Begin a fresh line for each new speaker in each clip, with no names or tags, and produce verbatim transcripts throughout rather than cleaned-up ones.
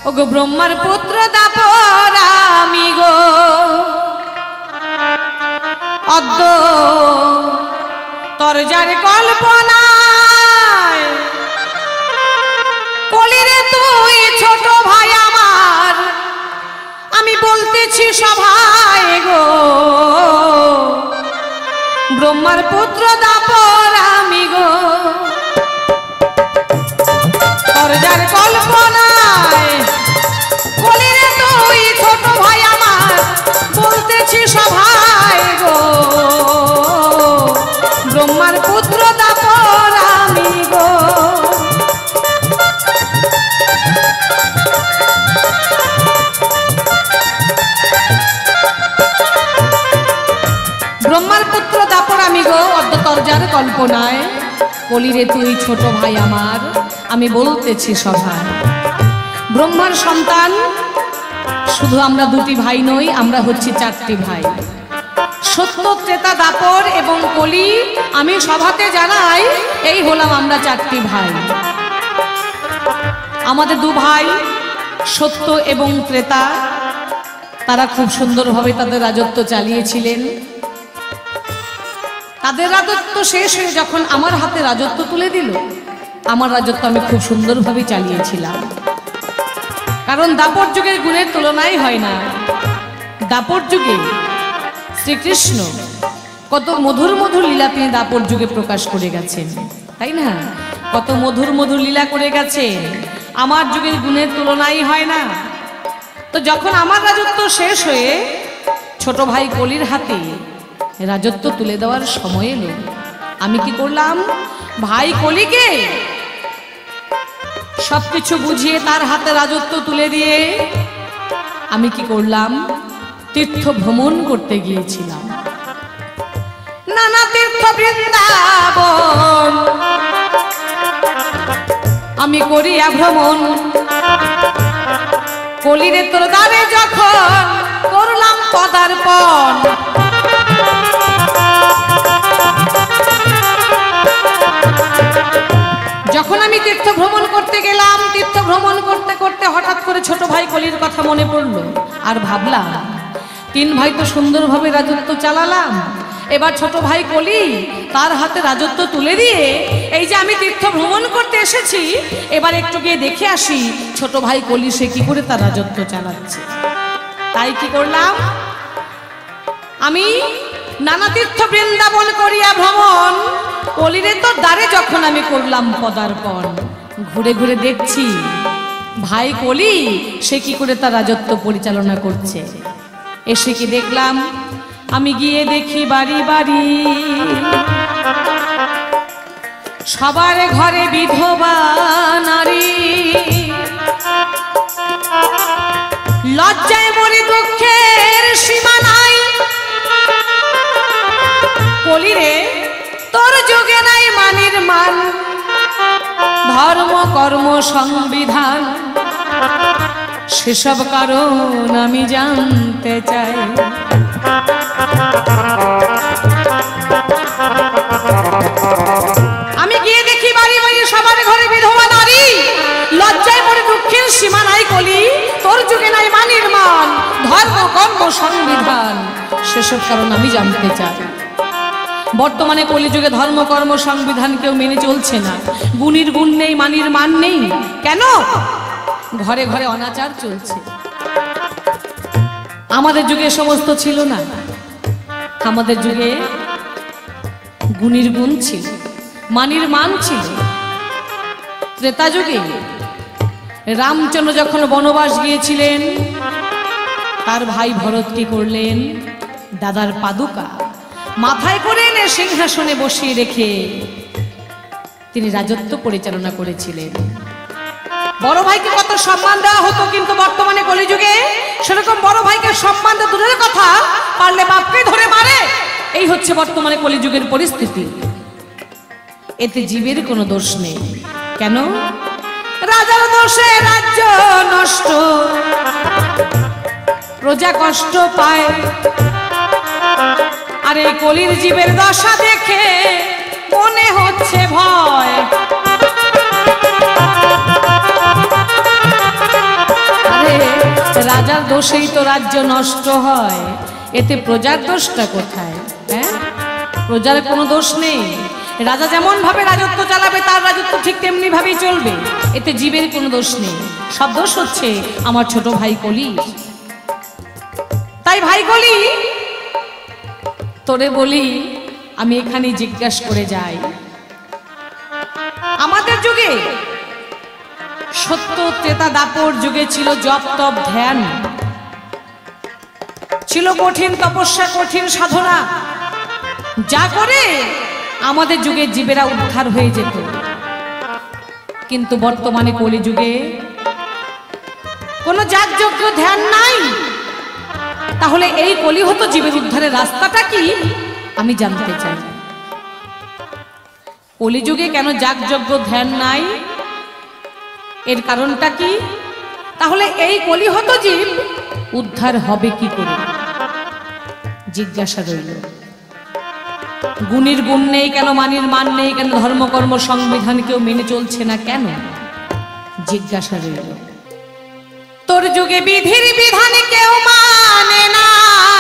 ওগো ব্রহ্মার পুত্র দাপর আমি গো অদ্য তোর যার কল্পনায় কলিরে তুই ছোট ভাই আমার আমি বলতেছি সভায় গো ব্রহ্মার পুত্র দাপর আমি গো তোর যার কল্পনায় কলিরে তুই ছোট ভাই আমার বলতেছি সভায় গো ব্রহ্মার পুত্র দাপর আমি গো ব্রহ্মার পুত্র দাপর আমি গো অদ্য তোর যার কল্পনায় কলিরে তুই ছোট ভাই আমার আমি বলতেছি সভায় ব্রহ্মার সন্তান শুধু আমরা দুটি ভাই নই আমরা হচ্ছি চারটি ভাই সত্য ত্রেতা দাপর এবং কলি আমি সভাতে জানাই এই হলাম আমরা চারটি ভাই আমাদের দু ভাই সত্য এবং ত্রেতা তারা খুব সুন্দরভাবে তাদের রাজত্ব চালিয়েছিলেন তাদের রাজত্ব শেষ হয়ে যখন আমার হাতে রাজত্ব তুলে দিল আমার রাজত্ব আমি খুব সুন্দরভাবে চালিয়েছিলাম কারণ দাপর যুগের গুণের তুলনাই হয় না দাপর যুগে শ্রীকৃষ্ণ কত মধুর মধুর লীলা তিনি দাপর যুগে প্রকাশ করে গেছেন তাই না কত মধুর মধুর লীলা করে গেছেন আমার যুগের গুণের তুলনাই হয় না তো যখন আমার রাজত্ব শেষ হয়ে ছোট ভাই কলির হাতে রাজত্ব তুলে দেওয়ার সময় এলো আমি কি করলাম ভাই কলিকে সবকিছু বুঝিয়ে তার হাতে রাজত্ব তুলে দিয়ে আমি কি করলাম তীর্থ ভ্রমণ করতে গিয়েছিলাম নানা তীর্থ বৃন্দাবন আমি করিয়া ভ্রমণ কলিরে তোর দ্বারে যখন করলাম পদার্পণ যখন আমি তীর্থ ভ্রমণ করতে গেলাম তীর্থ ভ্রমণ করতে করতে হঠাৎ করে ছোট ভাই কলির কথা মনে পড়লো আর ভাবলাম তিন ভাই তো সুন্দরভাবে রাজত্ব চালালাম এবার ছোট ভাই কলি তার হাতে রাজত্ব তুলে দিয়ে এই যে আমি তীর্থ ভ্রমণ করতে এসেছি এবার একটু গিয়ে দেখে আসি ছোট ভাই কলি সে কি করে তার রাজত্ব চালাচ্ছে তাই কি করলাম আমি নানা তীর্থ বৃন্দাবন করিয়া ভ্রমণ কলিরে তো দ্বারে যখন আমি করলাম পদার্পণ ঘুরে ঘুরে দেখছি ভাই কলি সে কি করে তার রাজত্ব পরিচালনা করছে এসে কি দেখলাম আমি গিয়ে দেখি বাড়ি বাড়ি সবার ঘরে বিধবা নারী লজ্জায় মরি দুঃখের সীমা নাই কলিরে তোর যুগে নাই মানির মান ধর্ম কর্ম সংবিধান সেসব কারণ আমি জানতে চাই আমি গিয়ে দেখি বাড়ি বাড়ি সবার ঘরে বিধবা নারী লজ্জায় মরে দুঃখের সীমা নাই কলি তোর যুগে নাই মানির মান ধর্ম কর্ম সংবিধান সেসব কারণ আমি জানতে চাই বর্তমানে কলিযুগে ধর্ম কর্ম সংবিধান কেউ মেনে চলছে না গুণীর গুণ নেই মানির মান নেই কেন ঘরে ঘরে অনাচার চলছে আমাদের যুগে সমস্ত ছিল না আমাদের যুগে গুণীর গুণ ছিল মানির মান ছিল ত্রেতা যুগে রামচন্দ্র যখন বনবাস গিয়েছিলেন তার ভাই ভরত কি করলেন দাদার পাদুকা মাথায় করে এনে সিংহাসনে বসিয়ে রেখে তিনি রাজত্ব পরিচালনা করেছিলেন বড় ভাইকে কত সম্মান দেওয়া হতো কিন্তু বর্তমানে কলিযুগে সেরকম বড় ভাইকে সম্মান দেওয়া দূরের কথা পারলে বাপকে ধরে মারে এই হচ্ছে বর্তমানে কলিযুগের পরিস্থিতি এতে জীবের কোনো দোষ নেই কেন রাজার দোষে রাজ্য নষ্ট প্রজা কষ্ট পায় আরে কলির জীবের দশা দেখে মনে হচ্ছে ভয় রাজার দোষেই তো রাজ্য নষ্ট হয়, এতে প্রজার দোষটা কোথায়? হ্যাঁ, প্রজার কোনো দোষ নেই। রাজা যেমন ভাবে রাজত্ব চালাবে তার রাজত্ব ঠিক তেমনি ভাবেই চলবে, এতে জীবের কোনো দোষ নেই। সব দোষ হচ্ছে আমার ছোট ভাই কলি। তাই ভাই কলি, তোরে বলি, আমি এখানে জিজ্ঞাসা করে যাই, আমাদের যুগে সত্য ত্রেতা দাপর যুগে ছিল জপ তপ ধ্যান, ছিল কঠিন তপস্যা, কঠিন সাধনা, যা করে আমাদের যুগে জীবেরা উদ্ধার হয়ে যেত। কিন্তু বর্তমানে কলি যুগে কোনো যাগযজ্ঞ ধ্যান নাই। তাহলে এই কলিহত জীবের উদ্ধারের রাস্তাটা কি আমি জানতে চাই। কলিযুগে কেন যাগযজ্ঞ ধ্যান নাই, এর কারণটা কি? তাহলে এই কলিহত জীব উদ্ধার হবে কি করে? জিজ্ঞাসা রইল। গুণীর গুণ নেই কেন, মানির মান নেই কেন, ধর্মকর্ম সংবিধান কেউ মেনে চলছে না কেন? জিজ্ঞাসা রইল। তোর যুগে বিধির বিধান কেউ মানে না,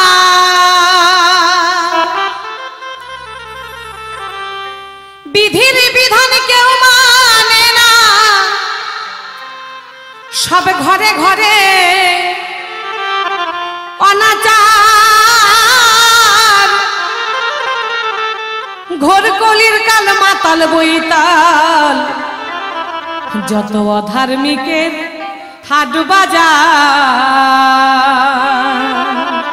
বিধির বিধান কেউ মানে না, সব ঘরে ঘরে অনাচার, ঘোর কলির কাল মাতাল বৈতাল, যত অধার্মিকের হাট বাজার।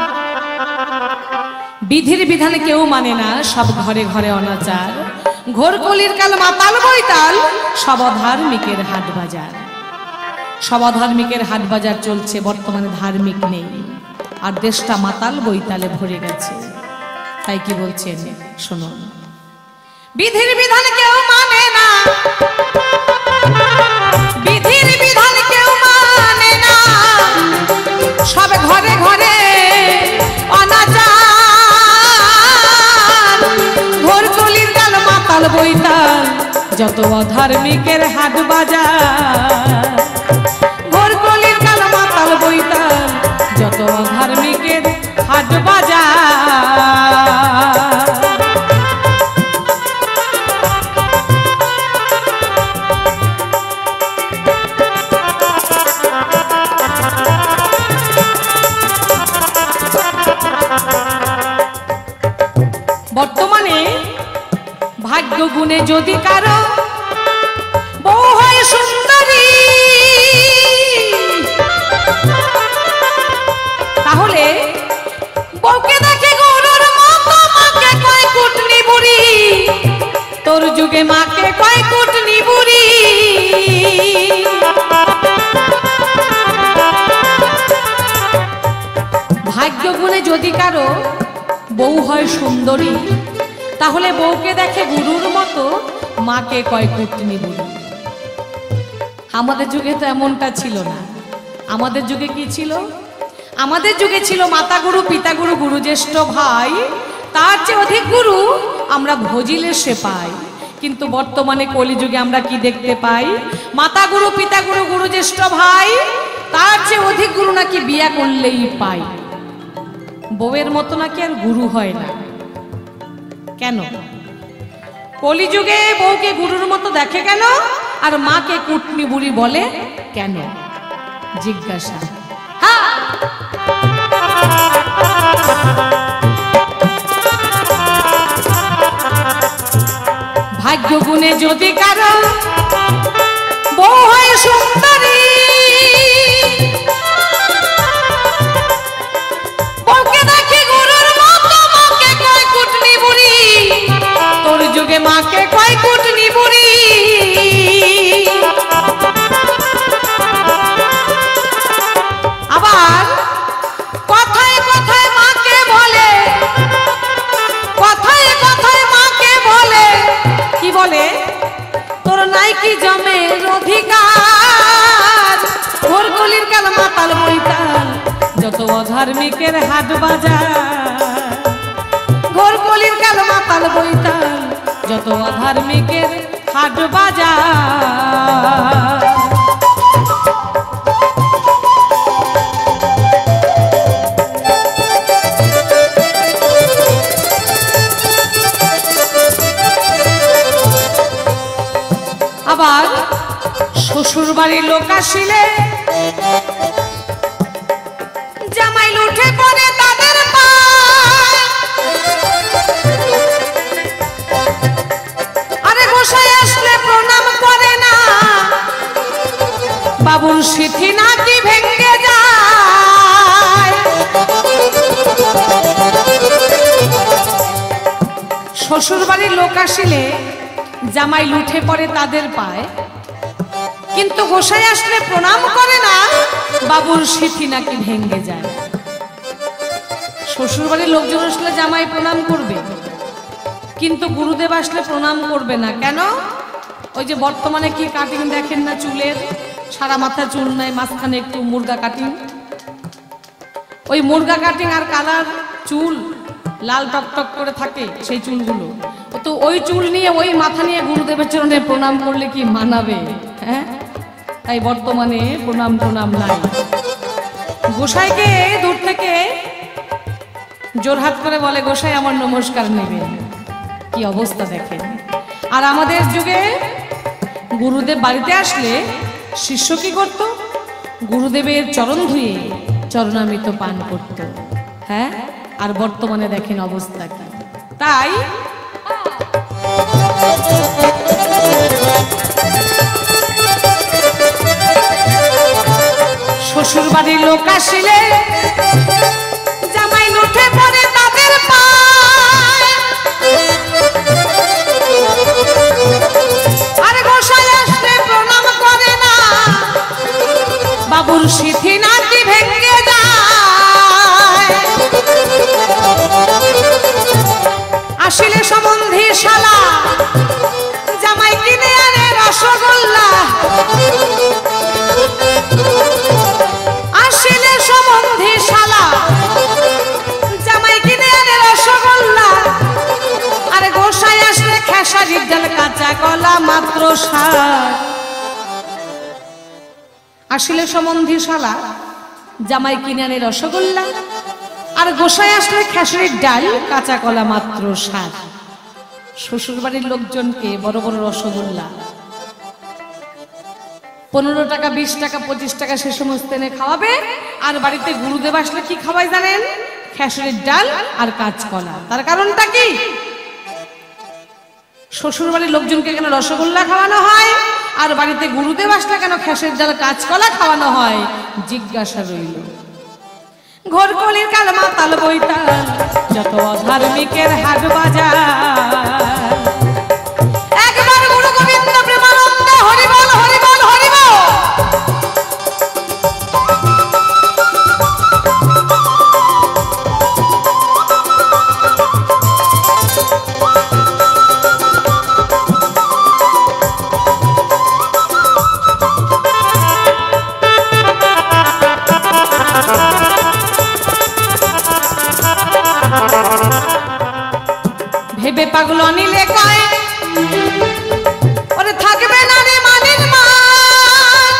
বিধির বিধান কেউ মানে না, সব ঘরে ঘরে অনাচার, ঘোর কলির কাল মাতাল বৈতাল, সব অধার্মিকের হাট বাজার। সব অধার্মিকের হাট বাজার চলছে, বর্তমানে ধার্মিক নেই, আর দেশটা মাতাল বৈতালে ভরে গেছে। তাই কি বলছেন শুনুন। বিধির বিধান কেউ মানে না, বিধির বিধান কেউ মানে না, সব ঘরে ঘরে অনাচার, ঘোর কলির কাল মাতাল বৈতাল, যত অধার্মিকের হাট বাজার। ঘোর কলির কাল মাতাল বৈতাল, যত অধার্মিকের হাট বাজার। বর্তমানে ভাগ্য গুণে যদি কারো বউ হয় সুন্দরী, তাহলে বউকে দেখে গরুর মতো মাকে কয় কুটনি বুড়ি। তোর যুগে মাকে কয় কুটনি বুড়ি। ভাগ্য গুণে যদি কারো বউ হয় সুন্দরী, তাহলে বউকে দেখে গুরুর মতো মাকে কয় কুটনি বুড়ি। আমাদের যুগে তো এমনটা ছিল না। আমাদের যুগে কি ছিল? আমাদের যুগে ছিল মাতা গুরু, পিতা গুরু, গুরু জ্যেষ্ঠ ভাই, তার চেয়ে অধিক গুরু আমরা ভজিলে সে পাই। কিন্তু বর্তমানে কলিযুগে আমরা কি দেখতে পাই? মাতা গুরু, পিতা গুরু, গুরু জ্যেষ্ঠ ভাই, তার চেয়ে অধিক গুরু নাকি বিয়া করলেই পাই। বউয়ের মতো নাকি আর গুরু হয় না। কেন? কলিযুগে বউকে গুরুর মতো দেখে কেন, আর মাকে কুটনি বুড়ি বলে কেন? জিজ্ঞাসা। ভাগ্য গুণে যদি কারো বউ হয় সুন্দরী, বউকে দেখে গুরুর মতো মাকে কয় কুটনি বুড়ি। তোর যুগে মাকে কয় কুটনি বুড়ি। আবার কথায় কথায় মাকে বলে, কথায় কথায় মাকে বলে, কি বলে? তোর নাই কি জমের অধিকার। ঘোর কলির কাল মাতাল বৈতাল, যত অধার্মিকের হাট বাজার। ঘোর কলির কাল মাতাল বৈতাল, যত অধার্মিকের হাট বাজার। আবার শ্বশুর বাড়ির লোক আসিলে জামাই লুঠে পড়ে তাদের পায়। আরে গোসাই আসলে প্রণাম করে না, বাবুর সিথি নাকি ভেঙে যায়। শ্বশুর বাড়ির লোক আসিলে জামাই লুঠে পড়ে তাদের পায়, কিন্তু গোসাই আসলে প্রণাম করে না, বাবুর সিথি নাকি ভেঙে যায়। শ্বশুর বাড়ির লোকজন আসলে জামাই প্রণাম করবে, কিন্তু গুরুদেব আসলে প্রণাম করবে না। কেন? ওই যে বর্তমানে কি কাটিং দেখেন না, চুলের সারা মাথা চুল নাই, মাঝখানে একটু মুরগা কাটিং। ওই মুরগা কাটিং আর কালার চুল লাল টকটক করে থাকে সেই চুলগুলো, তো ওই চুল নিয়ে ওই মাথা নিয়ে গুরুদেবের চরণে প্রণাম করলে কি মানাবে? হ্যাঁ, তাই বর্তমানে প্রণাম প্রণাম নাই। গোসাইকে দূর থেকে জোরহাত করে বলে গোসাই আমার নমস্কার নেবেন। কি অবস্থা দেখেন। আর আমাদের যুগে গুরুদেব বাড়িতে আসলে শিষ্য কি করত? গুরুদেবের চরণ ধুয়ে চরণামৃত পান করত। হ্যাঁ, আর বর্তমানে দেখেন অবস্থা কি। তাই শ্বশুর বাড়ির লোক আসিলে জামাই লুঠে পড়ে তাদের পায়। আর গোসাই আসলে প্রণাম করে না, বাবুর সিথি নাকি ভেঙে যায়। আসিলে সম্বন্ধী শালা জামাই কিনে আনে রসগোল্লা। আসিলে সম্বন্ধী শালা জামাই কিনে আনে রসগোল্লা। আরে গোসাই আসলে খেসারির ডাল কাঁচা কলা মাত্র ষাট। আসিলে সম্বন্ধী শালা জামাই কিনে আনে রসগোল্লা, আর গোসাই আসলে খেসারির ডাল কাঁচা কলা মাত্র ষাট। শ্বশুর বাড়ির লোকজনকে বড় বড় রসগোল্লা পনেরো টাকা, বিশ টাকা, পঁচিশ টাকা সে সমস্ত এনে খাওয়াবে। আর বাড়িতে গুরুদেব আসলে কি খাওয়াই জানেন? খেসারির ডাল আর কাঁচকলা। তার কারণটা কি? শ্বশুর বাড়ির লোকজনকে কেন রসগোল্লা খাওয়ানো হয়, আর বাড়িতে গুরুদেব আসলে কেন খেসারির ডাল কাঁচকলা খাওয়ানো হয়? জিজ্ঞাসা রইল। ঘোরকলির কাল মাতাল বইতাল, যত অধার্মিকের হাট বাজার। একবার গুরু গোবিন্দ প্রেমানন্দ হরি বল হরি বল হরি বল। ভেবে পাগল নিলে কয় ওরে থাকবে না রে মানির মান।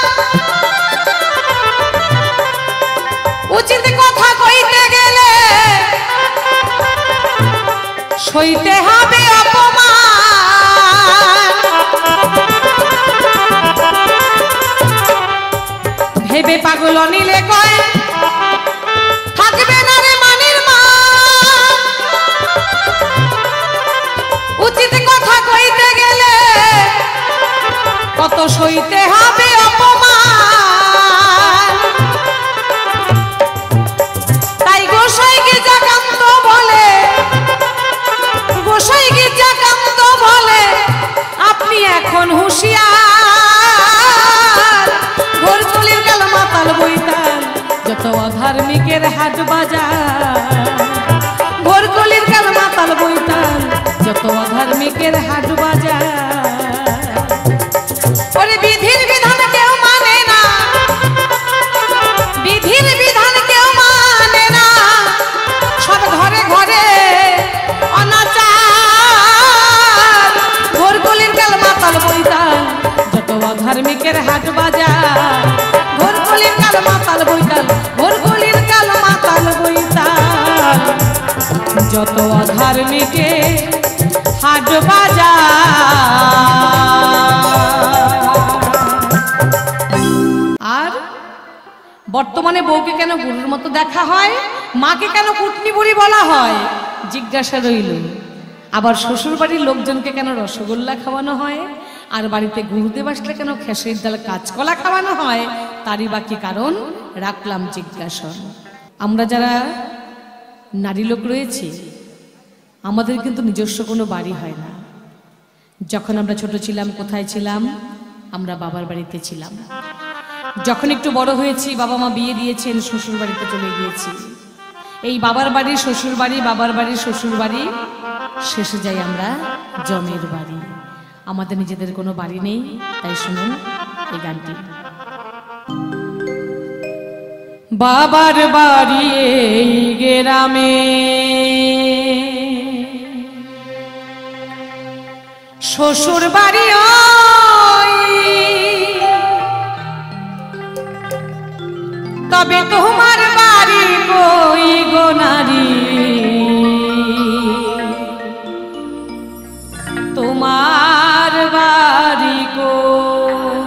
উচিত কথা কইতে গেলে সইতে হবে অপমান। ভেবে পাগল নিলে কয় থাকবে না রে মানির মান। উচিত কথা কইতে গেলে কত সইতে হবে অপমান। তাই গোসাই গির্জাকান্ত বলে, গোসাই গির্জাকান্ত বলে আপনি এখন হুঁশিয়ার। ঘোরকলির কাল মাতাল বইতাল, যত অধার্মিকের হাট বাজার। ঘোরকলির কাল মাতাল বইতাল, যত অধার্মিকের হাট বাজার। ওরে বিধির বিধান কেউ মানে না, বিধির বিধান কেউ মানে না। সব ঘরে ঘরে অনাচার। ঘোরকলির কাল মাতাল বইতাল, যত অধার্মিকের হাট বাজার। ঘোরকলির কাল মাতাল বইতাল, ঘোরকলির কাল মাতাল বইতাল, যত অধার্মিকের হাট বাজার। বর্তমানে বউকে কেন গুরুর মতো দেখা হয়, মাকে কেন কুটনি বুড়ি বলা হয়, জিজ্ঞাসা রইল। আবার শ্বশুর বাড়ির লোকজনকে কেন রসগোল্লা খাওয়ানো হয়, আর বাড়িতে গুরুদেব আসলে কেন খেসের ডাল কাঁচকলা খাওয়ানো হয়, তারই বাকি কারণ রাখলাম জিজ্ঞাসা। আমরা যারা নারী লোক রয়েছি, আমাদের কিন্তু নিজস্ব কোনো বাড়ি হয় না। যখন আমরা ছোট ছিলাম কোথায় ছিলাম? আমরা বাবার বাড়িতে ছিলাম। যখন একটু বড় হয়েছি, বাবা মা বিয়ে দিয়েছেন, শ্বশুর বাড়িতে চলে গিয়েছি। এই বাবার বাড়ি শ্বশুর বাড়ি, বাবার বাড়ি শ্বশুর বাড়ি, শেষে যাই আমরা জমের বাড়ি। আমাদের নিজেদের কোনো বাড়ি নেই। তাই শুনুন এই গানটি। বাবার বাড়ি এই গ্রামে, শ্বশুর বাড়ি তবে তোমার বাড়ি কই গো নারী, তোমার বাড়ি কই?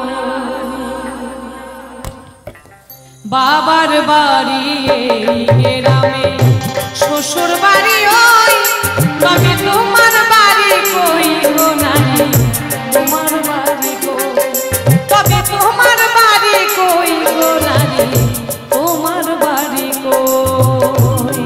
বাবার বাড়ি এই গ্রামে, শ্বশুর বাড়ি ওই, তবে তোমার বাড়ি কই গো নারী, তোমার বাড়ি কই? তবে তোমার বাড়ি কই গো নারী, তোমার বাড়ি কই?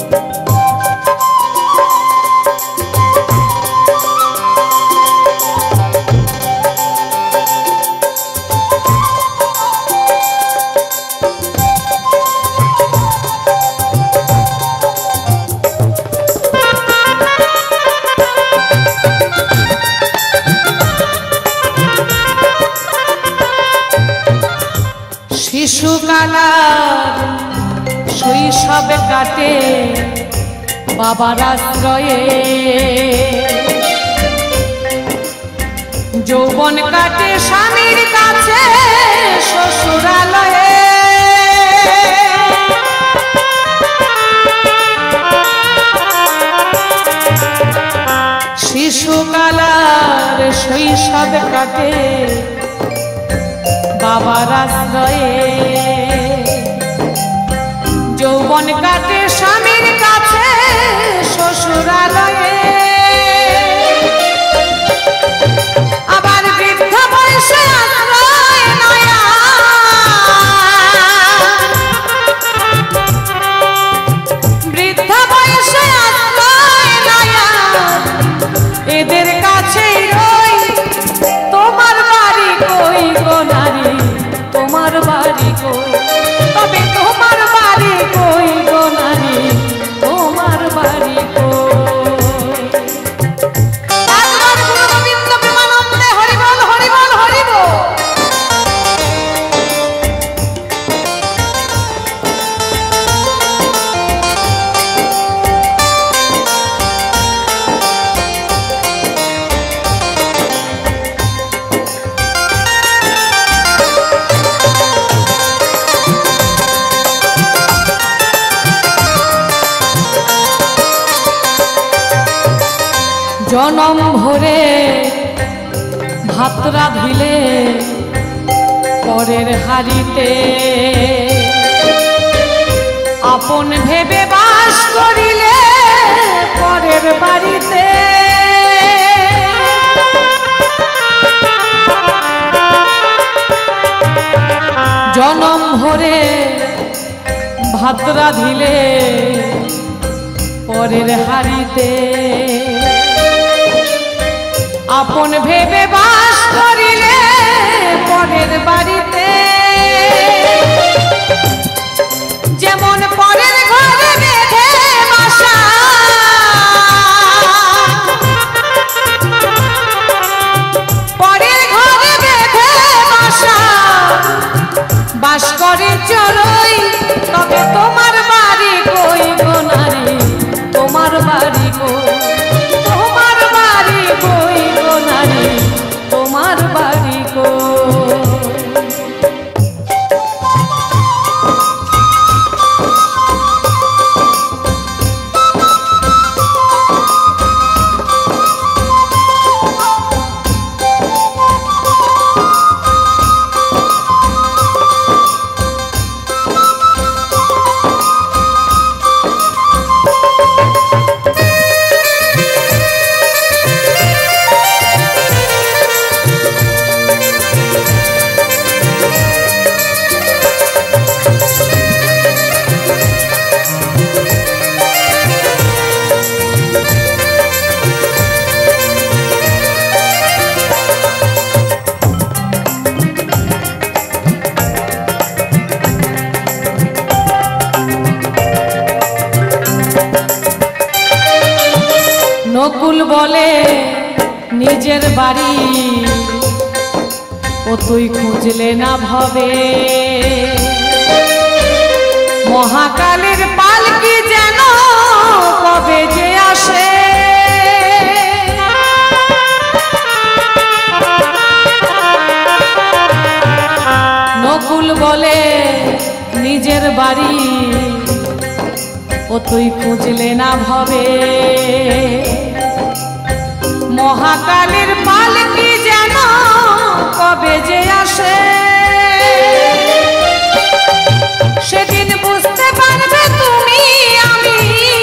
শিশুকালার শৈশব কাটে বাবার আশ্রয়ে, যৌবন কাটে স্বামীর কাছে শ্বশুরালয়ে। শিশুকালার শৈশব কাটে বাবার আশ্রয়ে, যৌবন কাটে স্বামীর কাছে শ্বশুরালয়ে। আবার বৃদ্ধ বয়সে আশ্রয় নয়া, বৃদ্ধ বয়সে আশ্রয় নয়া, এদের কাছেই রই, তোমার বাড়ি কই গো নারী, তোমার বাড়ি কই? তবে তোমার বাড়ি কই গো নারী, তোমার বাড়ি কই? গোবিন্দ প্রেমানন্দে হরি বল, হরি বল, হরি বল। জনম ভরে ভাত রাঁধিলে পরের হাড়িতে, আপন ভেবে বাস করিলে পরের বাড়িতে। জনম ভরে ভাত রাঁধিলে পরের হাড়িতে, আপন ভেবে বাস করিলে পরের বাড়িতে। যেমন পরের ঘরে বেঁধে বাসা, পরের ঘরে বেঁধে বাসা, বাস করে চড়ই, তবে তোমার বাড়ি কই গো নারী, তোমার বাড়ি কই? তোমার বাড়ি কই গো নারী, তোমার বাড়ি কই? নিজের বাড়ি ও তুই খুঁজলে না ভবে মহাকালের পালকি যেন কবে যে আসে নকুল বলে নিজের বাড়ি ও তুই খুঁজলে না ভবে মহাকালের পালকি যেন কবে যে আসে সেদিন বুঝতে পারবে তুমি আমি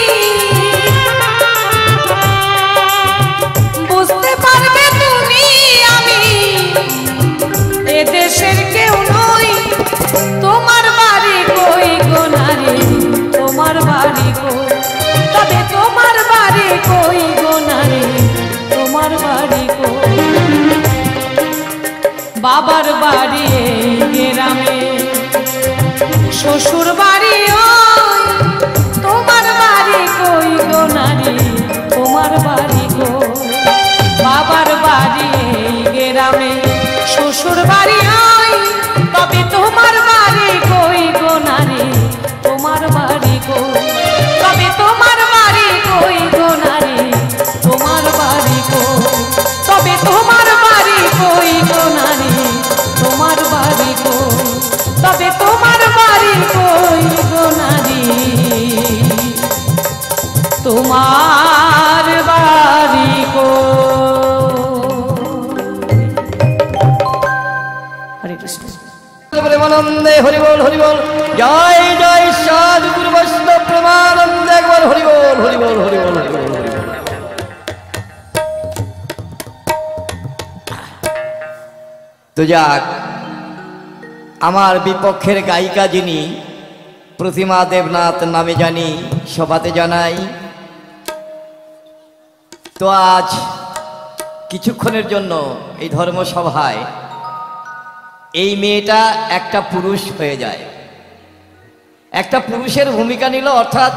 বুঝতে পারবে তুমি আমি এদেশের কেউ নই তোমার বাড়ি কই গো নারী তোমার বাড়ি কই তবে তোমার বাড়ি কই গো নারী তোমার বাড়ি কই বাবার বাড়ি গ্রামে শ্বশুর বাড়ি ওই তোমার বাড়ি কই গো নারী তোমার বাড়ি কই বাবার বাড়ি গ্রামে শ্বশুর বাড়ি ওই তবে তোমার বাড়ি কই গো নারী তোমার বাড়ি কই তবে তোমার বাড়ি কই গো নারী তোমার বাড়ি কই তবে তোমার বাড়ি কই গো নারী তোমার বাড়ি কই তবে তোমার বাড়ি কই গো নারী তোমার বাড়ি কই হরে কৃষ্ণ
প্রেমানন্দে হরি বল হরি বল জয় জয় সাধু গুরু বৈষ্ণব প্রেমানন্দে একবার হরি বল হরি বল হরি বল হরি বল হরি বল। তো যাক আমার বিপক্ষের গায়িকা যিনি প্রতিমা দেবনাথ নামে জানি সভাতে জানাই তো আজ কিছুক্ষণের জন্য এই ধর্মসভায় এই মেয়েটা একটা পুরুষ হয়ে যায় একটা পুরুষের ভূমিকা নিল অর্থাৎ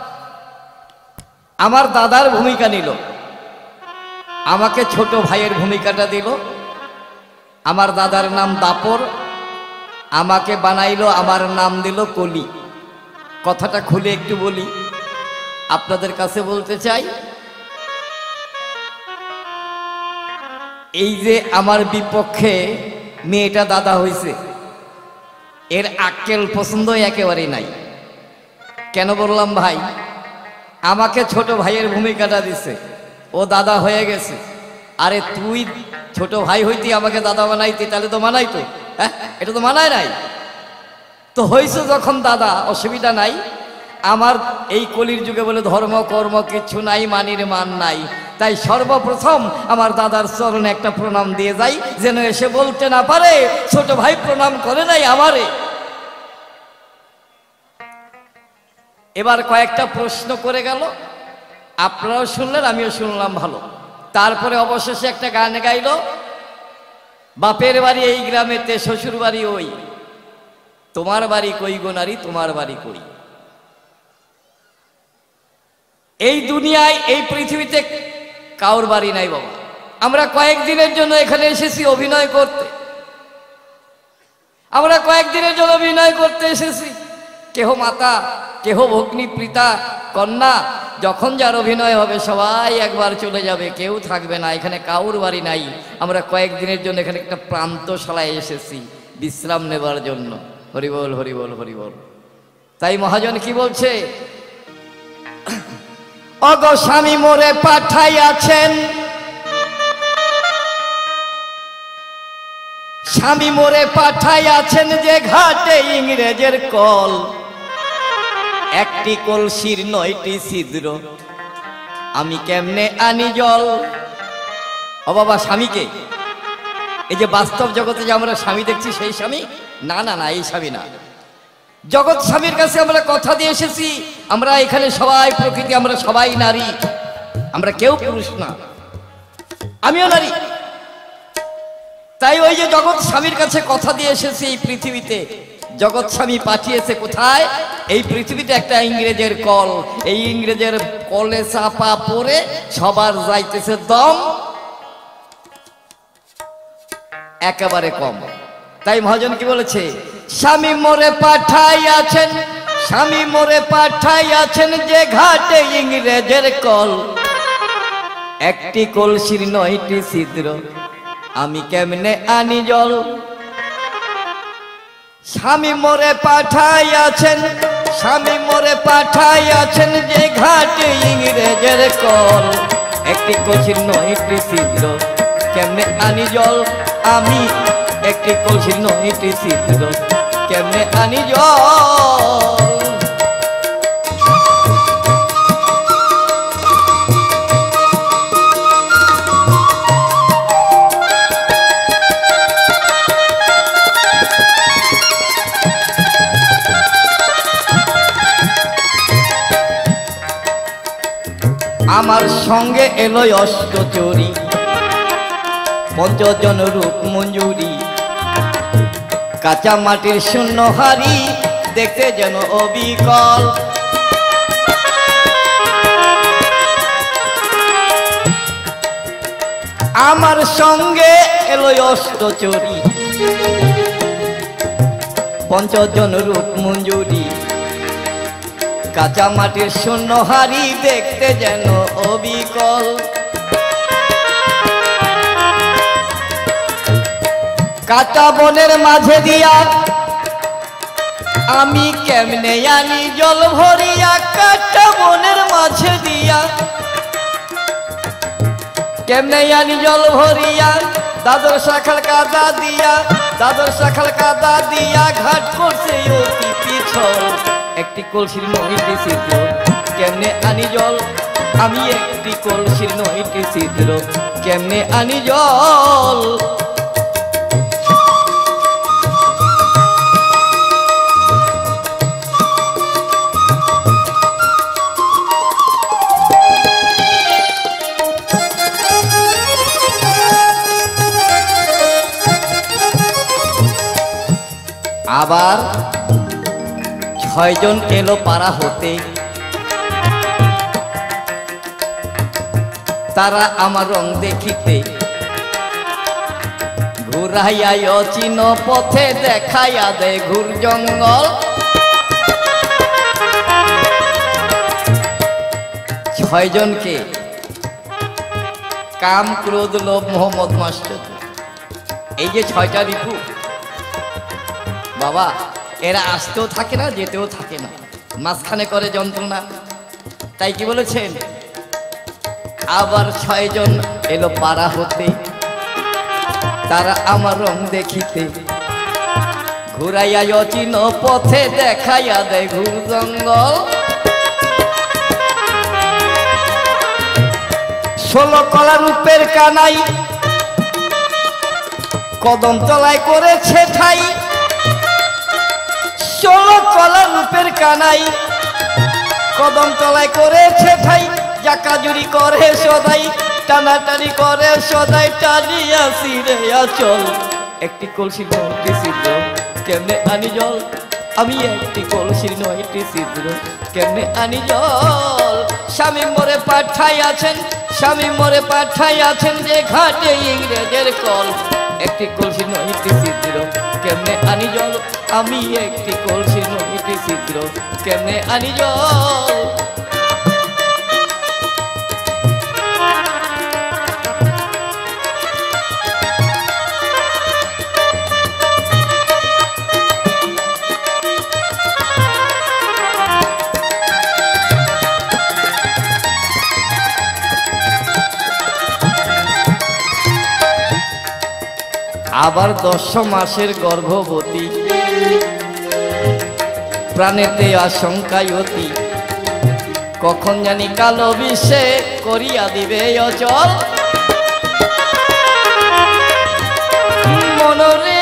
আমার দাদার ভূমিকা নিল আমাকে ছোট ভাইয়ের ভূমিকাটা দিল আমার দাদার নাম দাপর আমাকে বানাইলো আমার নাম দিল কলি কথাটা খুলে একটু বলি আপনাদের কাছে বলতে চাই এই যে আমার বিপক্ষে মেয়েটা দাদা হইছে এর আক্কেল পছন্দ একেবারেই নাই কেন বললাম ভাই আমাকে ছোট ভাইয়ের ভূমিকাটা দিছে ও দাদা হয়ে গেছে আরে তুই ছোট ভাই হইতি আমাকে দাদা বানাইতি তাহলে তো মানাইতো হ্যাঁ এটা তো মানায় নাই তো হইছে যখন দাদা অসুবিধা নাই আমার এই কলির যুগে বলে ধর্ম কর্ম কিচ্ছু নাই মানির মান নাই তাই সর্বপ্রথম আমার দাদার চরণে একটা প্রণাম দিয়ে যাই যেন এসে বলতে না পারে ছোট ভাই প্রণাম করে নাই আমারে এবার কয়েকটা প্রশ্ন করে গেল আপনারাও শুনলেন আমিও শুনলাম ভালো তারপরে অবশেষে একটা গান গাইলো বাপের বাড়ি এই গ্রামেতে শ্বশুর বাড়ি ওই তোমার বাড়ি কই গো নারী তোমার বাড়ি কই এই দুনিয়ায় এই পৃথিবীতে কাউর বাড়ি নাই বাবা আমরা কয়েকদিনের জন্য এখানে এসেছি অভিনয় করতে আমরা কয়েকদিনের জন্য অভিনয় করতে এসেছি কেহ মাতা কেহ ভগ্নী পিতা কন্যা যখন যার অভিনয় হবে সবাই একবার চলে যাবে কেউ থাকবে না এখানে কাউর বাড়ি নাই আমরা কয়েকদিনের জন্য এখানে একটা প্রান্তশালায় এসেছি বিশ্রাম নেবার জন্য হরিবল হরিবল হরিবল তাই মহাজন কি বলছে অগ স্বামী মোরে পাঠাইয়াছেন স্বামী মোরে পাঠাইয়াছেন যে ঘাটে ইংরেজের কল একটি কলসির নয়টি ছিদ্র আমি কেমনে আনি জল ও বাবা স্বামীকে এই যে বাস্তব জগতে যে আমরা স্বামী দেখছি সেই স্বামী না না না এই স্বামী না জগৎ স্বামীর কাছে আমরা কথা দিয়ে এসেছি আমরা এখানে সবাই প্রকৃতি আমরা সবাই নারী আমরা কেউ পুরুষ না আমিও নারী তাই ওই যে জগৎ স্বামীর কাছে কথা দিয়ে এসেছি এই পৃথিবীতে জগৎ স্বামী পাঠিয়েছে কোথায় এই পৃথিবীতে একটা ইংরেজের কল এই ইংরেজের কলে চাপা পড়ে সবার যাইতেছে দম একেবারে কম। তাই মহাজন কি বলেছে, স্বামী মোরে পাঠাইয়াছেন, স্বামী মোরে পাঠাইয়াছেন যে ঘাটে ইংরেজের কল, একটি কলসির নয়টি ছিদ্র আমি কেমনে আনি জল। স্বামী মোরে পাঠাইয়াছেন, স্বামী মোরে পাঠাইয়াছেন যে ঘাটে ইংরেজের কল, একটি কলসির নয়টি ছিদ্র কেমনে আনি জল। আমি একটি কলসির নয়টি ছিদ্র কেমনে আনি জল। আমার সঙ্গে এলো অষ্টচরী, পঞ্চজন রূপ মঞ্জুরি, কাঁচা মাটির শূন্য হাড়ি দেখতে যেন অবিকল। আমার সঙ্গে এলো অষ্টচরী, পঞ্চজন রূপ মঞ্জুরি, কাঁচা মাটির শূন্য হাড়ি দেখতে যেন অবিকল। কাঁচা বনের মাঝে দিয়া আমি কেমনে আনি জল ভরিয়া, কাঁচা বনের মাঝে দিয়া কেমনে আনি জল ভরিয়া, দাদর শাখাল কাদা দিয়া, দাদর শাখাল কাদা দিয়া ঘাট করছে অতি পিছল, একটি কলসির নয়টি ছিদ্র কেমনে আনি জল। আমি একটি কলসির নয়টি ছিদ্র কেমনে আনি জল। আবার ছয়জন এলো পাড়া হতে, তারা আমার রং দেখিতে, ঘুরাইয়া অচিন পথে দেখাইয়া দে ঘুর জঙ্গল। ছয়জনকে কাম ক্রোধ লোভ মোহাম্মদ মাস্টার, এই যে ছয়টা রিপু বাবা, এরা আসতেও থাকে না যেতেও থাকে না, মাঝখানে করে যন্ত্রণা। তাই কি বলেছেন, আবার ছয়জন এলো পাড়া হতে, তারা আমার রং দেখিতে, ঘুরাইয়া অচিন পথে দেখাইয়া দেয় ঘুর জঙ্গল। ষোলো কলা রূপের কানাই কদম তলায় করেছে ঠাই, ষোলো কলা রূপের কানাই কদম তলায় করেছে ঠাই, জাকাজুরি করে সদাই, টানাটানি করে সদাই, টানিয়া সিরে চল, একটি কলসির নয়টি ছিদ্র কেমনে আনি জল। আমি একটি কলসির নয়টি ছিদ্র কেমনে আনি জল। স্বামী মোরে পাঠাইয়াছেন, স্বামী মোরে পাঠাইয়াছেন যে ঘাটে ইংরেজের কল, একটি কলসির নয়টি ছিদ্র কেমনে আনি জল। আমি একটি কলসির নয়টি ছিদ্র কেমনে আনি জল। আবার দশ মাসের গর্ভবতী, প্রাণেতে আশঙ্কায় অতি, কখন জানি কালো বিষে করিয়া দিবে অচল। মনরে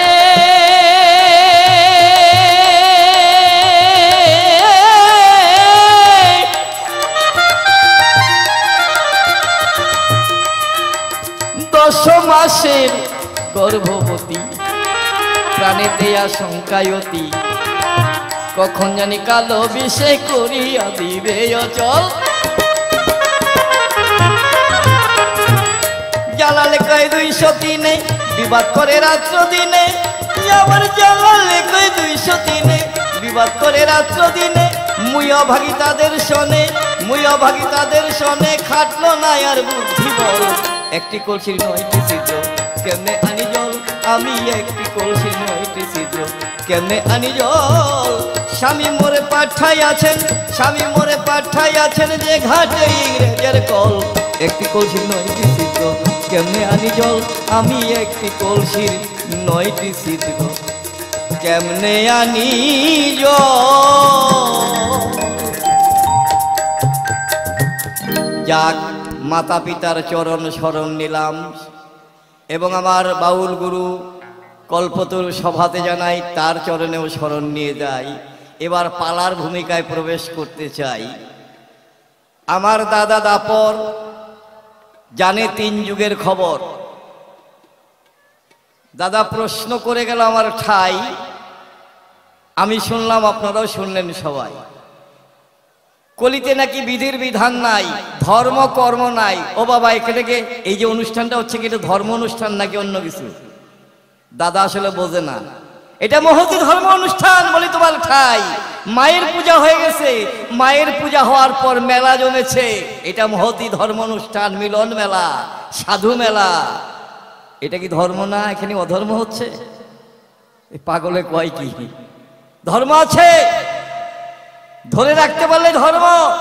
দশ মাসের গর্ভবতী, প্রাণেতে আশঙ্কায় অতি, কখন জানি কালো বিষে করিয়া দিবে অচল। জ্বালালে কয় দুইশো তিনে বিবাদ করে রাত্র দিনে, আবার জ্বালালে কয় দুইশো তিনে বিবাদ করে রাত্র দিনে। মুই অভাগী তাদের শোনে, মুই অভাগী তাদের শোনে, খাটলো না আর বুদ্ধি বল। একটি কলসির নয়টি ছিদ্র কেমনে আনি জল, আমি একটি কলসির নয়টি ছিদ্র কেমনে আনি জল। স্বামী মোরে পাঠাই আছেন, স্বামী মোরে পাঠাই আছেন যে ঘাটে ইংরেজের কল। একটি কলসির নয়টি ছিদ্র কেমনে আনি জল, আমি একটি কলসির নয়টি ছিদ্র কেমনে আনি জল। যাক, মাতা পিতার চরণ শরণ নিলাম এবং আমার বাউল গুরু কল্পতরু সভাতে জানাই তার চরণেও শরণ নিয়ে যাই। এবার পালার ভূমিকায় প্রবেশ করতে চাই। আমার দাদা দাপর জানে তিন যুগের খবর। দাদা প্রশ্ন করে গেল আমার ঠাই, আমি শুনলাম আপনারাও শুনলেন সবাই। কলিতে নাকি বিধির বিধান নাই, ধর্ম কর্ম নাই। ও বাবা, এখানে এই যে অনুষ্ঠানটা হচ্ছে কি এটা ধর্ম অনুষ্ঠান নাকি অন্য কিছু? দাদা আসলে বোঝে না, এটা মহতি ধর্ম অনুষ্ঠান। বলি তোমার ঠাই, মায়ের পূজা হয়ে গেছে, মায়ের পূজা হওয়ার পর মেলা জমেছে, এটা মহতি ধর্ম অনুষ্ঠান, মিলন মেলা, সাধু মেলা। এটা কি ধর্ম না? এখানে অধর্ম হচ্ছে? পাগলে কয় কি ধর্ম আছে, ধরে রাখতে পারলে ধর্ম।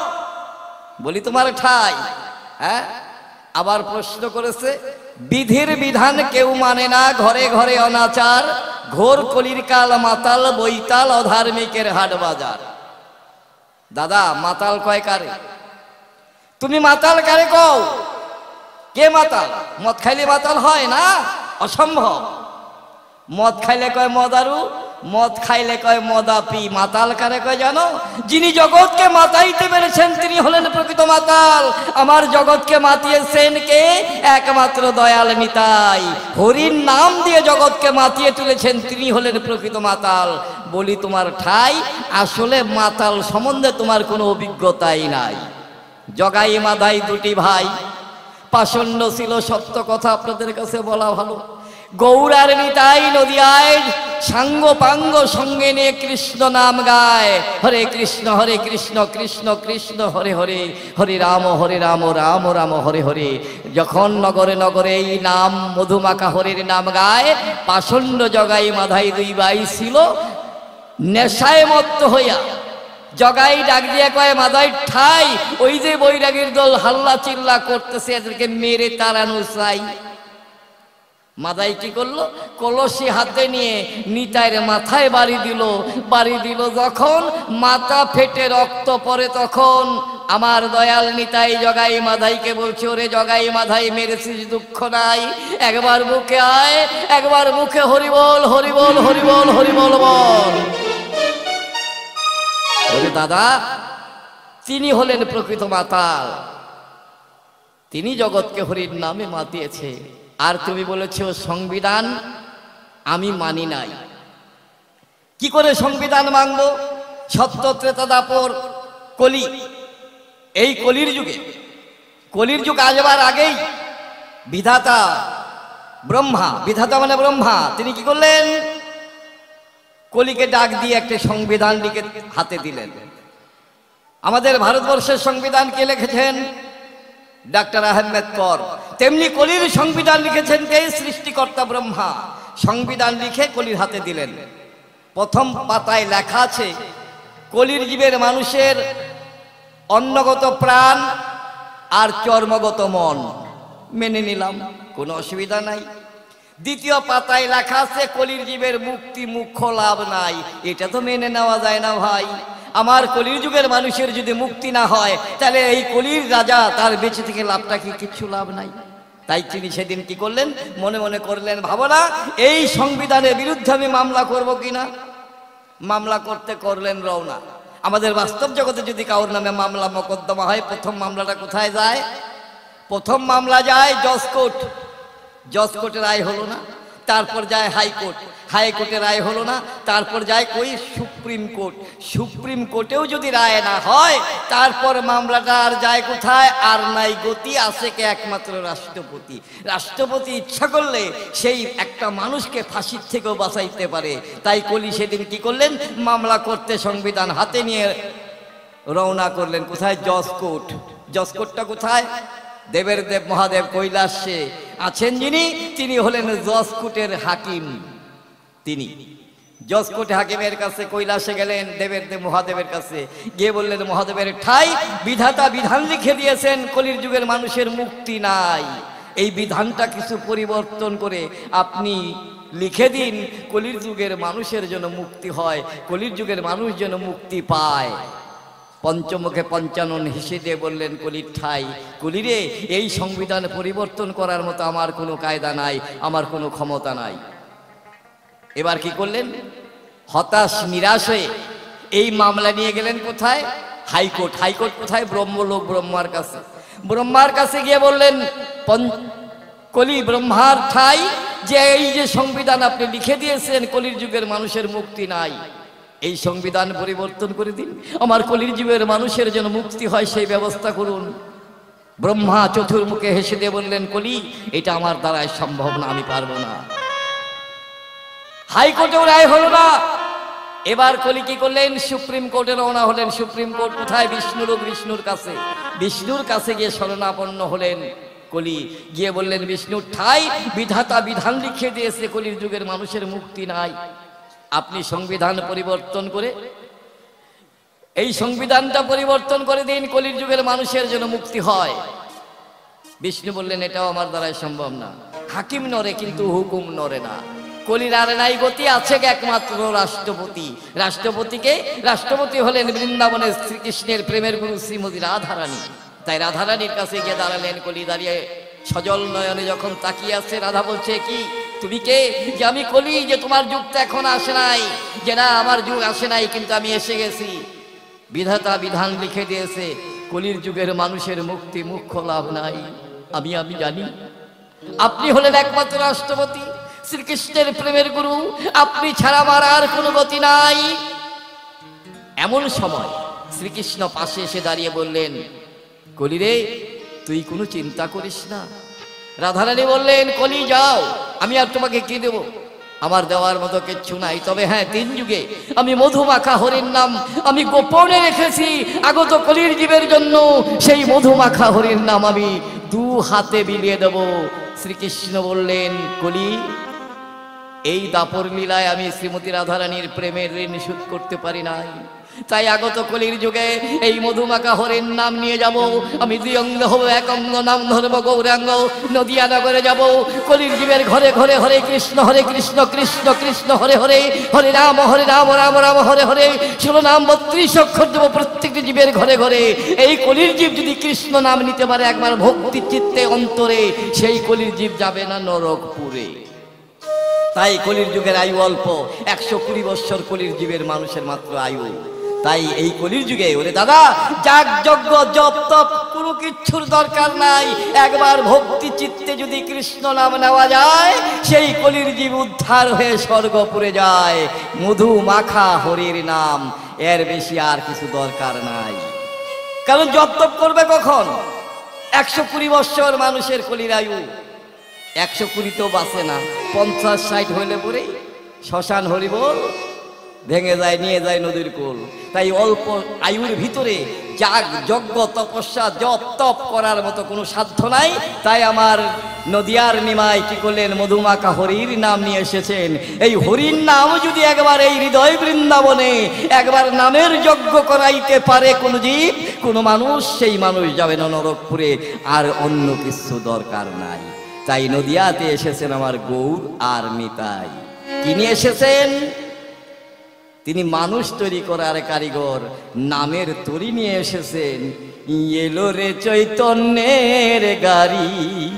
বলি তোমার ঠাই, হ্যাঁ। আবার প্রশ্ন করেছে, বিধির বিধান কেউ মানে না, ঘরে ঘরে অনাচার, ঘোর কলির কাল মাতাল বৈতাল, অধার্মিকের হাট বাজার। দাদা, মাতাল কয় কারে? তুমি মাতাল কারে কও? কে মাতাল? মদ খাইলে মাতাল হয় না? অসম্ভব। মদ খাইলে কয় মদারু, মদ খাইলে কয় মদাপি। মাতাল কারে কয় জানো? যিনি জগৎকে মাতাইতে পেরেছেন তিনি হলেন প্রকৃত মাতাল। আমার জগৎকে মাতিয়েছেন কে? একমাত্র দয়াল নিতাই। হরির নাম দিয়ে জগৎকে মাতিয়ে তুলেছেন, তিনি হলেন প্রকৃত মাতাল। বলি তোমার ঠাই, আসলে মাতাল সম্বন্ধে তোমার কোনো অভিজ্ঞতাই নাই। জগাই মাধাই দুটি ভাই, পাষণ্ড ছিল, সত্য কথা আপনাদের কাছে বলা ভালো। গৌরার নিতাই নদিয়ায় সাঙ্গ পাঙ্গ সঙ্গে নিয়ে কৃষ্ণ নাম গায়। হরে কৃষ্ণ হরে কৃষ্ণ কৃষ্ণ কৃষ্ণ হরে হরে, হরে রাম হরে রাম রাম রাম হরে হরে। যখন নগরে নগরে এই নাম মধুমাখা হরির নাম গায়, পাষণ্ড জগাই মাধাই দুই ভাই ছিল নেশায় মত্ত হইয়া। জগাই ডাক দিয়ে কয়, মাদাই ঠাই, ওই যে বৈরাগীর দল হাল্লা চিল্লা করতেছে, এদেরকে মেরে তাড়ানো চাই। মাদাই কি করলো? কলসি হাতে নিয়ে নিতাইয়ের মাথায় বাড়ি দিল। বাড়ি দিল যখন মাথা ফেটে রক্ত পড়ে, তখন আমার দয়াল নিতাই জগাই মাধাইকে বলছে, ওরে জগাই মাধাই, মেরেছিস দুঃখ নাই, একবার মুখে আয়, একবার মুখে হরিবল হরিবল হরিবল হরিবল বল। ওরে দাদা, তিনি হলেন প্রকৃত মাতাল, তিনি জগৎকে হরির নামে মাতিয়েছে। আর তুমি বলেছ সংবিধান আমি মানি নাই। কি করে সংবিধান মানব? সত্য ত্রেতা দাপর কলি, এই কলির যুগে, কলির যুগ আসবার আগেই বিধাতা ব্রহ্মা, বিধাতা মানে ব্রহ্মা, তিনি কি করলেন? কলিকে ডাক দিয়ে একটা সংবিধান লিখে হাতে দিলেন। আমাদের ভারতবর্ষের সংবিধান কে লিখেছেন? ডাক্তার আহমেদকর। তেমনি কলির সংবিধান লিখেছেন কে? সৃষ্টিকর্তা ব্রহ্মা। সংবিধান লিখে কলির হাতে দিলেন। প্রথম পাতায় লেখা আছে, কলির জীবের মানুষের অন্নগত প্রাণ আর চর্মগত মন। মেনে নিলাম, কোনো অসুবিধা নাই। দ্বিতীয় পাতায় লেখা আছে, কলির জীবের মুক্তি মুখ্য লাভ নাই। এটা তো মেনে নেওয়া যায় না ভাই। আমার কলির যুগের মানুষের যদি মুক্তি না হয়, তাহলে এই কলির রাজা তার বেঁচে থেকে লাভটা কি? কিচ্ছু লাভ নাই। তাই তিনি সেদিন কি করলেন? মনে মনে করলেন, ভাবনা এই সংবিধানের বিরুদ্ধে আমি মামলা করব কিনা। মামলা করতে করলেন রওনা। আমাদের বাস্তব জগতে যদি কারোর নামে মামলা মোকদ্দমা হয়, প্রথম মামলাটা কোথায় যায়? প্রথম মামলা যায় জজ কোর্ট। জজ কোর্টের রায় হলো না, তারপর যায় হাইকোর্ট, হাইকোর্টে রায় হলো না, তারপর যায় কই সুপ্রিম কোর্ট, সুপ্রিম কোর্টেও যদি রায় না হয় তারপর মামলাটা আর যায় কোথায়, আর নাই গতি, আছে কে একমাত্র রাষ্ট্রপতি। রাষ্ট্রপতি ইচ্ছা করলে সেই একটা মানুষকে ফাঁসির থেকেও বাঁচাইতে পারে। তাই কলি সেদিন কি করলেন, মামলা করতে সংবিধান হাতে নিয়ে রওনা করলেন কোথায়, জজ কোর্ট। জজ কোর্টটা কোথায়, দেবের দেব মহাদেব কৈলাসে আছেন যিনি, তিনি হলেন জজ কোর্টের হাকিম। তিনি জজ কোর্টে হাকিমের কাছে কৈলাসে গেলেন, দেবের দেব মহাদেবের কাছে গিয়ে বললেন, মহাদেবের ঠাই বিধাতা বিধান লিখে দিয়েছেন কলির যুগের মানুষের মুক্তি নাই, এই বিধানটা কিছু পরিবর্তন করে আপনি লিখে দিন, কলির যুগের মানুষের জন্য মুক্তি হয়, কলির যুগের মানুষ যেন মুক্তি পায়। পঞ্চমুখে পঞ্চানন হেসে দিয়ে বললেন, কলির ঠাই, কলিরে এই সংবিধান পরিবর্তন করার মতো আমার কোনো কায়দা নাই, আমার কোনো ক্ষমতা নাই। এবার কি করলেন, হতাশ নিরাশ হয়ে এই মামলা নিয়ে গেলেন কোথায়, হাইকোর্ট। হাইকোর্ট কোথায়, ব্রহ্মলোক, ব্রহ্মার কাছে। ব্রহ্মার কাছে গিয়ে বললেন, কলি ব্রহ্মার ঠাই, যে এই যে সংবিধান আপনি লিখে দিয়েছেন কলির যুগের মানুষের মুক্তি নাই, এই সংবিধান পরিবর্তন করে দিন, আমার কলির যুগের মানুষের যেন মুক্তি হয় সেই ব্যবস্থা করুন। ব্রহ্মা চতুর্মুখে হেসে দিয়ে বললেন, কলি এটা আমার দ্বারাই সম্ভব না, আমি পারবো না। হাইকোর্টেও রায় হলো না। এবার কলি কি করলেন, সুপ্রিম কোর্টে রওনা হলেন। সুপ্রিম কোর্ট কোথায়, বিষ্ণুলোক, বিষ্ণুর কাছে। বিষ্ণুর কাছে গিয়ে শরণাপন্ন হলেন কলি, গিয়ে বললেন, বিষ্ণুর ঠাই বিধাতা বিধান লিখে দিয়েছে কলির যুগের মানুষের মুক্তি নাই, আপনি সংবিধান পরিবর্তন করে এই সংবিধানটা পরিবর্তন করে দিন, কলির যুগের মানুষের যেন মুক্তি হয়। বিষ্ণু বললেন, এটাও আমার দ্বারাই সম্ভব না। হাকিম নরে কিন্তু হুকুম নরে না, কলির আর নাই গতি, আছে একমাত্র রাষ্ট্রপতি। রাষ্ট্রপতিকে রাষ্ট্রপতি হলেন বৃন্দাবনের শ্রীকৃষ্ণের প্রেমের গুরু শ্রীমতী রাধারানী। তাই রাধারানীর কাছে গিয়ে দাঁড়ালেন কলি, দাঁড়িয়ে সজল নয়নে যখন তাকিয়ে আছে, রাধা বলছে, কি তুমি কে, যে আমি কলি, যে তোমার যুগ তো এখন আসে নাই, যে না আমার যুগ আসে নাই কিন্তু আমি এসে গেছি, বিধাতা বিধান লিখে দিয়েছে কলির যুগের মানুষের মুক্তি, মুখ্য লাভ নাই, আমি আমি জানি আপনি হলেন একমাত্র রাষ্ট্রপতি, শ্রীকৃষ্ণের প্রেমের গুরু, আপনি ছাড়া আমার আর কোনো গতি নাই। এমন সময় শ্রীকৃষ্ণ পাশে এসে দাঁড়িয়ে বললেন, কলি রে তুই কোনো চিন্তা করিস না। রাধারানী বললেন, কলি যাও, আমি আর তোমাকে কি দেব, আমার দেওয়ার মতো কিচ্ছু নাই, তবে হ্যাঁ তিন যুগে আমি মধুমাখা হরির নাম আমি গোপনে রেখেছি আগত কলির জীবের জন্য, সেই মধুমাখা হরির নাম আমি দু হাতে বিলিয়ে দেব। শ্রীকৃষ্ণ বললেন, কলি এই দাপর লীলায় আমি শ্রীমতী রাধারানীর প্রেমের ঋণ শোধ করতে পারি নাই, তাই আগত কলির যুগে এই মধুমাখা হরির নাম নিয়ে যাব, আমি দুই অঙ্গ হব, এক অঙ্গ নাম ধর্ম গৌরাঙ্গ, নদিয়া নগরে যাব, কলির জীবের ঘরে ঘরে হরে কৃষ্ণ হরে কৃষ্ণ কৃষ্ণ কৃষ্ণ হরে হরে, হরে রাম হরে রাম রাম রাম হরে হরে, ষোলো নাম বত্রিশ অক্ষর দেব প্রত্যেকটি জীবের ঘরে ঘরে। এই কলির জীব যদি কৃষ্ণ নাম নিতে পারে একবার ভক্তি চিত্তে অন্তরে, সেই কলির জীব যাবে না নরকপুরে। তাই কলির যুগের আয়ু অল্প, একশো কুড়ি বৎসর কলির জীবের মানুষের মাত্র আয়ু। তাই এই কলির যুগে ওরে দাদা যাগ যজ্ঞ জপ তপ কোনো কিচ্ছুর দরকার নাই, একবার ভক্তি চিত্তে যদি কৃষ্ণ নাম নেওয়া যায়, সেই কলির জীব উদ্ধার হয়ে স্বর্গপুরে যায়। মধু মাখা হরির নাম, এর বেশি আর কিছু দরকার নাই। কারণ জপ তপ করবে কখন, একশো কুড়ি বৎসর মানুষের কলির আয়ু, একশো কুড়ি তো বাঁচে না, পঞ্চাশ ষাট হইলে পরে শ্মশান হরিবোল ভেঙে যায়, নিয়ে যায় নদীর কোল। তাই অল্প আয়ুর ভিতরে যাগ যজ্ঞ তপস্যা জপ তপ করার মতো কোনো সাধ্য নাই। তাই আমার নদিয়ার নিমাই কি করলেন, মধুমাখা হরির নাম নিয়ে এসেছেন। এই হরির নাম যদি একবার এই হৃদয় বৃন্দাবনে একবার নামের যজ্ঞ করাইতে পারে কোন জীব, কোনো মানুষ, সেই মানুষ যাবে না নরকপুরে, আর অন্য কিছু দরকার নাই। তাই নদিয়াতে এসেছেন আমার গৌর আর নিতাই। কি নিয়ে এসেছেন, তিনি মানুষ তৈরি করার কারিগর, নামের তরি নিয়ে এসেছেন। এলো রে চৈতন্যের গাড়ি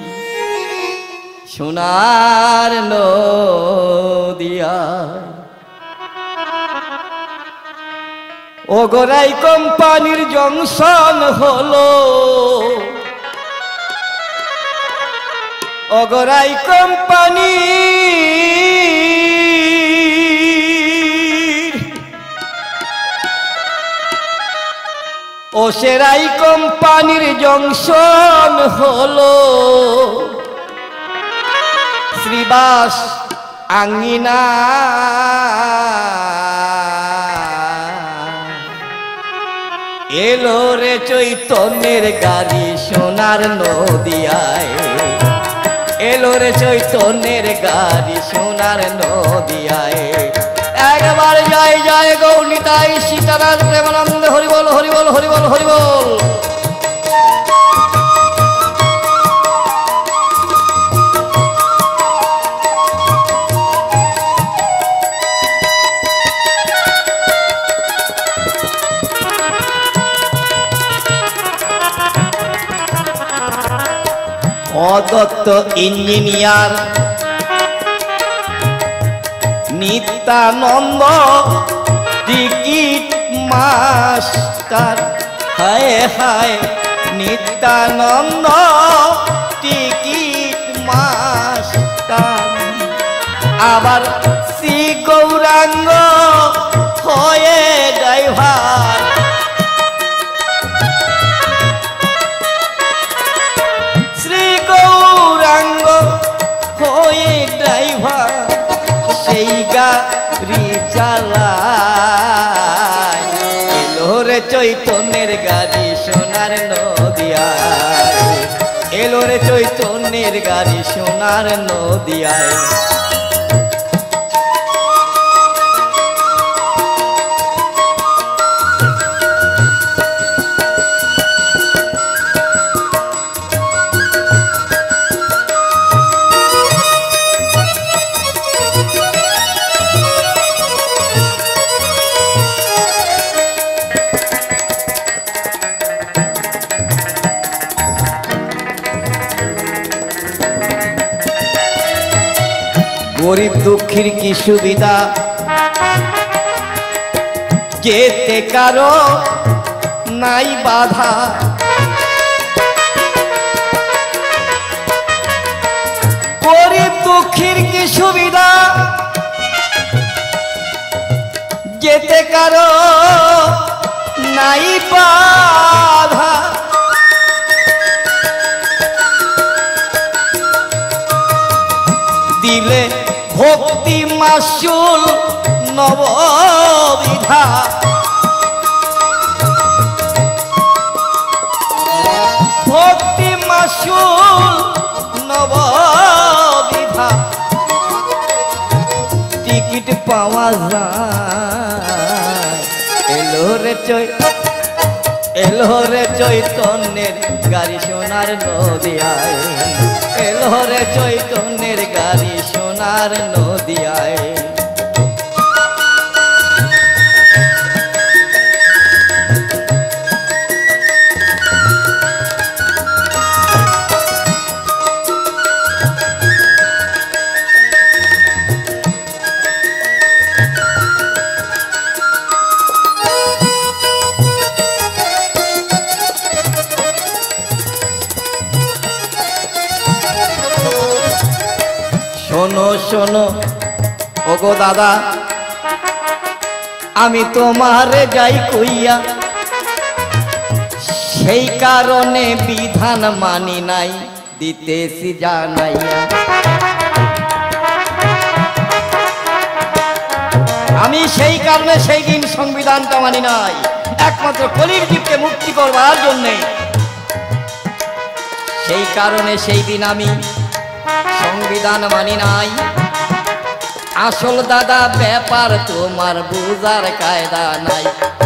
সোনার নদিয়া, ওগরাই কোম্পানির জংশন হলো, ওগরাই কোম্পানি বসেরাই কোম্পানির জংশন হলো শ্রীবাস আঙ্গিনা, এলো রে চৈতন্যের গাড়ি সোনার নদিয়ায়, এলো রে চৈতন্যের গাড়ি সোনার নদিয়ায়। একবার জয় জয় গৌনিতাই সীতারাম প্রেমানন্দ হরিবল হরিবল হরিবল হরিবল। অদত্ত ইঞ্জিনিয়ার, নিত্যানন্দ টিকিট মাস্টার, হায় হায় নিত্যানন্দ টিকিট মাস্টার। আবার শ্রী গৌরাঙ্গ হয়ে ড্রাইভার, শ্রী গৌরাঙ্গ হয়ে ড্রাইভার, সেই গাড়ি চালায়। এলো রে চৈতন্যের গাড়ি সোনার নদিয়ায়, এলো রে চৈতন্যের গাড়ি সোনার নদিয়ায়। গরিব দুঃখীর কি সুবিধা, যেতে কারো নাই বাধা। গরিব দুঃখীর কি সুবিধা, যেতে কারো নাই বাধা। দিলে ভক্তি মাসুল নববিধা, ভক্তি মাসুল নববিধা। টিকিট পাওয়া যায়, এলো রে চৈ এলো রে চৈতন্যের গাড়ি সোনার নদিয়ায়, এলো রে চৈতন্যের গাড়ি সোনার নদিয়ায়। শোনো শোনো ওগো দাদা, আমি তোমারে যাই কইয়া, সেই কারণে বিধান মানি নাই, দিতেছি জানাইয়া। আমি সেই কারণে সেই দিন সংবিধানটা মানি নাই, একমাত্র কলির জীবকে মুক্তি করবার জন্যে। সেই কারণে সেই দিন আমি সংবিধান মানি নাই। আসল দাদা ব্যাপার তোমার বুঝার কায়দা নাই।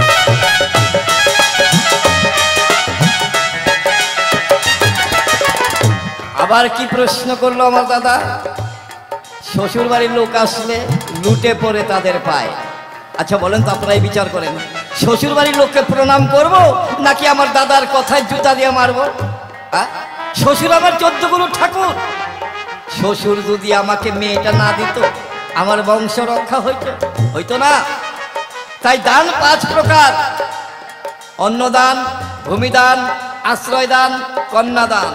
আবার কি প্রশ্ন করলো আমার দাদা, শ্বশুর বাড়ির লোক আসলে লুটে পড়ে তাদের পায়। আচ্ছা বলেন তো, আপনারাই বিচার করেন, শ্বশুর বাড়ির লোককে প্রণাম করব নাকি আমার দাদার কথায় জুতা দিয়ে মারবো? শ্বশুর আমার চোদ্দ গুরু ঠাকুর, শ্বশুর যদি আমাকে মেয়েটা না দিত আমার বংশ রক্ষা হইতো হইতো না। তাই দান পাঁচ প্রকার, অন্নদান, ভূমিদান, আশ্রয়দান, কন্যাদান।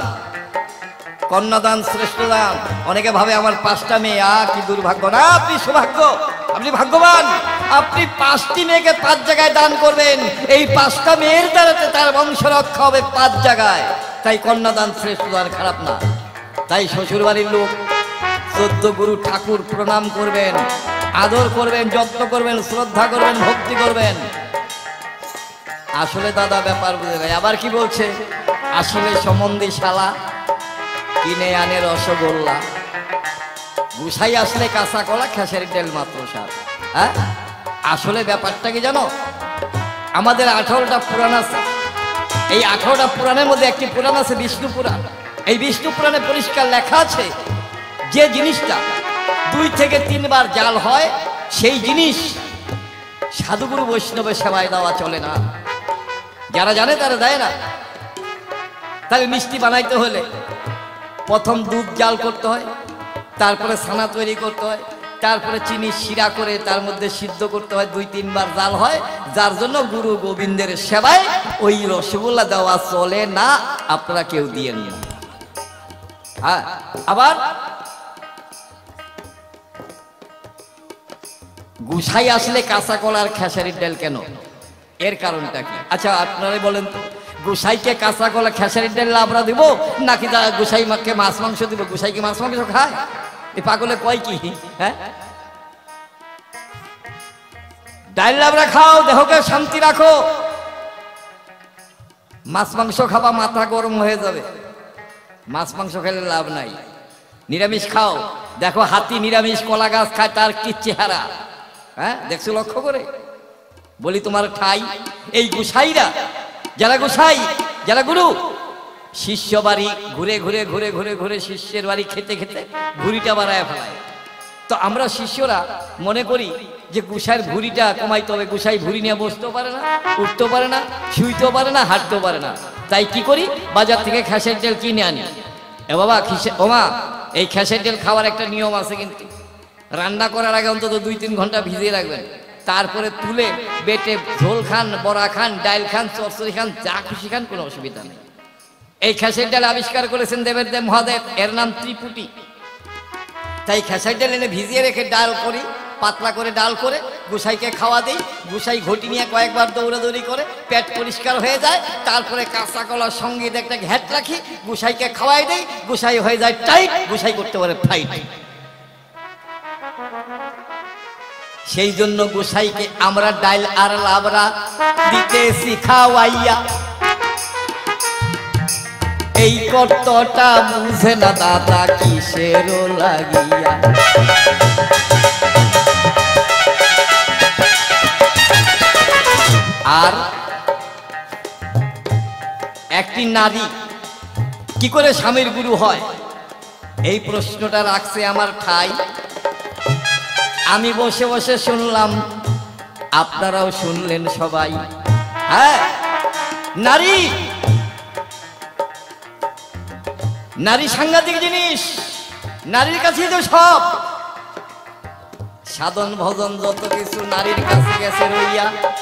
কন্যাদান শ্রেষ্ঠ দান। অনেকে ভাবে আমার পাঁচটা মেয়ে, আ কি দুর্ভাগ্য। না, আপনি সৌভাগ্য। আপনি ভাগ্যবান, আপনি পাঁচটি মেয়েকে পাঁচ জায়গায় দান করবেন, এই পাঁচটা মেয়ের দ্বারাতে তার বংশ রক্ষা হবে পাঁচ জায়গায়। তাই কন্যাদান শ্রেষ্ঠ দান, খারাপ না। তাই শ্বশুর বাড়ির লোক চোদ্দ গুরু ঠাকুর প্রণাম করবেন, আদর করবেন, যত্ন করবেন, শ্রদ্ধা করবেন, ভক্তি করবেন। আসলে দাদা ব্যাপার বুঝে নাই। আবার কি বলছে, আসলে সম্বন্ধী শালা কিনে আনে রসগোল্লা, গুছাই আসলে কাঁচা কলা, খেসারি তেল মাত্র সার। হ্যাঁ, আসলে ব্যাপারটা কি জানো, আমাদের আঠারোটা পুরাণ আছে। এই আঠারোটা পুরাণের মধ্যে একটি পুরাণ আছে বিষ্ণু পুরাণ। এই বিষ্ণু পুরাণে পরিষ্কার লেখা আছে, যে জিনিসটা দুই থেকে তিনবার জাল হয় সেই জিনিস সাধুগুরু বৈষ্ণবের সেবায় দেওয়া চলে না। যারা জানে তারা দেয় না। তাহলে মিষ্টি বানাইতে হলে প্রথম দুধ জাল করতে হয়, তারপরে ছানা তৈরি করতে হয়, তারপরে চিনি শিরা করে তার মধ্যে সিদ্ধ করতে হয়, দুই তিনবার জাল হয়। যার জন্য গুরু গোবিন্দের সেবায় ওই রসগোল্লা দেওয়া চলে না, আপনারা কেউ দিয়েন না। হ্যাঁ, আবার গুছাই আসলে কাঁচা কলার খেসারির ডাল কেন, এর কারণটা কি? আচ্ছা আপনারাই বলেন তো, গুসাইকে কাঁচা কলা খেসারির ডাল আমরা দিব নাকি যারা গুসাই মাকে মাছ মাংস দিব? গুসাই কি মাছ মাংস খায়? এই পাগলে কয় কি? হ্যাঁ, ডাল আমরা খাও, দেহকে শান্তি রাখো। মাছ মাংস খাবা মাথা গরম হয়ে যাবে, মাছ মাংস খেলে লাভ নাই। নিরামিষ খাও, দেখো হাতি নিরামিষ কলা গাছ খায়, তার কি চেহারা! হ্যাঁ, দেখছো লক্ষ্য করে? বলি তোমার ঠাই এই গুসাইরা, যারা গুসাই, যারা গুরু, শিষ্য বাড়ি ঘুরে ঘুরে ঘুরে ঘুরে ঘুরে শিষ্যের বাড়ি খেতে খেতে ঘুড়িটা বাড়ায় ফেলায়। তো আমরা শিষ্যরা মনে করি যে গুসাইয়ের ভুড়িটা কমাইতে হবে। গুসাই ভুড়ি নিয়ে বসতেও পারে না, উঠতেও পারে না, শুইতেও পারে না, হাঁটতেও পারে না। তাই কি করি, বাজার থেকে খেসের তেল কিনে আনি। এ বাবা খিসে ওমা, এই খেসের তেল খাওয়ার একটা নিয়ম আছে, কিন্তু রান্না করার আগে অন্তত দুই তিন ঘন্টা ভিজিয়ে রাখবেন। তারপরে তুলে বেটে ঝোল খান, বড়া খান, ডাল খান, চরচড়ি খান, যা খুশি খান, কোনো অসুবিধা নেই। এই খেসের ডাল আবিষ্কার করেছেন দেবের দেব মহাদেব, এর নাম ত্রিপুটি। তাই খেসের ডাল এনে ভিজিয়ে রেখে ডাল করি, পাতলা করে ডাল করে গুসাইকে খাওয়া দিই। গুসাই ঘটি নিয়ে কয়েকবার দৌড়াদৌড়ি করে পেট পরিষ্কার হয়ে যায়। তারপরে কাঁচা কলার সঙ্গে একটা ঘ্যাট রাখি, গুসাইকে খাওয়াই দেই, গুসাই হয়ে যায় টাইট, গুসাই করতে পারে ফাইট। সেই জন্য গোসাইকে আমরা ডাইল আর লাবড়া দিতে শিখাওয়াইয়া, এই কর্তটা বুঝে না দাদা কিসের লাগিয়া। আর একটি নারী কি করে স্বামীর গুরু হয়, এই প্রশ্নটা রাখছে আমার ঠাই। আমি বসে বসে শুনলাম, আপনারাও শুনলেন সবাই। হ্যাঁ, নারী নারী সাংঘাতিক জিনিস। নারীর কাছেই তো সব সাধন ভজন যত কিছু নারীর কাছে গেছে রইয়া।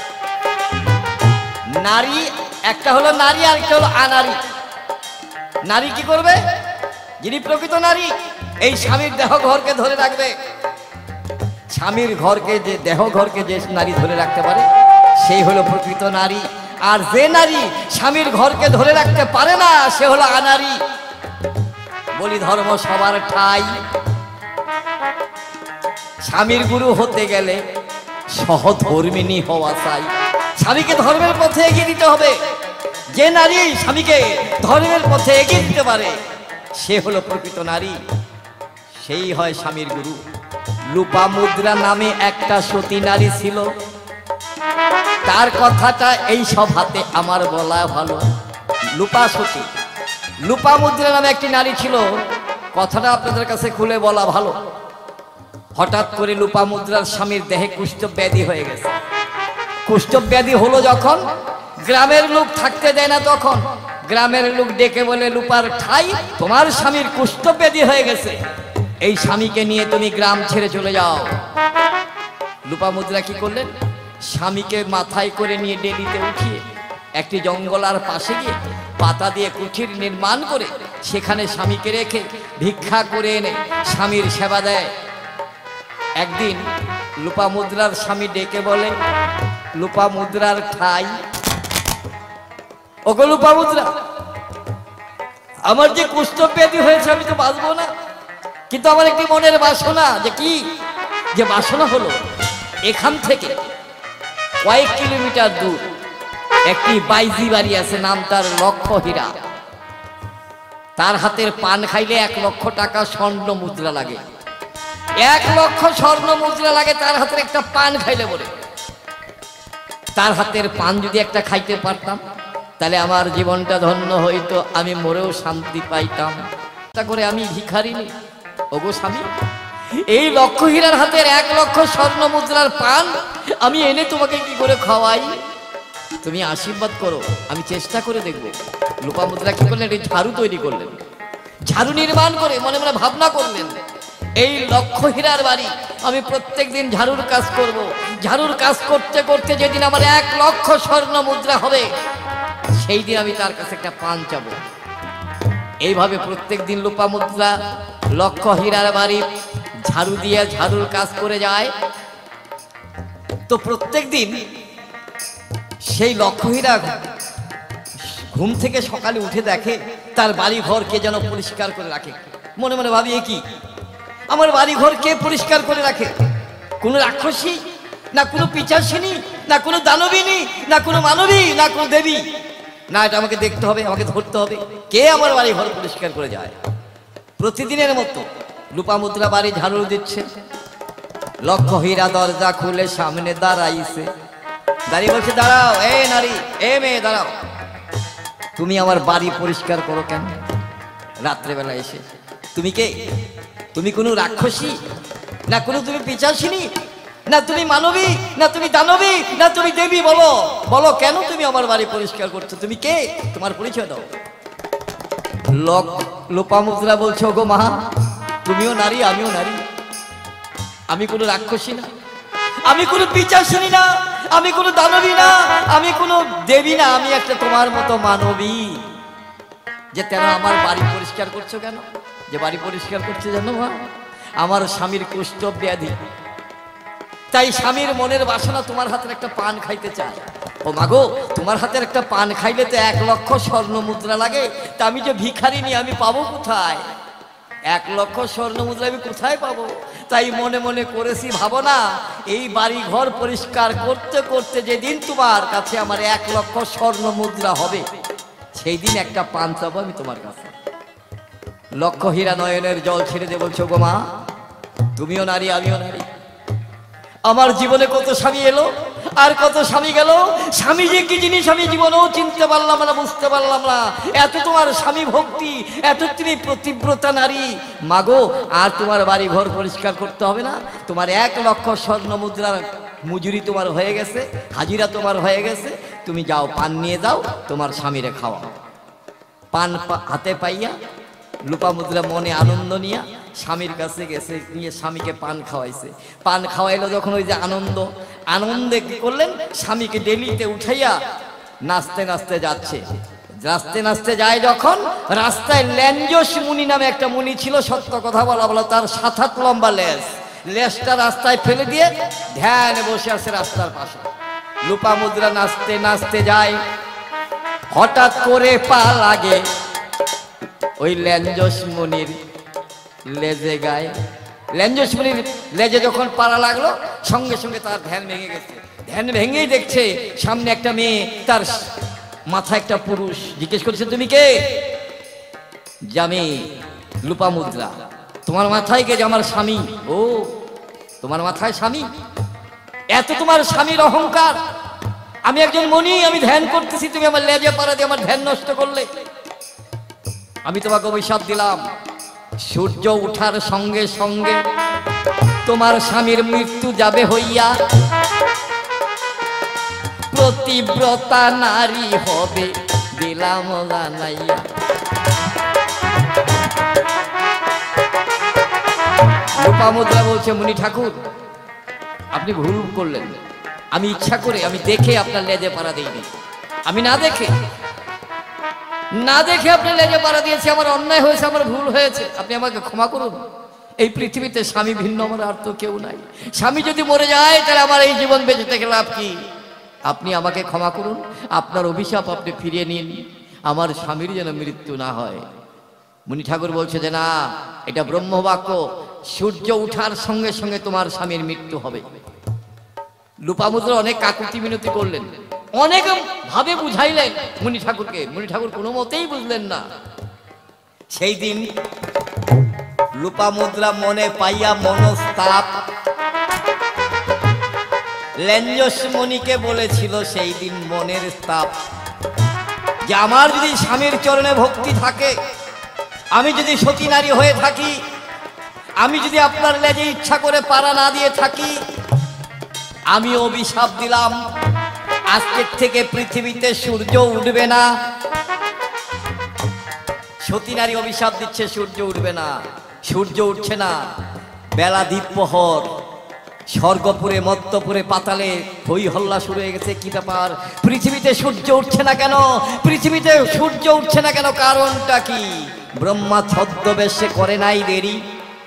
নারী একটা হলো নারী, আর একটা হলো আনারী। নারী কি করবে? যিনি প্রকৃত নারী, এই স্বামীর দেহ ঘরকে ধরে রাখবে। স্বামীর ঘরকে, যে দেহ ঘরকে যে নারী ধরে রাখতে পারে সেই হলো প্রকৃত নারী। আর যে নারী স্বামীর ঘরকে ধরে রাখতে পারে না সে হলো আনারী। বলি ধর্ম সবার ঠাই। স্বামীর গুরু হতে গেলে সহধর্মিণী হওয়া চাই। স্বামীকে ধর্মের পথে এগিয়ে দিতে হবে। যে নারী স্বামীকে ধর্মের পথে এগিয়ে দিতে পারে সে হলো প্রকৃত নারী, সেই হয় স্বামীর গুরু। লোপামুদ্রা নামে একটা সতী নারী ছিল, তার কথাটা এই সভাতে আমার বলা ভালো। লোপা সতী, লোপামুদ্রা নামে একটি নারী ছিল, কথাটা আপনাদের কাছে খুলে বলা ভালো। হঠাৎ করে লোপামুদ্রার স্বামীর দেহে কুষ্ঠ ব্যাধি হয়ে গেছে। কুষ্ঠ ব্যাধি হলো যখন, গ্রামের লোক থাকতে দেয় না, তখন গ্রামের লোক ডেকে বলে, লোপার ঠাই তোমার স্বামীর কুষ্ঠ ব্যাধি হয়ে গেছে, এই স্বামীকে নিয়ে তুমি গ্রাম ছেড়ে চলে যাও। লোপামুদ্রা কি করলেন? স্বামীকে মাথায় করে নিয়ে ডেলিতে উঠিয়ে একটি জঙ্গলার পাশে গিয়ে পাতা দিয়ে কুঠির নির্মাণ করে সেখানে স্বামীকে রেখে ভিক্ষা করে এনে স্বামীর সেবা দেয়। একদিন লোপামুদ্রার স্বামী ডেকে বলে, লোপামুদ্রার ঠাই, ওগো লোপামুদ্রা, আমার যে কুষ্ঠব্যাধি হয়েছে আমি তো বাঁচবো না, কিন্তু আমার একটি মনের বাসনা, যে কি যে বাসনা হলো এখান থেকে কয়েক কিলোমিটার দূর একটি বাইজি বাড়ি আছে, নাম তার লক্ষ্য হীরা। তার হাতের পান খাইলে এক লক্ষ টাকা স্বর্ণ মুদ্রা লাগে, এক লক্ষ স্বর্ণ মুদ্রা লাগে তার হাতের একটা পান খাইলে বলে। তার হাতের পান যদি একটা খাইতে পারতাম তাহলে আমার জীবনটা ধন্য হইতো, আমি মরেও শান্তি পাইতাম। তা করে আমি ভিখারি নেই, ওগো স্বামী, এই লক্ষ্য হীরার হাতের এক লক্ষ স্বর্ণ মুদ্রার পান আমি এনে তোমাকে কি করে খাওয়াই, তুমি আশীর্বাদ করো, আমি চেষ্টা করে দেখবো। লোপামুদ্রা কি করলেন, এই ঝাড়ু তৈরি করলেন, ঝাড়ু নির্মাণ করে মনে মনে ভাবনা করলেন, এই লক্ষ্য হীরার বাড়ি আমি প্রত্যেক দিন ঝাড়ুর কাজ করব। ঝাড়ুর কাজ করতে করতে যেদিন আমার এক লক্ষ স্বর্ণ মুদ্রা হবে সেই দিন আমি তার কাছে একটা পান চাবো। এইভাবে প্রত্যেক দিন লোপামুদ্রা লক্ষ্য হীরার বাড়ি ঝাড়ু দিয়ে ঝাড়ুর কাজ করে যায়। তো প্রত্যেক দিন সেই লক্ষ্য হীরা ঘুম থেকে সকালে উঠে দেখে তার বাড়ি ঘর কে যেন পরিষ্কার করে রাখে। মনে মনে ভাবি, এ কি, আমার বাড়ি ঘর কে পরিষ্কার করে রাখে? কোনো রাক্ষসী, না কোনো পিচাসিনী, না কোনো দানবিনী, না কোনো মানবী, না কোনো দেবী, না, এটা আমাকে দেখতে হবে, আমাকে ধরতে হবে, কে আমার বাড়ি ঘর পরিষ্কার করে যায়। প্রতিদিনের মতো লোপামুদ্রা বাড়ি ঝাড়ু দিচ্ছে, লক্ষ্য হীরা দরজা খুলে সামনে দাঁড়াইছে, দাঁড়িয়ে বলছে, দাঁড়াও এ নারী, এ মেয়ে দাঁড়াও, তুমি আমার বাড়ি পরিষ্কার করো কেন রাত্রেবেলা এসে? তুমি কে? তুমি কোনো রাক্ষসী, না কোনো তুমি পিচাসিনী, না তুমি মানবী, না তুমি দানবী, না তুমি দেবী, বলো বলো কেন তুমি আমার বাড়ি পরিষ্কার করছো? তুমি কে? তোমার পরিচয় দাও। লোক লোপামুদ্রা বলছো, গো মা, তুমিও নারী, আমিও নারী, আমি কোনো রাক্ষসী না, আমি কোনো পিচাসিনী না, আমি কোনো দানবী না, আমি কোনো দেবী না, আমি একটা তোমার মতো মানবী। যে তেন আমার বাড়ি পরিষ্কার করছো কেন? যে বাড়ি পরিষ্কার করছে জানো মা, আমার স্বামীর কুষ্ঠ ব্যাধি, তাই স্বামীর মনের বাসনা তোমার হাতের একটা পান খাইতে চায়। ও মাগো, তোমার হাতের একটা পান খাইলে তো এক লক্ষ স্বর্ণ মুদ্রা লাগে, তা আমি যে ভিখারিনী, আমি পাবো কোথায় এক লক্ষ স্বর্ণ মুদ্রা? আমি কোথায় পাবো? তাই মনে মনে করেছি ভাবনা, এই বাড়ি ঘর পরিষ্কার করতে করতে যেদিন তোমার কাছে আমার এক লক্ষ স্বর্ণ মুদ্রা হবে সেই দিন একটা পান চাবো আমি তোমার কাছে। লক্ষ্য হীরা নয়নের জল ছেড়ে দিয়ে বলছো, গো মা, তুমিও নারী, আমিও নারী, আমার জীবনে কত স্বামী এলো আর কত স্বামী গেল, স্বামী যে কি জিনিস আমি জীবনেও চিনতে পারলাম না, বুঝতে পারলাম না। এত তোমার স্বামী ভক্তি, এত তুমি প্রতিব্রতা নারী, মাগো, আর তোমার বাড়ি ঘর পরিষ্কার করতে হবে না, তোমার এক লক্ষ স্বর্ণ মুদ্রার মজুরি তোমার হয়ে গেছে, হাজিরা তোমার হয়ে গেছে, তুমি যাও পান নিয়ে যাও, তোমার স্বামীরে খাওয়া। পান হাতে পাইয়া লোপামুদ্রা মনে আনন্দ নিয়া স্বামীর কাছে গেছে, নিয়ে স্বামীকে পান খাওয়াইছে। পান খাওয়াইলো যখন, ওই যে আনন্দ, আনন্দে কি করলেন, স্বামীকে ডেলিতে উঠাইয়া নাচতে নাচতে যাচ্ছে। নাচতে নাচতে যায় যখন, রাস্তায় ল্যাঞ্জস মুনি নামে একটা মুনি ছিল, সত্য কথা বলা বলা, তার সাত হাত লম্বা লেজ, লেজটা রাস্তায় ফেলে দিয়ে ধ্যানে বসে আছে রাস্তার পাশে। লোপামুদ্রা নাচতে নাচতে যায়, হঠাৎ করে পা লাগে ওই ল্যাঞ্জস মুনির লেজে গায়ে। ল্যাঞ্জস মুনির লেজে যখন পাড়া লাগলো, সঙ্গে সঙ্গে তার ধ্যান ভেঙে গেছে। ধ্যান ভেঙেই দেখছে সামনে একটা মেয়ে, তার মাথায় একটা পুরুষ। জিজ্ঞেস করছে, তুমি কে? যে আমি লোপামুদ্রা। তোমার মাথায় কে? যে আমার স্বামী। ও, তোমার মাথায় স্বামী? এত তোমার স্বামীর অহংকার? আমি একজন মনি, আমি ধ্যান করতেছি, তুমি আমার লেজে পাড়া দিয়ে আমার ধ্যান নষ্ট করলে। আমি তোমাকে অভিশাপ দিলাম, সূর্য উঠার সঙ্গে সঙ্গে তোমার স্বামীর মৃত্যু যাবে হইয়া, প্রতিব্রতা নারী হবে দিলাম জানাইয়া। লোপামুদ্রা বলছে, মুনি ঠাকুর, আপনি ভুল করলেন, আমি ইচ্ছা করে, আমি দেখে আপনার লেজে পাড়া দিইনি, আমি না দেখে না দেখে আপনি লেজে পাড়া দিয়েছি, আমার অন্যায় হয়েছে, আমার ভুল হয়েছে, আপনি আমাকে ক্ষমা করুন। এই পৃথিবীতে স্বামী ভিন্ন আমার আর তো কেউ নাই। স্বামী যদি মরে যায় তাহলে আমার এই জীবন বেঁচে থেকে লাভ কি? আপনি আমাকে ক্ষমা করুন, আপনার অভিশাপ আপনি ফিরিয়ে নিন, আমার স্বামীর যেন মৃত্যু না হয়। মুনি ঠাকুর বলছে যে না, এটা ব্রহ্মবাক্য, সূর্য উঠার সঙ্গে সঙ্গে তোমার স্বামীর মৃত্যু হবে। লোপামুদ্রা অনেক কাকুতি মিনতি করলেন, অনেক ভাবে বুঝাইলেন মুনি ঠাকুরকে, মুনি ঠাকুর কোনো মতেই বুঝলেন না। সেই দিন লোপামুদ্রা মনে পাইয়া মনস্তাপ লেঞ্জস মুনিকে বলেছিল সেই দিন মনের তাপ, যে আমার যদি স্বামীর চরণে ভক্তি থাকে, আমি যদি সতী নারী হয়ে থাকি, আমি যদি আপনার লেজে ইচ্ছা করে পাড়া না দিয়ে থাকি, আমি অভিশাপ দিলাম আজকের থেকে পৃথিবীতে সূর্য উঠবে না। সতী নারী অভিশাপ দিচ্ছে সূর্য উঠবে না, সূর্য উঠছে না। বেলা দ্বীপ্রহর, স্বর্গপুরে মত্তপুরে পাতালে হই হল্লা শুরু হয়ে গেছে। কি ব্যাপার, পৃথিবীতে সূর্য উঠছে না কেন? পৃথিবীতে সূর্য উঠছে না কেন, কারণটা কি? ব্রহ্মা ছদ্মবেশে করে নাই দেরি,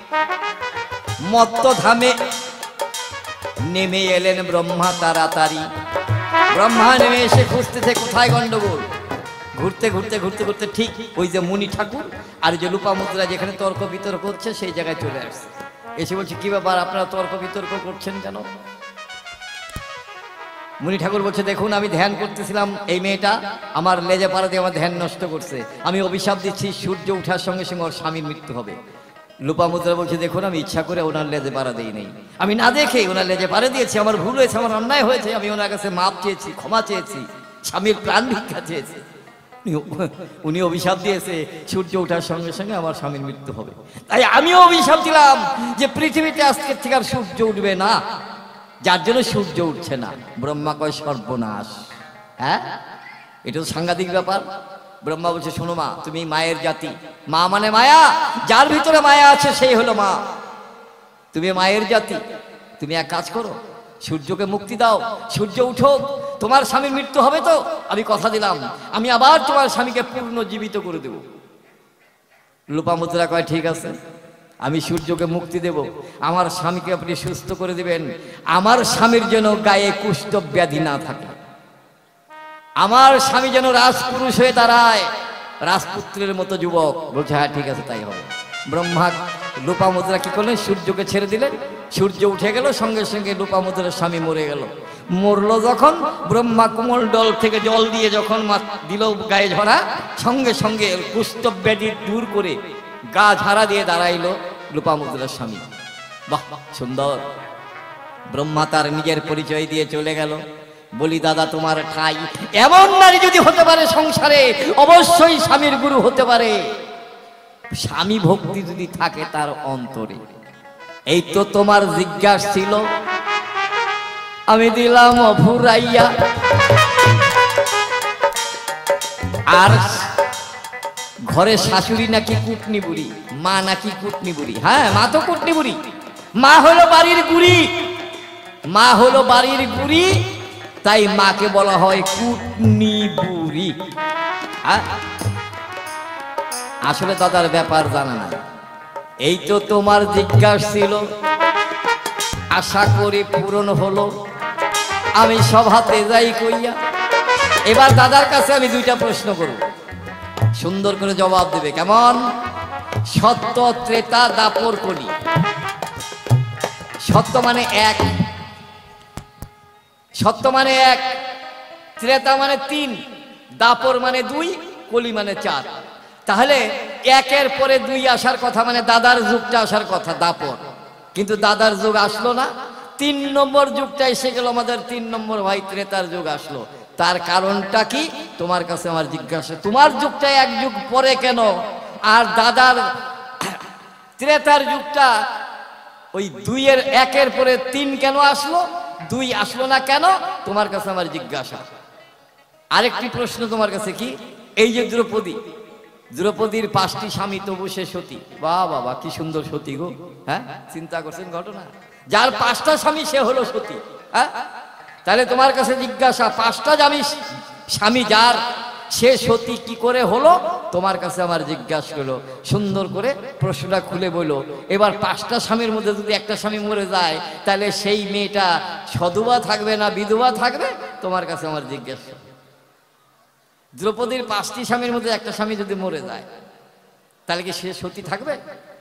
মত্তধামে নেমে এলেন ব্রহ্মা তাড়াতাড়ি। ব্রহ্মা নেমে এসে খুঁজতেছে কোথায় গন্ডগোল। ঘুরতে ঘুরতে ঘুরতে ঘুরতে ঠিক ওই যে মুনি ঠাকুর আর যে লোপামুদ্রা যেখানে তর্ক বিতর্ক হচ্ছে সেই জায়গায় চলে আসছে। এসে বলছে কি ব্যাপার, আপনারা তর্ক বিতর্ক করছেন কেন? মুনি ঠাকুর বলছে দেখুন, আমি ধ্যান করতেছিলাম, এই মেয়েটা আমার লেজে পাড়া দিয়ে আমার ধ্যান নষ্ট করছে, আমি অভিশাপ দিচ্ছি সূর্য উঠার সঙ্গে সঙ্গে ওর স্বামীর মৃত্যু হবে। লোপামুদ্রা বলছে দেখুন, আমি ইচ্ছা করে ওনার লেজে পাড়া দিই নেই, আমি না দেখে ওনার লেজে পাড়া দিয়েছি, আমার ভুল হয়েছে, আমার অন্যায় হয়েছে, আমি ওনার কাছে মাপ চেয়েছি, ক্ষমা চেয়েছি, স্বামীর প্রাণ ভিক্ষা চেয়েছি। উনি অভিশাপ দিয়েছে সূর্য ওঠার সঙ্গে সঙ্গে আমার স্বামীর মৃত্যু হবে, তাই আমিও অভিশাপ দিলাম যে পৃথিবীতে আজকের থেকে আর সূর্য উঠবে না, যার জন্য সূর্য উঠছে না। ব্রহ্মা কয় সর্বনাশ। হ্যাঁ, এটা তো সাংঘাতিক ব্যাপার। ব্রহ্মা বলছে শোনো মা, তুমি মায়ের জাতি, মা মানে মায়া, যার ভিতরে মায়া আছে সেই হলো মা, তুমি মায়ের জাতি, তুমি এক কাজ করো, সূর্যকে মুক্তি দাও, সূর্য উঠো, তোমার স্বামীর মৃত্যু হবে তো আমি কথা দিলাম, আমি আবার তোমার স্বামীকে পূর্ণ জীবিত করে দেব। লোপামুদ্রা কয় ঠিক আছে, আমি সূর্যকে মুক্তি দেব, আমার স্বামীকে আপনি সুস্থ করে দিবেন, আমার স্বামীর যেন গায়ে কুষ্ঠ ব্যাধি না থাকে, আমার স্বামী যেন রাজপুরুষ হয়ে দাঁড়ায়, রাজপুত্রের মতো যুবক। বলছে হ্যাঁ ঠিক আছে তাই হবে। ব্রহ্মা লোপামুদ্রা কি করলেন, সূর্যকে ছেড়ে দিলেন, সূর্য উঠে গেল, সঙ্গে সঙ্গে লোপামুদ্রার স্বামী মরে গেল। মরলো যখন, ব্রহ্মা কোমল ডল থেকে জল দিয়ে যখন দিল গায়ে ঝরা, সঙ্গে সঙ্গে কুষ্ঠ ব্যাধি দূর করে গা ঝাড়া দিয়ে দাঁড়াইলো লোপামুদ্রার স্বামী। বাহ সুন্দর। ব্রহ্মা তার নিজের পরিচয় দিয়ে চলে গেল। বলি দাদা তোমার ঠাই এমন নারী যদি হতে পারে সংসারে, অবশ্যই স্বামীর গুরু হতে পারে, স্বামী ভক্তি যদি থাকে তার অন্তরে। এই তো তোমার জিজ্ঞাসা ছিল, আমি দিলাম অফুরাইয়া। আর ঘরে শাশুড়ি নাকি কুটনি বুড়ি, মা নাকি কুটনি বুড়ি। হ্যাঁ, মা তো কুটনি বুড়ি, মা হলো বাড়ির গুড়ি, মা হলো বাড়ির গুড়ি, তাই মাকে বলা হয় কুটনি বুড়ি। আসলে দাদার ব্যাপার জানা নাই। এই তো তোমার জিজ্ঞাসা ছিল, আশা করি পূরণ হলো, আমি সভাতে যাই কইয়া। এবার দাদার কাছে আমি দুইটা প্রশ্ন করব, সুন্দর করে জবাব দেবে। কেমন? সত্য, ত্রেতা, দাপর, কলি। সত্য মানে এক, সত্য মানে এক, ত্রেতা মানে তিন, দাপর মানে দুই, কলি মানে চার। তাহলে একের পরে দুই আসার কথা, মানে দাদার যুগটা আসার কথা দাপর, কিন্তু দাদার যুগ আসলো না, তিন নম্বর যুগটা এসে গেল আমাদের, তিন নম্বর ভাই ত্রেতার যুগ আসলো। তার কারণটা কি তোমার কাছে আমার জিজ্ঞাসা, তোমার যুগটা এক যুগ পরে কেন, আর দাদার ত্রেতার যুগটা ওই দুইয়ের একের পরে তিন কেন আসলো, দুই আসলো না কেন, তোমার কাছে আমার জিজ্ঞাসা। আরেকটি প্রশ্ন তোমার কাছে কি, এই যে দ্রৌপদী, দ্রৌপদীর পাঁচটি স্বামী তবু সে সতী। বাহ বাবা, কি সুন্দর সতী গো। হ্যাঁ, চিন্তা করছেন ঘটনা, যার পাঁচটা স্বামী সে হলো সতী। হ্যাঁ, তাহলে তোমার কাছে জিজ্ঞাসা, পাঁচটা স্বামী স্বামী যার, সে সতী কি করে হলো তোমার কাছে আমার জিজ্ঞাসা করলো, সুন্দর করে প্রশ্নটা খুলে বলল। এবার পাঁচটা স্বামীর মধ্যে যদি একটা স্বামী মরে যায় তাহলে সেই মেয়েটা সধবা থাকবে না বিধবা থাকবে, তোমার কাছে আমার জিজ্ঞাসা। দ্রৌপদীর পাঁচটি স্বামীর মধ্যে একটা স্বামী যদি মরে যায় তাহলে কি সে সতী থাকবে?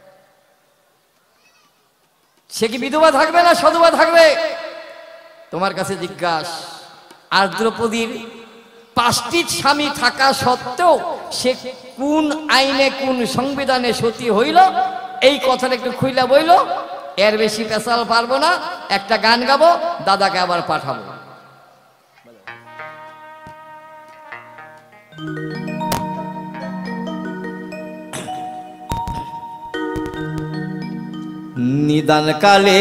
সে কি বিধবা থাকবে না সধবা থাকবে? তোমার কাছে জিজ্ঞাসা। আর দ্রৌপদীর পাঁচটি স্বামী থাকা সত্ত্বেও সে কোন আইনে কোন সংবিধানে সতী হইল এই কথাটা একটু খুইলা বইল। এর বেশি পেশাল পারবো না, একটা গান গাবো, দাদাকে আবার পাঠাবো। নিদান কালে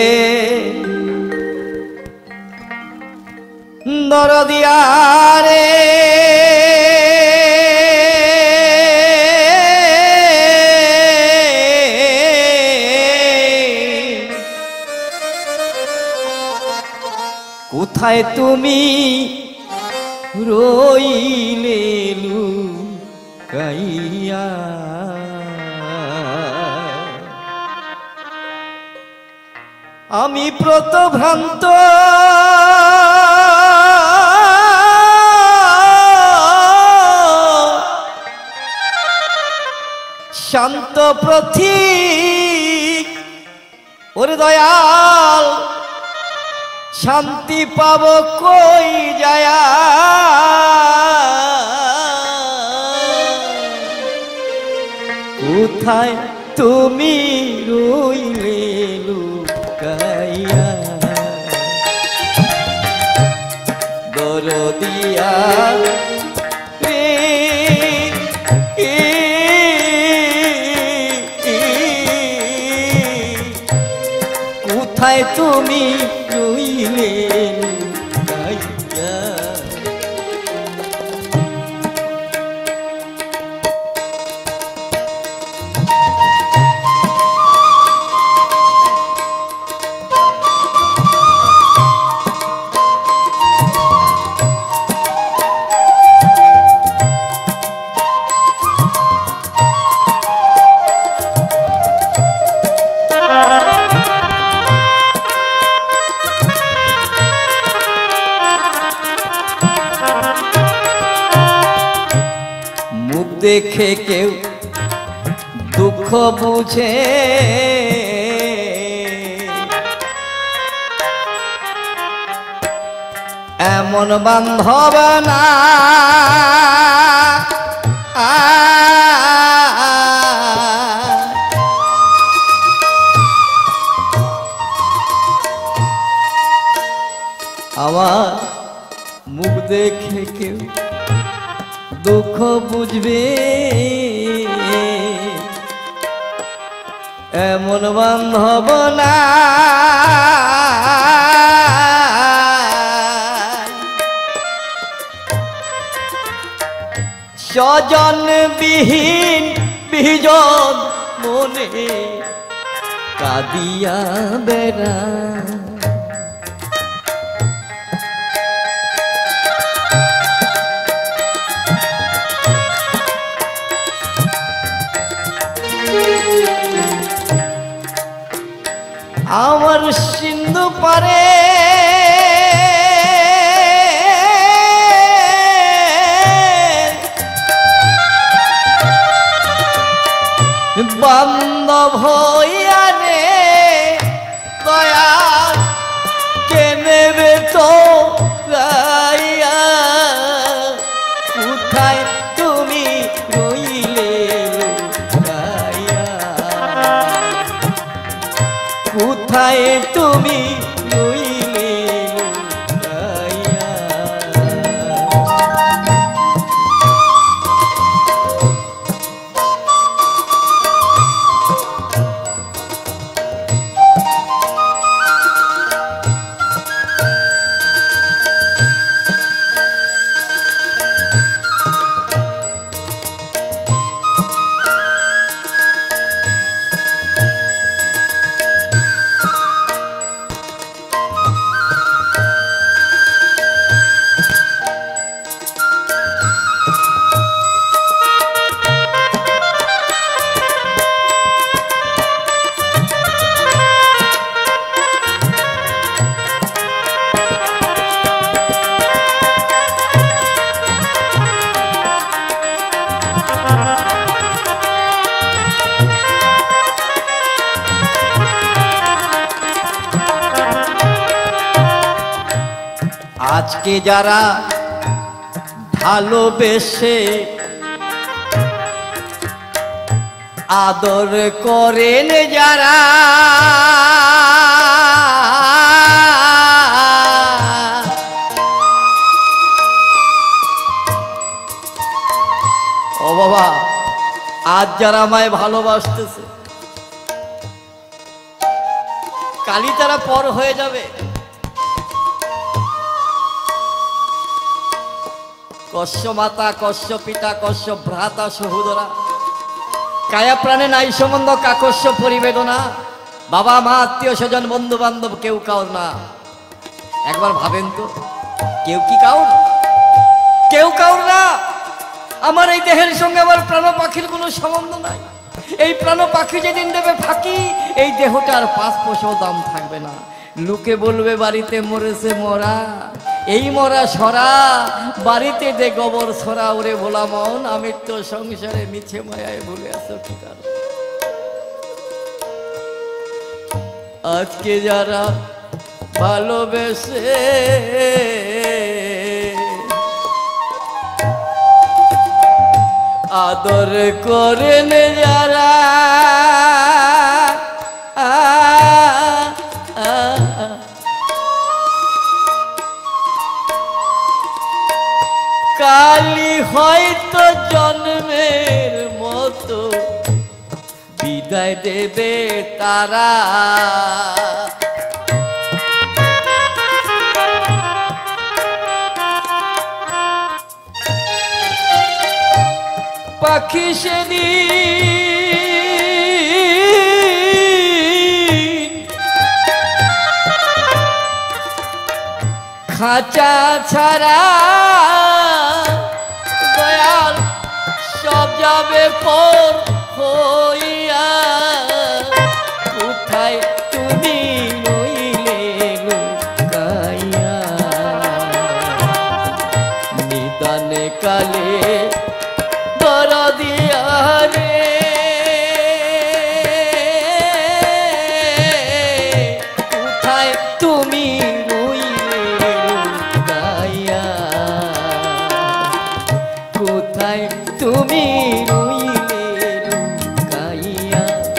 দরদিয়ারে কোথায় তুমি রইলে লুকাইয়া, আমি প্রতভ্রান্ত শান্ত প্রতীক, ওরে দয়াল শান্তি পাব কই যায়া, কোথায় তুমি রইলে লুকাইয়া, দরদিয়া রে কোথায় তুমি রইলে লুকাইয়া। দেখে কেউ দুঃখ বুঝে, এমন বান্ধব না আমার মুখ দেখে কেউ দুঃখ বুঝবে, এমন বান্ধব না স্বজন বিহীন বিজন মনে কাঁদিয়া বেড়া, আমার সিন্ধু পারে বান্ধব হইয়া রে দয়া কে নেবে তো গাইয়া, কোথায় তুমি রইলে গাইয়া, কোথায় তুমি রইলে গাইয়া। আজকে যারা ভালোবেসে আদর করেন যারা, ও বাবা আজ যারা আমায় ভালোবাসতেছে কালই তারা পর হয়ে যাবে। কশ্য মাতা কশ্য পিতা কশ্য ভ্রাতা সহোদরা, কায়া প্রাণে নাই সম্বন্ধ কাকস্য পরিবেদনা। বাবা মা আত্মীয় স্বজন বন্ধু বান্ধব কেউ কাউর না। একবার ভাবেন তো, কেউ কি কাউর? কেউ কাউর না। আমার এই দেহের সঙ্গে আমার প্রাণ পাখির কোনো সম্বন্ধ নাই। এই প্রাণ পাখি যেদিন দেবে ফাঁকি, এই দেহটার পাঁচ পয়সাও দাম থাকবে না। লোকে বলবে বাড়িতে মরেছে মরা, এই মরা সরা, বাড়িতে দে গোবর সরা। ওরে ভোলা মন, আমি তো সংসারে মিছে মায়ায় ভুলে আসো কি কারণ। আজকে যারা ভালোবেসে আদর করেন যারা, কালি হয়তো জন্মের মতো বিদায় দেবে তারা। পাখি সেদিন খাঁচা ছাড়া দয়াল সব যাবে পর হইয়া। কোথায় তুমি রইলে লুকাইয়া, নিদানে কালে দিয়া রে কোথায় তুমি রইলে লুকাইয়া, কোথায় তুমি রইলে লুকাইয়া।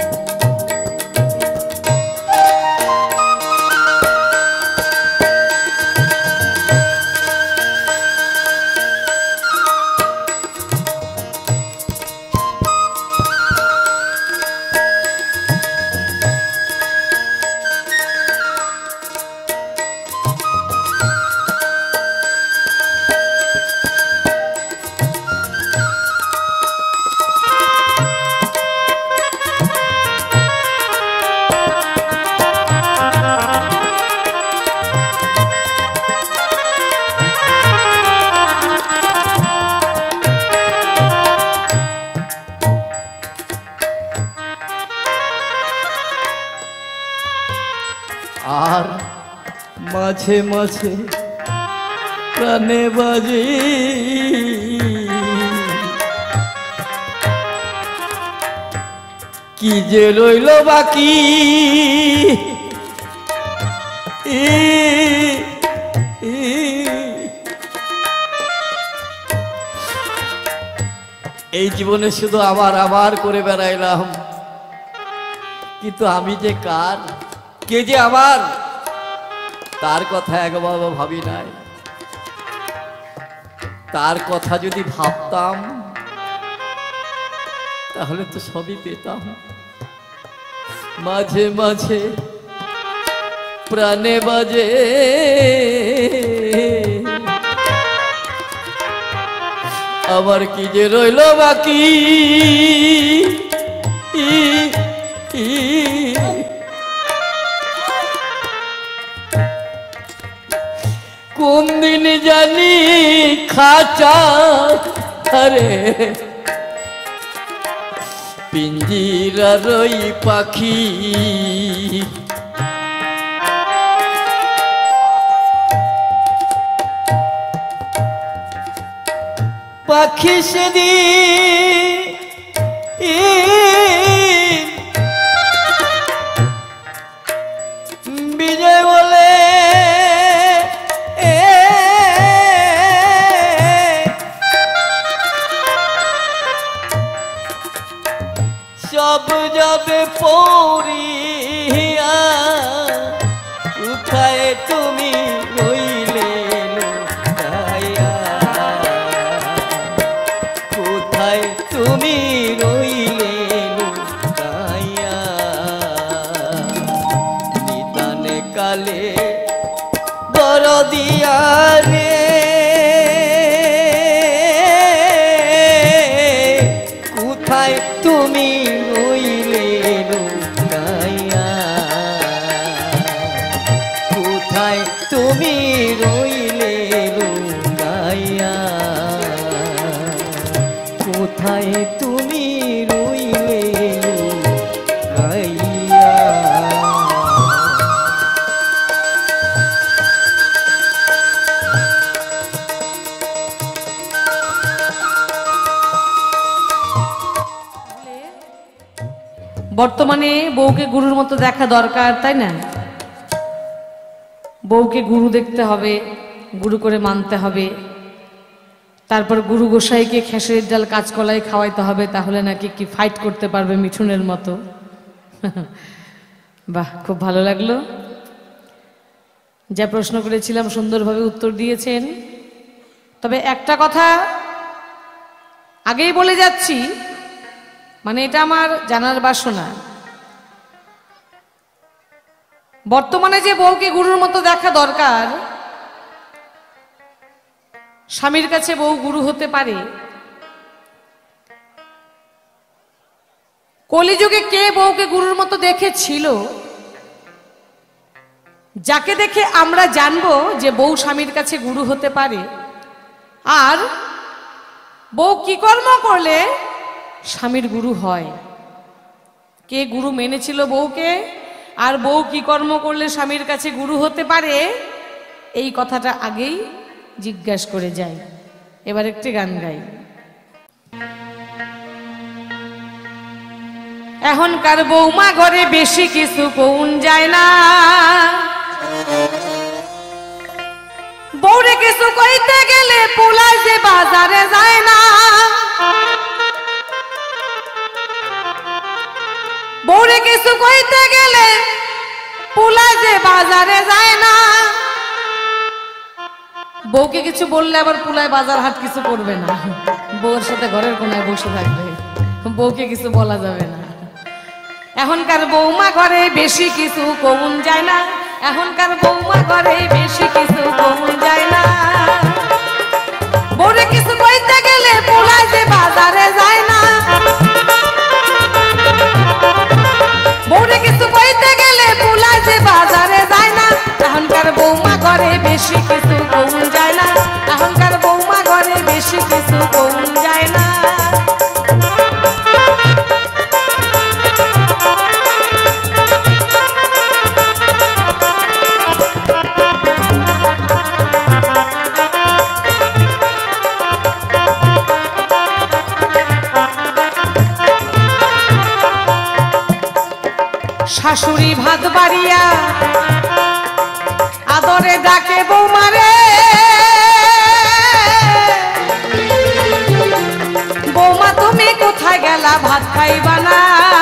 আর মাঝে মাঝে প্রাণে বাজে কি যে রইল বাকি, এই জীবনে শুধু আবার আবার করে বেড়াইলাম, কিন্তু আমি যে কার, কে যে আমার, তার কথা একবার ভাবি নাই। তার কথা যদি ভাবতাম তাহলে তো সবই পেতাম। মাঝে মাঝে প্রাণে বাজে আবার কি যে রইল বাকি, কোন দিন জানি খাঁচা আরে পিঞ্জিরা রই পাখি, পাখি সেদিন বিজয় বলে পড়িয়া কোথায় তুমি রইলে লুকাইয়া, কোথায় তুমি রইলে লুকাইয়া, নিদানে কালে দরদিয়া রে কোথায় তুমি রইলে লুকাইয়া, কোথায় তুমি রইলে লুকাইয়া, কোথায় তুমি রইলে লুকাইয়া।
বর্তমানে বউকে গুরুর মতো দেখা দরকার, তাই না? বউকে গুরু দেখতে হবে, গুরু করে মানতে হবে, তারপর গুরু গোসাইকে খেসের ডাল কাঁচকলাই খাওয়াইতে হবে, তাহলে নাকি কি ফাইট করতে পারবে মিঠুনের মতো। বাহ, খুব ভালো লাগলো। যা প্রশ্ন করেছিলাম সুন্দরভাবে উত্তর দিয়েছেন। তবে একটা কথা আগেই বলে যাচ্ছি, মানে এটা আমার জানার বাসনা, বর্তমানে যে বউকে গুরুর মতো দেখা দরকার, স্বামীর কাছে বউ গুরু হতে পারে। কলিযুগে কে বউকে গুরুর মতো দেখেছিল, যাকে দেখে আমরা জানবো যে বউ স্বামীর কাছে গুরু হতে পারে, আর বউ কি কর্ম করলে স্বামীর গুরু হয়, কে গুরু মেনেছিল বউকে, আর বউ কি কর্ম করলে স্বামীর কাছে গুরু হতে পারে, এই কথাটা আগেই জিজ্ঞাসা করে যাই। এবার একটি গান গাই। এখনকার বৌমা ঘরে বেশি কিছু কোন যায় না, বউরে কিছু কইতে গেলে পোলায় যে বাজারে যায় না, বউরে কিছু কইতে গেলে পোলায় যে বাজারে যায় না। বউকে কিছু বললে আবার পুলায় বাজার হাট কিছু করবে না, বউর সাথে ঘরের কোনায় বসে থাকবে, বউকে কিছু বলা যাবে না। এখনকার বৌমা ঘরে বেশি কিছু কমন যায় না, এখনকার বৌমা ঘরে বেশি কিছু কমন যায় না, বউরে কিছু কইতে গেলে পোলায় যে বাজারে যায় না, বউরে কিছু কইতে গেলে পোলায় যে বাজারে যায় না। এখনকার বৌমা ঘরে বেশি কিছু কমন যায় না, এখনকার বৌমা ঘরে বেশি কিছু কমন যায় না। শাশুড়ি ভাত বাড়িয়া আদরে ডাকে বৌমারে, বৌমা তুমি কোথায় গেলা ভাত খাইবা না।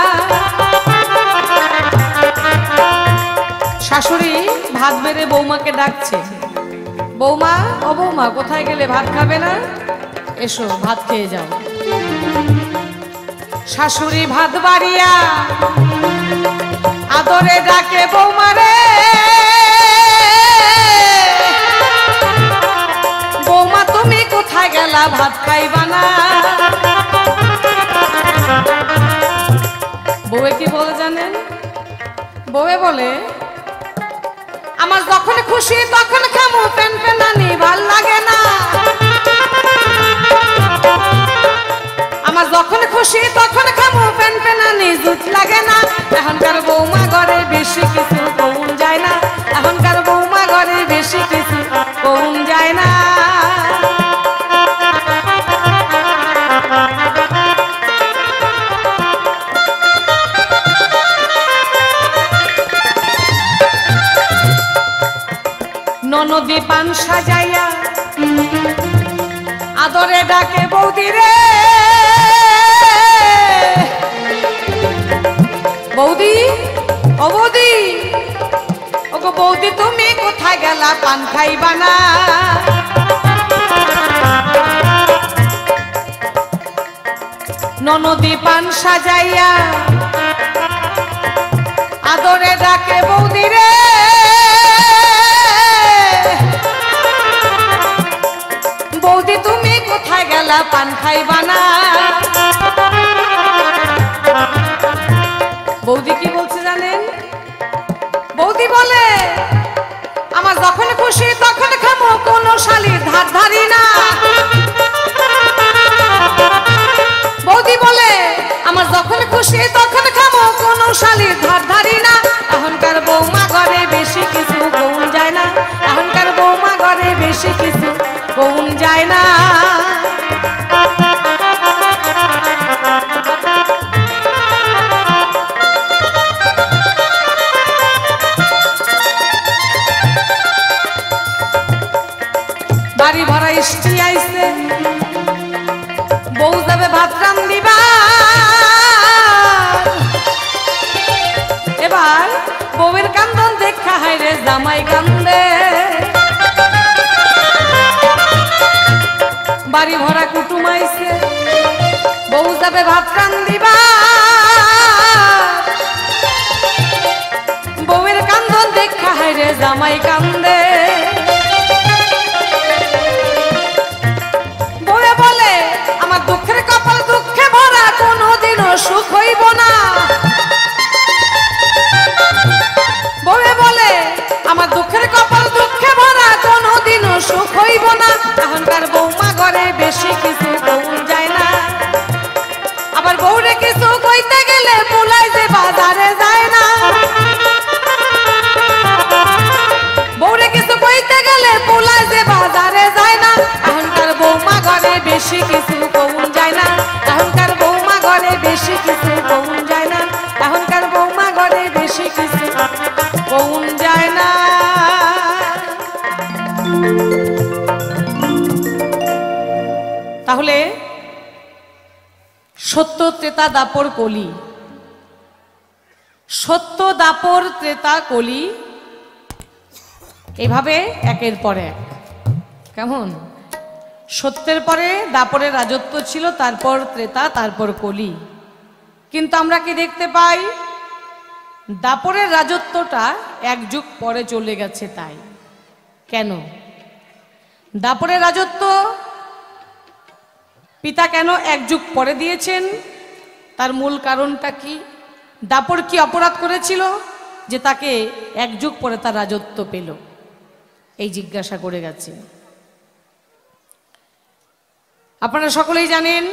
শাশুড়ি ভাত বেড়ে বৌমাকে ডাকছে, বৌমা ও বৌমা কোথায় গেলে ভাত খাবে না, এসো ভাত খেয়ে যাও। শাশুড়ি ভাত বাড়িয়া আদরে ডাকে বৌমারে, বৌমা তুমি কোথায় গেলা ভাত খাইবা না। বউয়ে কি বলে জানেন? বউয়ে বলে, আমার যখন খুশি তখন খামু পেন পেনানি ভাল লাগে না, আমার যখন খুশি তখন খামু পেন পেনানি জুত লাগে না। এখনকার বৌমা ঘরে বেশি কিছু কমন যায় না, এখনকার বৌমা ঘরে বেশি কিছু কমন যায় না। ননদী পান সাজাইয়া আদরে ডাকে বৌদি রে, বৌদি, ও বৌদি, ও গো বৌদি তুমি কোথায় গেলা, পান খাইবা না? ননদি পান সাজাইয়া আদরে ডাকে বৌদি রে, বৌদি তুমি কোথায় গেলা, পান খাইবা না? বৌদি কি বলছে জানেন? বৌদি বলে আমার যখন খুশি তখন খামো, কোনো শালির ধার ধারি না। বৌদি বলে আমার যখন খুশি তখন খামো, কোনো শালির ধার ধারি না। এখনকার বৌমা ঘরে বেশি কিছু বউন যায় না, এখনকার বৌমা ঘরে বেশি কিছু বউন যায় না। বাড়ি ভরা ইষ্টি আইছে, বউ যাবে ভাত রান্ধিবা। এবার বউয়ের কান্দন দেখা হায় রে জামাই কান্দে। বাড়ি ভরা কুটুম আইছে, বউ যাবে ভাত রান্ধিবা। বউয়ের কান্দন দেখা হায় রে জামাই কান্দে। দুঃখের কপাল দুঃখে ভরা, কোনদিনও সুখ হইব না। বউয়ে বলে আমার দুঃখের কপাল দুঃখে ভরা, কোনদিনও সুখ হইব না। এখনকার বৌমা ঘরে বেশি কিছু বউন যায় না। আবার বউরে কিছু কইতে গেলে বুলাই যে বাজারে যায় না। বউরে কিছু কইতে গেলে বুলাই যে বাজারে যায় না। এখনকার বৌমা ঘরে বেশি কিছু বউন যায় না, এখনকার বৌমা ঘরে বেশি কিছু বউন যায় না, এখনকার বৌমা ঘরে বেশি কিছু বউন যায় না। তাহলে সত্য ত্রেতা দাপর কলি, সত্য দাপর ত্রেতা কলি, এভাবে একের পর এক। কেমন? সত্যের পরে দাপরের রাজত্ব ছিল, তারপর ত্রেতা, তারপর কলি। কিন্তু আমরা কি দেখতে পাই? দাপরের রাজত্বটা এক যুগ পরে চলে গেছে। তাই কেন দাপরের রাজত্ব পিতা কেন এক যুগ পরে দিয়েছেন? তার মূল কারণটা কি? দাপর কি অপরাধ করেছিল যে তাকে এক যুগ পরে তার রাজত্ব পেল? এই জিজ্ঞাসা করে গেছে। আপনারা সকলেই জানেন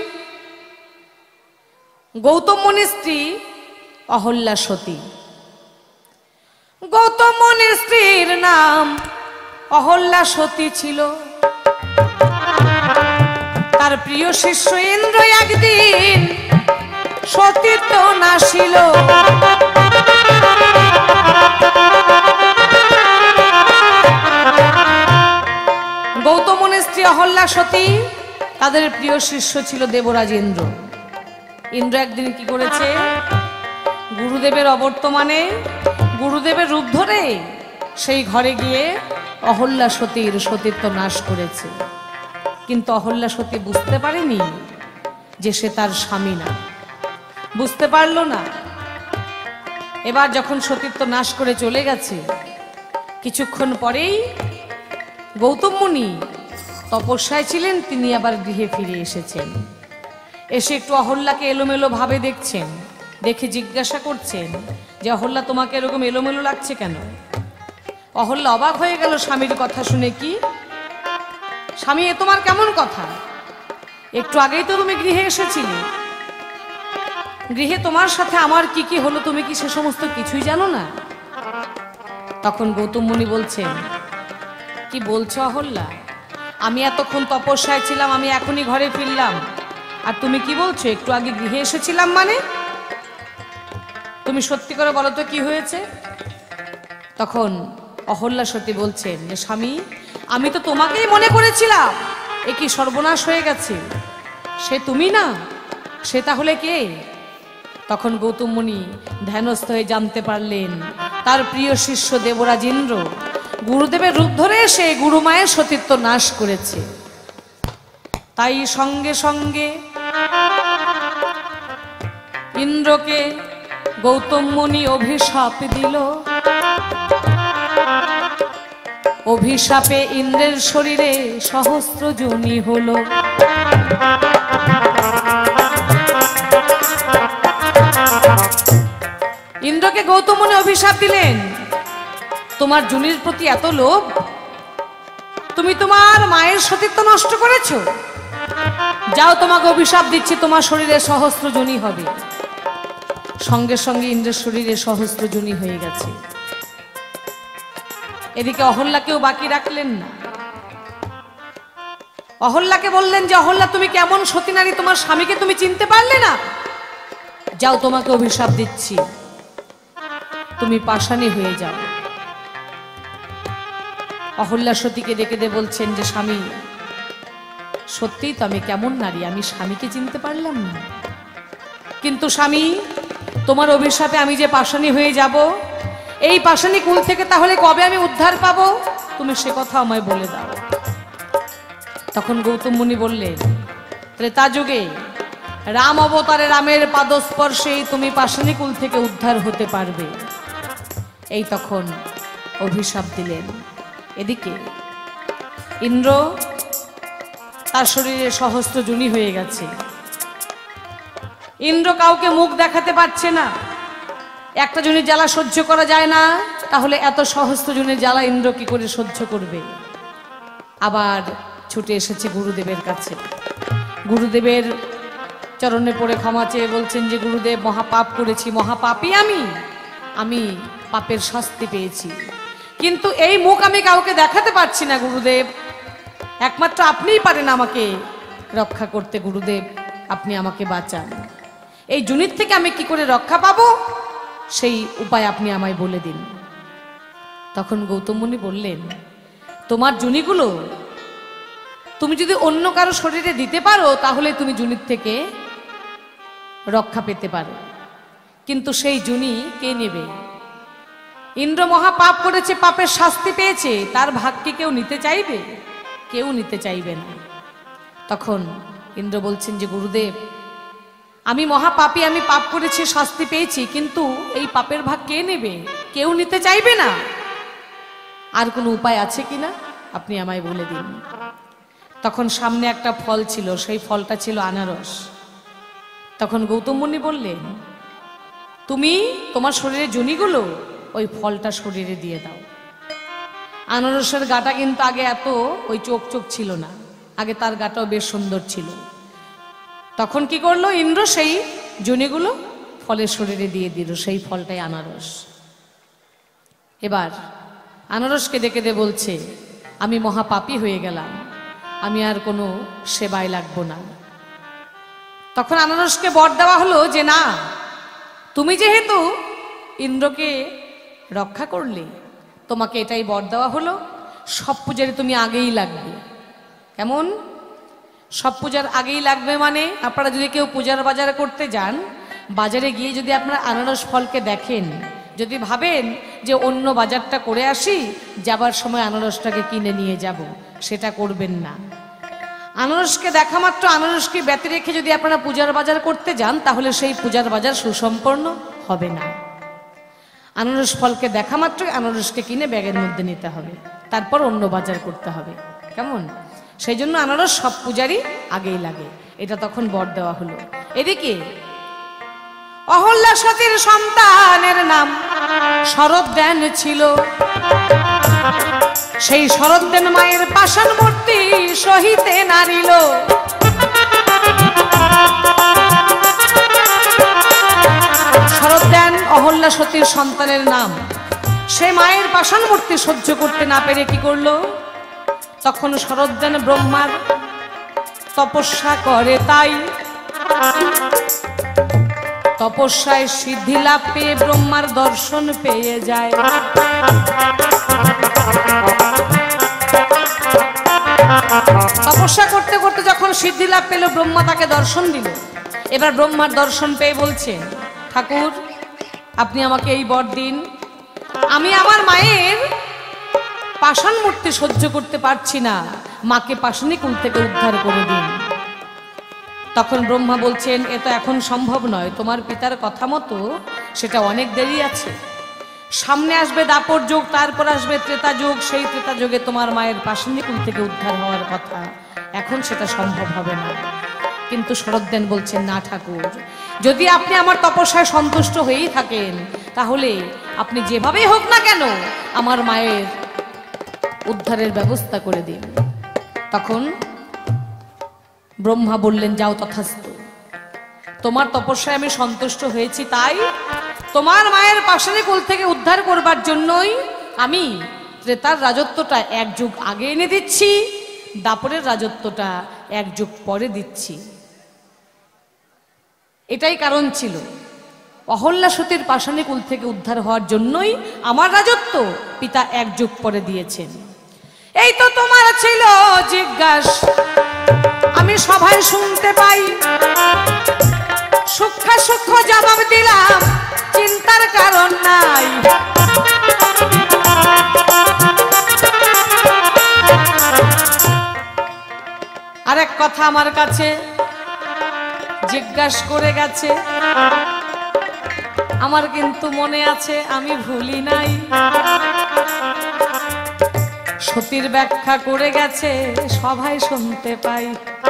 গৌতম মুনির স্ত্রী অহল্যা সতী। গৌতম মুনির স্ত্রীর নাম অহল্যা সতী ছিল। তার প্রিয় শিষ্য ইন্দ্র একদিন সতীত্ব নাশিল। গৌতম মুনির স্ত্রী অহল্যা সতী, তাদের প্রিয় শিষ্য ছিল দেবরাজ ইন্দ্র। ইন্দ্র একদিন কি করেছে? গুরুদেবের অবর্তমানে গুরুদেবের রূপ ধরে সেই ঘরে গিয়ে অহল্যা সতীর সতীত্ব নাশ করেছে। কিন্তু অহল্যা সতী বুঝতে পারেনি যে সে তার স্বামী না, বুঝতে পারল না। এবার যখন সতীত্ব নাশ করে চলে গেছে, কিছুক্ষণ পরেই গৌতম মুনি তপস্যায় ছিলেন, তিনি আবার গৃহে ফিরে এসেছেন। এসে একটু অহল্যাকে এলোমেলো ভাবে দেখছেন, দেখে জিজ্ঞাসা করছেন যে অহল্যা তোমাকে এরকম এলোমেলো লাগছে কেন? অহল্যা অবাক হয়ে গেল স্বামীর কথা শুনে। কি স্বামী, এ তোমার কেমন কথা? একটু আগেই তো তুমি গৃহে এসেছিলে, গৃহে তোমার সাথে আমার কি কি হলো তুমি কি সে সমস্ত কিছুই জানো না? তখন গৌতম মুনি বলছেন, কি বলছো অহল্যা? আমি এতক্ষণ তপস্যায় ছিলাম, আমি এখনই ঘরে ফিরলাম, আর তুমি কি বলছো একটু আগে গৃহে এসেছিলাম? মানে তুমি সত্যি করে বলো তো কি হয়েছে? তখন অহল্যা সতী বলছেন যে স্বামী, আমি তো তোমাকেই মনে করেছিলাম, এ কি সর্বনাশ হয়ে গেছে, সে তুমি না, সে তাহলে কে? তখন গৌতম মুনি ধ্যানস্থ হয়ে জানতে পারলেন তার প্রিয় শিষ্য দেবরাজ ইন্দ্র গুরুদেবের রূপ ধরে এসে গুরুমায়ের সতীত্ব নাশ করেছে। তাই সঙ্গে সঙ্গে ইন্দ্রকে গৌতম মুনি অভিশাপ দিল। অভিশাপে ইন্দ্রের শরীরে সহস্র যোনি হলো। ইন্দ্রকে গৌতম মুনি অভিশাপ দিলেন, তোমার যোনির প্রতি এত লোভ, তুমি তোমার মায়ের সতীত্ব নষ্ট করেছো। যাও, তোমাকে অভিশাপ দিচ্ছি, তোমার শরীরে সহস্র যোনি হবে। সঙ্গে সঙ্গে ইন্দ্রের শরীরে সহস্র যোনি হয়ে গেছে। এদিকে অহল্যাকেও বাকি রাখলেন না। অহল্যাকে বললেন যে অহল্যা, তুমি কেমন সতী নারী, তোমার স্বামীকে তুমি চিনতে পারলে না? যাও, তোমাকে অভিশাপ দিচ্ছি, তুমি পাষাণী হয়ে যাও। অহল্যা সতীকে ডেকে দিয়ে বলছেন যে স্বামী, সত্যিই তো আমি কেমন নারী, আমি স্বামীকে চিনতে পারলাম না। কিন্তু স্বামী, তোমার অভিশাপে আমি যে পাষাণী হয়ে যাব, এই পাষাণী কুল থেকে তাহলে কবে আমি উদ্ধার পাবো, তুমি সে কথা আমায় বলে দাও। তখন গৌতম মুনি বললেন, ত্রেতা যুগে রাম অবতারে রামের পাদস্পর্শেই তুমি পাষাণী কুল থেকে উদ্ধার হতে পারবে। এই তখন অভিশাপ দিলেন। এদিকে ইন্দ্র, তার শরীরে সহস্র যোনি হয়ে গেছে। ইন্দ্র কাউকে মুখ দেখাতে পারছে না। একটা যোনির জ্বালা সহ্য করা যায় না, তাহলে এত সহস্র যোনির জ্বালা ইন্দ্র কি করে সহ্য করবে? আবার ছুটে এসেছে গুরুদেবের কাছে। গুরুদেবের চরণে পড়ে ক্ষমা চেয়ে বলছেন যে গুরুদেব, মহাপাপ করেছি, মহাপাপী আমি, আমি পাপের শাস্তি পেয়েছি, কিন্তু এই মুখ আমি কাউকে দেখাতে পারছি না গুরুদেব। একমাত্র আপনিই পারেন আমাকে রক্ষা করতে। গুরুদেব, আপনি আমাকে বাঁচান। এই যোনির থেকে আমি কি করে রক্ষা পাবো, সেই উপায় আপনি আমায় বলে দিন। তখন গৌতম মুনি বললেন, তোমার যোনিগুলো তুমি যদি অন্য কারো শরীরে দিতে পারো, তাহলে তুমি যোনির থেকে রক্ষা পেতে পারো, কিন্তু সেই যোনি কে নেবে? ইন্দ্র মহা পাপ করেছে, পাপের শাস্তি পেয়েছে, তার ভাগকে কেউ নিতে চাইবে? কেউ নিতে চাইবে না। তখন ইন্দ্র বলছেন যে গুরুদেব, আমি মহাপাপী, আমি পাপ করেছি, শাস্তি পেয়েছি, কিন্তু এই পাপের ভাগ কে নেবে? কেউ নিতে চাইবে না। আর কোনো উপায় আছে কিনা আপনি আমায় বলে দিন। তখন সামনে একটা ফল ছিল, সেই ফলটা ছিল আনারস। তখন গৌতম মুনি বললেন, তুমি তোমার শরীরে যোনিগুলো ওই ফলটা শরীরে দিয়ে দাও। আনারসের গাটা কিন্তু আগে এত ওই চোখ চোখ ছিল না, আগে তার গাটাও বেশ সুন্দর ছিল। তখন কি করলো ইন্দ্র, সেই যোনিগুলো ফলের শরীরে দিয়ে দিল, সেই ফলটাই আনারস। এবার আনারসকে ডেকে দে বলছে, আমি মহাপাপী হয়ে গেলাম, আমি আর কোনো সেবায় লাগবো না। তখন আনারসকে বর দেওয়া হলো যে না, তুমি যেহেতু ইন্দ্রকে রক্ষা করলে, তোমাকে এটাই বর দেওয়া হলো, সব পূজারে তুমি আগেই লাগবে। কেমন? সব পূজার আগেই লাগবে মানে, আপনারা যদি কেউ পূজার বাজার করতে যান, বাজারে গিয়ে যদি আপনারা আনারস ফলকে দেখেন, যদি ভাবেন যে অন্য বাজারটা করে আসি, যাবার সময় আনারসটাকে কিনে নিয়ে যাব, সেটা করবেন না। আনারসকে দেখা মাত্র আনারসকে ব্যতি রেখে যদি আপনারা পূজার বাজার করতে যান, তাহলে সেই পূজার বাজার সুসম্পন্ন হবে না। আনারস ফলকে দেখা মাত্রই আনারসকে কিনে ব্যাগের মধ্যে নিতে হবে, তারপর অন্য বাজার করতে হবে। কেমন? সেই জন্য আনারস সব পূজারই আগেই লাগে, এটা তখন বর দেওয়া হলো। এদিকে অহল্যা সতীর সন্তানের নাম শরদ্যান ছিল। সেই শরদ্যান মায়ের পাষাণ মূর্তি সহিতে নারিল। শরদ্যান অহল্যা সতীর সন্তানের নাম। সে মায়ের পাষাণ মূর্তি সহ্য করতে না পেরে কি করলো, তখন শরদ্যান ব্রহ্মার তপস্যা করে। তাই তপস্যায় সিদ্ধি লাভ পেয়ে ব্রহ্মার দর্শন পেয়ে যায়। তপস্যা করতে করতে যখন সিদ্ধি লাভ পেল, ব্রহ্মা তাকে দর্শন দিল। এবার ব্রহ্মার দর্শন পেয়ে বলছেন, ঠাকুর আপনি আমাকে এই বর দিন, আমি আমার মায়ের পাষাণ মূর্তি সহ্য করতে পারছি না, মাকে পাষাণী কুল থেকে উদ্ধার করে দিন। তখন ব্রহ্মা বলছেন এ তো এখন সম্ভব নয়, তোমার পিতার কথা মতো সেটা অনেক দেরি আছে, সামনে আসবে দাপর যুগ, তারপর আসবে ত্রেতা যুগ, সেই ত্রেতা যুগে তোমার মায়ের পাষাণী কুল থেকে উদ্ধার হওয়ার কথা, এখন সেটা সম্ভব হবে না। কিন্তু শরৎদেন বলছেন না ঠাকুর, যদি আপনি আমার তপস্যায় সন্তুষ্ট হয়েই থাকেন তাহলে আপনি যেভাবেই হোক না কেন আমার মায়ের উদ্ধারের ব্যবস্থা করে দিন। তখন ব্রহ্মা বললেন যাও তথাস্তু, তোমার তপস্যায় আমি সন্তুষ্ট হয়েছি, তাই তোমার মায়ের পাষাণী কুল থেকে উদ্ধার করবার জন্যই আমি ত্রেতার রাজত্বটা এক যুগ আগে এনে দিচ্ছি, দাপরের রাজত্বটা এক যুগ পরে দিচ্ছি। এটাই কারণ ছিল, অহল্যা সতীর পাষাণী কুল থেকে উদ্ধার হওয়ার জন্যই আমার রাজত্ব পিতা এক যুগ পরে দিয়েছেন। এই তো তোমার ছিল জিজ্ঞাস, আমি সভায় শুনতে পাই, সূক্ষ্ম সূক্ষ্ম জবাব দিলাম, চিন্তার কারণ নাই। আরেক কথা আমার কাছে জিজ্ঞাসা করে গেছে, আমার কিন্তু মনে আছে, আমি ভুলি নাই। সতীর ব্যাখ্যা করে গেছে, সবাই শুনতে পাই।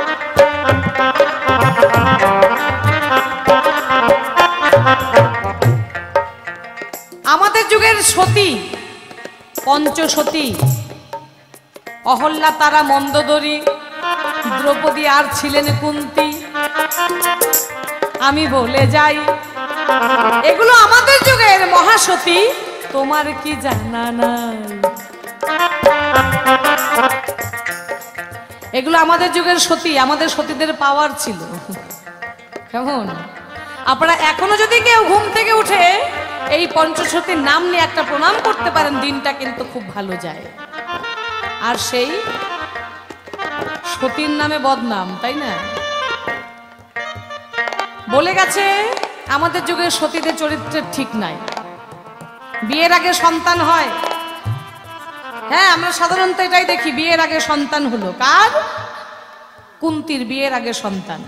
আমাদের যুগের সতী পঞ্চসতী, অহল্যা, তারা, মন্দোদরী, দ্রৌপদী আর ছিলেন কুন্তী। আমি বলে যাই এগুলো আমাদের যুগের মহাসতী, তোমার কি জানা নাই? এগুলো আমাদের যুগের সতী, আমাদের সতীদের পাওয়ার ছিল কেমন। আপনারা এখনো যদি কেউ ঘুম থেকে উঠে এই পঞ্চসতীর নাম নিয়ে একটা প্রণাম করতে পারেন, দিনটা কিন্তু খুব ভালো যায়। আর সেই সতীর নামে বদনাম, তাই না? বলে গেছে আমাদের যুগের সতীদের চরিত্রের ঠিক নাই, বিয়ের আগে সন্তান হয়। হ্যাঁ, আমরা সাধারণত এটাই দেখি, বিয়ের আগে সন্তান হলো কার? কুন্তির বিয়ের আগে সন্তান।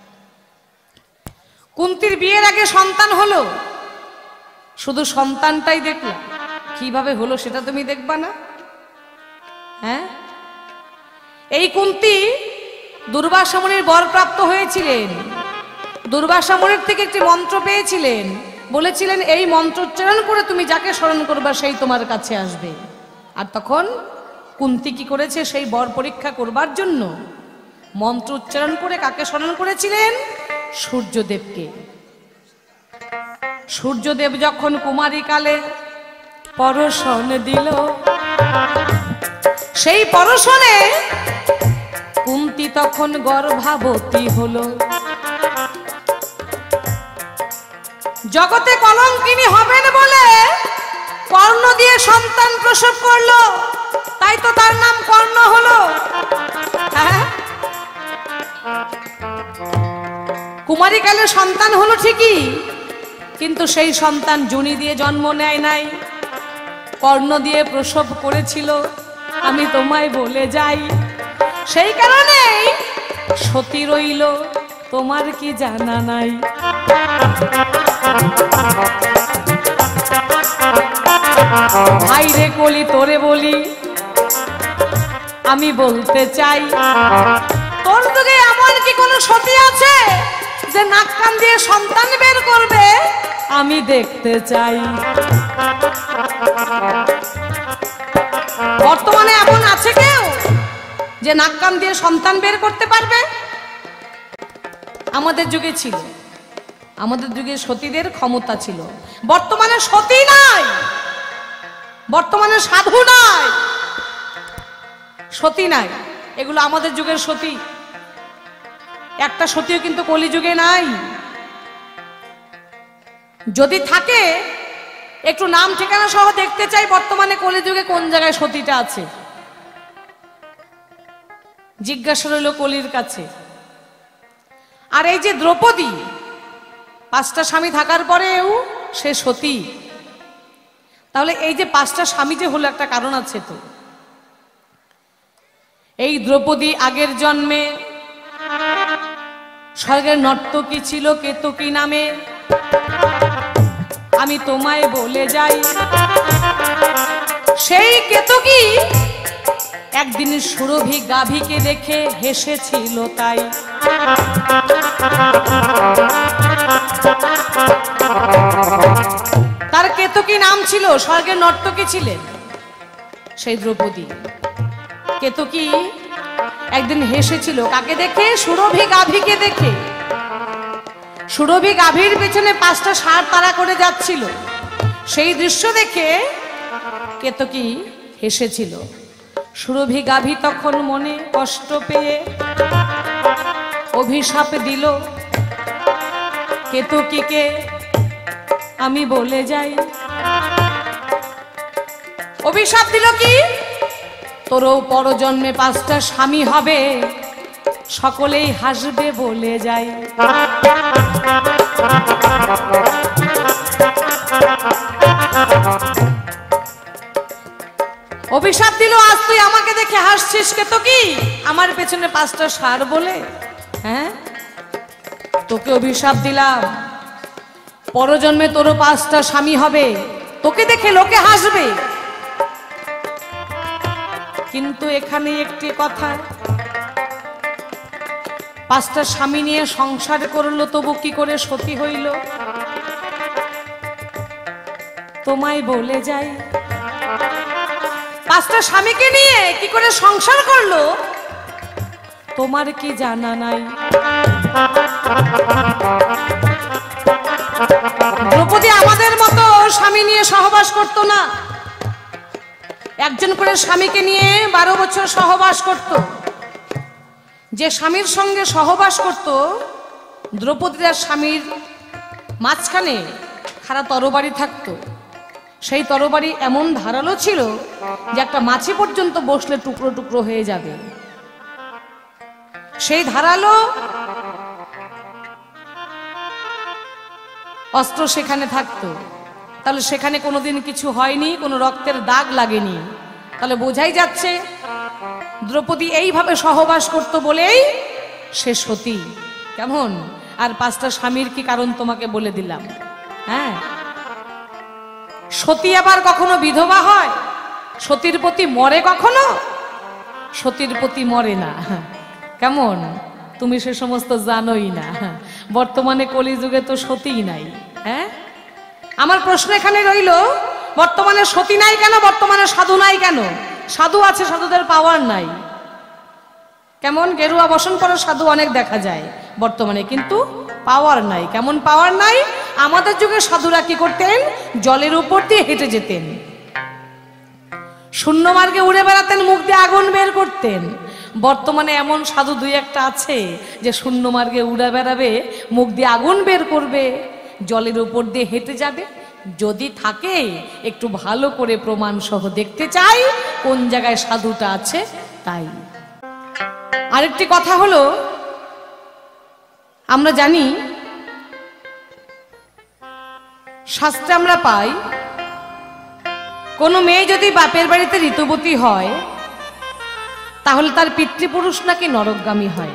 কুন্তির বিয়ের আগে সন্তান হলো, শুধু সন্তানটাই দেখলাম, কিভাবে হলো সেটা তুমি দেখবা না? হ্যাঁ, এই কুন্তি দুর্বাসা মুনির বরপ্রাপ্ত হয়েছিলেন, দুর্বাসা মুনির থেকে একটি মন্ত্র পেয়েছিলেন, বলেছিলেন এই মন্ত্র উচ্চারণ করে তুমি যাকে স্মরণ করবা সেই তোমার কাছে আসবে। আর তখন কুন্তি কি করেছে? সেই বর পরীক্ষা করবার জন্য মন্ত্র উচ্চারণ করে কাকে স্মরণ করেছিলেন? সূর্যদেবকে। সূর্যদেব যখন কুমারী কালে পরশন দিল, সেই পরশনে কুন্তি তখন গর্ভাবতী হলো। জগতে কলঙ্কিনী হবেন বলে কর্ণ দিয়ে সন্তান প্রসব করলো, তাই তো তার নাম কর্ণ হলো। হ্যাঁ, কুমারী কালে সন্তান হলো ঠিকই, কিন্তু সেই সন্তান জুনি দিয়ে জন্ম নেয় নাই, কর্ণ দিয়ে প্রসব করেছিল। আমি তোমায় বলে যাই, সেই কারণেই সতী রইল, তোমার কি জানা নাই? ভাই রে কলি তোরে বলি, আমি বলতে চাই, তোর যুগে এমন কি কোনো সতী আছে যে নাক কান দিয়ে সন্তান বের করবে? আমি দেখতে চাই। বর্তমানে এমন আছে কেউ যে নাক কান দিয়ে সন্তান বের করতে পারবে? আমাদের যুগে ছিল, আমাদের যুগে সতীদের ক্ষমতা ছিল। বর্তমানে সতী নাই, বর্তমানে সাধু নাই, সতী নাই। এগুলো আমাদের যুগের সতী। একটা সতীও কিন্তু কলিযুগে নাই। যদি থাকে একটু নাম ঠিকানা সহ দেখতে চাই, বর্তমানে কলিযুগে কোন জায়গায় সতীটা আছে। জিজ্ঞাসা রইল কলির কাছে। আর এই যে দ্রৌপদী, পাঁচটা স্বামী থাকার পরেও সে সতী। তাহলে এই যে পাঁচটা স্বামী যে হলো একটা কারণ আছে তো। এই দ্রৌপদী আগের জন্মে স্বর্গের নর্তকী ছিল কেতকী নামে, আমি তোমায় বলে যাই। সেই কেতকী একদিন সুরভি গাভীকে দেখে হেসেছিল তাই। তার কেতকী নাম ছিল, স্বর্গের নর্তকী ছিলেন সেই দ্রৌপদী। কেতকী একদিন হেসেছিল কাকে দেখে? সুরভি গাভীকে দেখে। সুরভি গাভীর পেছনে পাঁচটা ষাঁড় তাড়া করে যাচ্ছিল, সেই দৃশ্য দেখে কেতকী হেসেছিল। সুরভি গাভী তখন মনে কষ্ট পেয়ে অভিশাপ দিল কেতকীকে, আমি বলে যাই। অভিশাপ দিল কি? তোরও পরজন্মে পাঁচটা স্বামী হবে, সকলেই হাসবে বলে যাই। অভিশাপ দিল, আজ তুই আমাকে দেখে হাসছিস কেতকী, আমার পেছনে পাঁচটা ষাঁড় বলে? হ্যাঁ, তোকে অভিশাপ দিলাম, পরজন্মে তোরও পাঁচটা স্বামী হবে, তোকে দেখে লোকে হাসবে। কিন্তু এখানে একটি কথা, পাঁচটা স্বামী নিয়ে সংসার করলো, তবু কি করে সতী হইল? তোমায় বলে যাই, পাঁচটা স্বামীকে নিয়ে কি করে সংসার করলো তোমার কি জানা নাই? দ্রৌপদী আমাদের মতো স্বামী নিয়ে সহবাস করতো না, একজন করে স্বামীকে নিয়ে বারো বছর সহবাস করত। যে স্বামীর সঙ্গে সহবাস করত, দ্রৌপদীর স্বামীর মাঝখানে খাড়া তরবারি থাকতো। সেই তরবারি এমন ধারালো ছিল যে একটা মাছি পর্যন্ত বসলে টুকরো টুকরো হয়ে যাবে। সেই ধারালো অস্ত্র সেখানে থাকতো। তাহলে সেখানে কোনোদিন কিছু হয়নি, কোনো রক্তের দাগ লাগেনি। তাহলে বোঝাই যাচ্ছে দ্রৌপদী এইভাবে সহবাস করত বলেই সে সতী। কেমন? আর পাঁচটা স্বামীর কি কারণ তোমাকে বলে দিলাম। হ্যাঁ, সতী আবার কখনো বিধবা হয়? সতীর প্রতি মরে কখনো? সতীর প্রতি মরে না। কেমন? তুমি সে সমস্ত জানোই না। বর্তমানে কলিযুগে তো সতীই নাই। হ্যাঁ, আমার প্রশ্ন এখানে রইল, বর্তমানে সতী নাই কেন? বর্তমানে সাধু নাই কেন? সাধু আছে, সাধুদের পাওয়ার নাই। কেমন? গেরুয়া বসন পরা সাধু অনেক দেখা যায় বর্তমানে, কিন্তু পাওয়ার নাই। কেমন পাওয়ার নাই? আমাদের যুগে সাধুরা কি করতেন? জলের উপর দিয়ে হেঁটে যেতেন, শূন্য মার্গে উড়ে বেড়াতেন, মুখ দিয়ে আগুন বের করতেন। বর্তমানে এমন সাধু দুই একটা আছে যে শূন্য মার্গে উড়ে বেড়াবে, মুখ দিয়ে আগুন বের করবে, জলের উপর দিয়ে হেঁটে যাবে। যদি থাকে একটু ভালো করে প্রমাণ সহ দেখতে চাই কোন জায়গায় সাধুটা আছে। তাই আরেকটি কথা হলো, আমরা জানি শাস্ত্রে আমরা পাই, কোনো মেয়ে যদি বাপের বাড়িতে ঋতুবতী হয় তাহলে তার পিতৃপুরুষ নাকি নরকগামী হয়।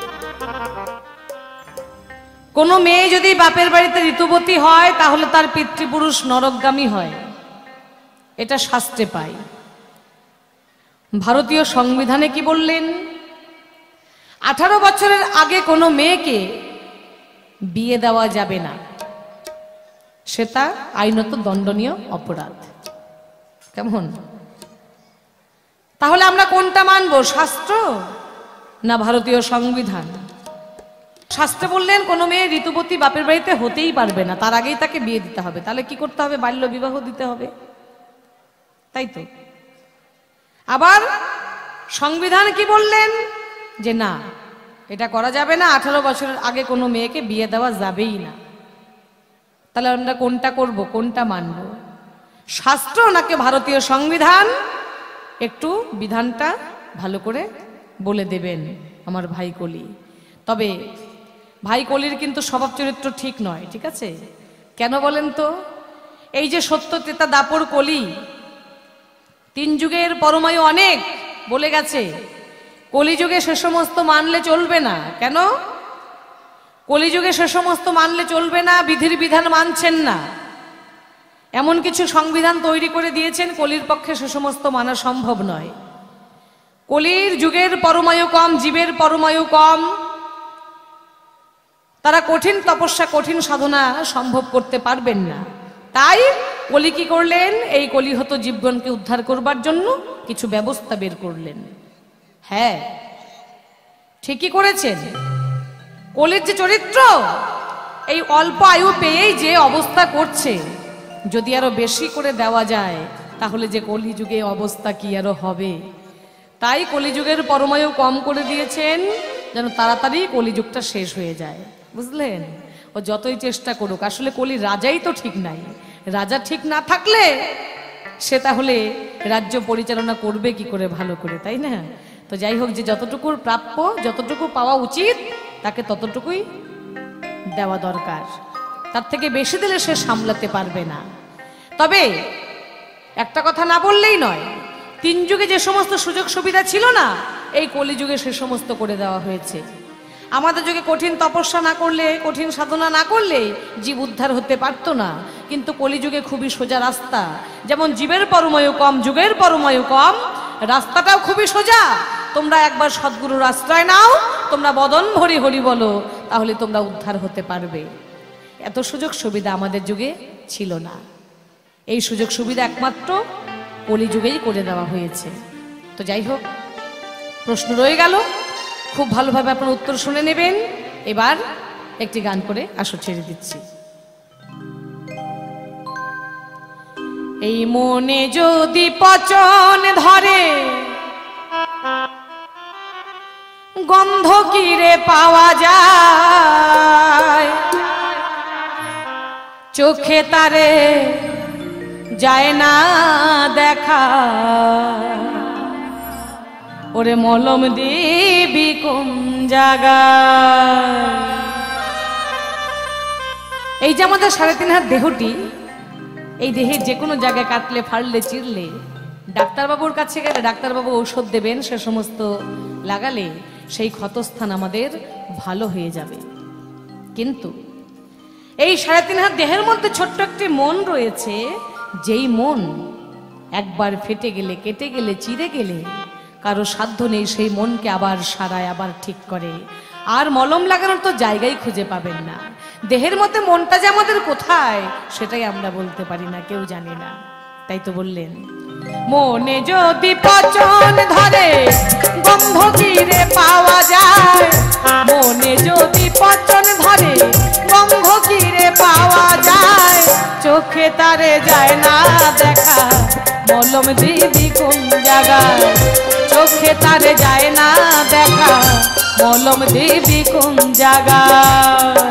কোনো মেয়ে যদি বাপের বাড়িতে ঋতুবতী হয় তাহলে তার পিতৃপুরুষ নরকগামী হয়, এটা শাস্ত্রে পাই। ভারতীয় সংবিধানে কি বললেন? আঠারো বছরের আগে কোনো মেয়েকে বিয়ে দেওয়া যাবে না, সেটা আইনত দণ্ডনীয় অপরাধ। কেমন? তাহলে আমরা কোনটা মানবো, শাস্ত্র না ভারতীয় সংবিধান? শাস্ত্রে বললেন কোনো মেয়ে ঋতুবতী বাপের বাড়িতে হতেই পারবে না, তার আগেই তাকে বিয়ে দিতে হবে। তাহলে কি করতে হবে? বাল্য বিবাহ দিতে হবে, তাই তো? আবার সংবিধান কি বললেন? যে না, এটা করা যাবে না, আঠারো বছরের আগে কোনো মেয়েকে বিয়ে দেওয়া যাবেই না। তাহলে আমরা কোনটা করব, কোনটা মানব? শাস্ত্র নাকি ভারতীয় সংবিধান? একটু বিধানটা ভালো করে বলে দেবেন আমার ভাই কলি। তবে ভাই কলির কিন্তু স্বভাব চরিত্র ঠিক নয়, ঠিক আছে? কেন বলেন তো? এই যে সত্য ত্রেতা দাপর কলি, তিন যুগের পরমায়ু অনেক বলে গেছে, কলিযুগে সে সমস্ত মানলে চলবে না। কেন? কলিযুগে সে সমস্ত মানলে চলবে না, বিধির বিধান মানছেন না, এমন কিছু সংবিধান তৈরি করে দিয়েছেন, কলির পক্ষে সে সমস্ত মানা সম্ভব নয়। কলির যুগের পরমায়ু কম, জীবের পরমায়ু কম, তারা কঠিন তপস্যা কঠিন সাধনা সম্ভব করতে পারবেন না। তাই কলি কি করলেন? এই কলিহত জীবগণকে উদ্ধার করবার জন্য কিছু ব্যবস্থা বের করলেন। হ্যাঁ, ঠিকই করেছেন। কলির যে চরিত্র, এই অল্প আয়ু পেয়েই যে অবস্থা করছে, যদি আরো বেশি করে দেওয়া যায় তাহলে যে কলিযুগে অবস্থা কি আরো হবে। তাই কলিযুগের পরমায়ু কম করে দিয়েছেন, যেন তাড়াতাড়ি কলিযুগটা শেষ হয়ে যায়। বুঝলেন? ও যতই চেষ্টা করুক, আসলে কলির রাজাই তো ঠিক নাই। রাজা ঠিক না থাকলে সে তাহলে রাজ্য পরিচালনা করবে কি করে ভালো করে, তাই না? তো যাই হোক, যে যতটুকুর প্রাপ্য, যতটুকু পাওয়া উচিত তাকে ততটুকুই দেওয়া দরকার। তার থেকে বেশি দিলে সে সামলাতে পারবে না। তবে একটা কথা না বললেই নয়, তিন যুগে যে সমস্ত সুযোগ সুবিধা ছিল না, এই কলিযুগে সে সমস্ত করে দেওয়া হয়েছে। আমাদের যুগে কঠিন তপস্যা না করলে, কঠিন সাধনা না করলে জীব উদ্ধার হতে পারত না, কিন্তু কলিযুগে খুবই সোজা রাস্তা। যেমন জীবের পরমায়ু কম, যুগের পরমায়ু কম, রাস্তাটাও খুবই সোজা। তোমরা একবার সদ্গুরুর আশ্রয় নাও, তোমরা বদন ভরি হরি বলো, তাহলে তোমরা উদ্ধার হতে পারবে। এত সুযোগ সুবিধা আমাদের যুগে ছিল না। এই সুযোগ সুবিধা একমাত্র কলিযুগেই করে দেওয়া হয়েছে। তো যাই হোক, প্রশ্ন রয়ে গেল, খুব ভালোভাবে আপনার উত্তর শুনে নেবেন। এবার একটি গান করে আসর ছেড়ে দিচ্ছি। এই মনে যদি পচন ধরে, গন্ধ কিরে পাওয়া যায়, চোখে তারে যায় না দেখা, ওরে মলম দিবি কোন জায়গায়। এই যে আমাদের সাড়ে তিন হাত দেহটি, এই দেহে যে কোনো জায়গায় কাটলে, ফাড়লে, চিরলে, ডাক্তারবাবুর কাছে গেলে ডাক্তারবাবু ঔষধ দেবেন, সে সমস্ত লাগালে সেই ক্ষতস্থান আমাদের ভালো হয়ে যাবে। কিন্তু এই সাড়ে তিন হাত দেহের মধ্যে ছোট্ট একটি মন রয়েছে, যেই মন একবার ফেটে গেলে, কেটে গেলে, চিরে গেলে কারো সাধ্য নেই সেই মনকে আবার সারায়, আবার ঠিক করে। আর মলম লাগানোর তো জায়গায় খুঁজে পাবেন না। দেহের মধ্যে মনটা যে আমাদের কোথায় সেটাই আমরা বলতে পারি না, কেউ জানে না। তাই তো বললেন, মনে যদি পচন ধরে, গন্ধ কিরে পাওয়া যায়, মনে যদি পচন ধরে, গন্ধ কিরে পাওয়া যায়, চোখে তারে যায় না দেখা, মলম দিবি কোন জায়গায়, চোখে তারে যায় না দেখা, মলম দিবি কোন জায়গায়।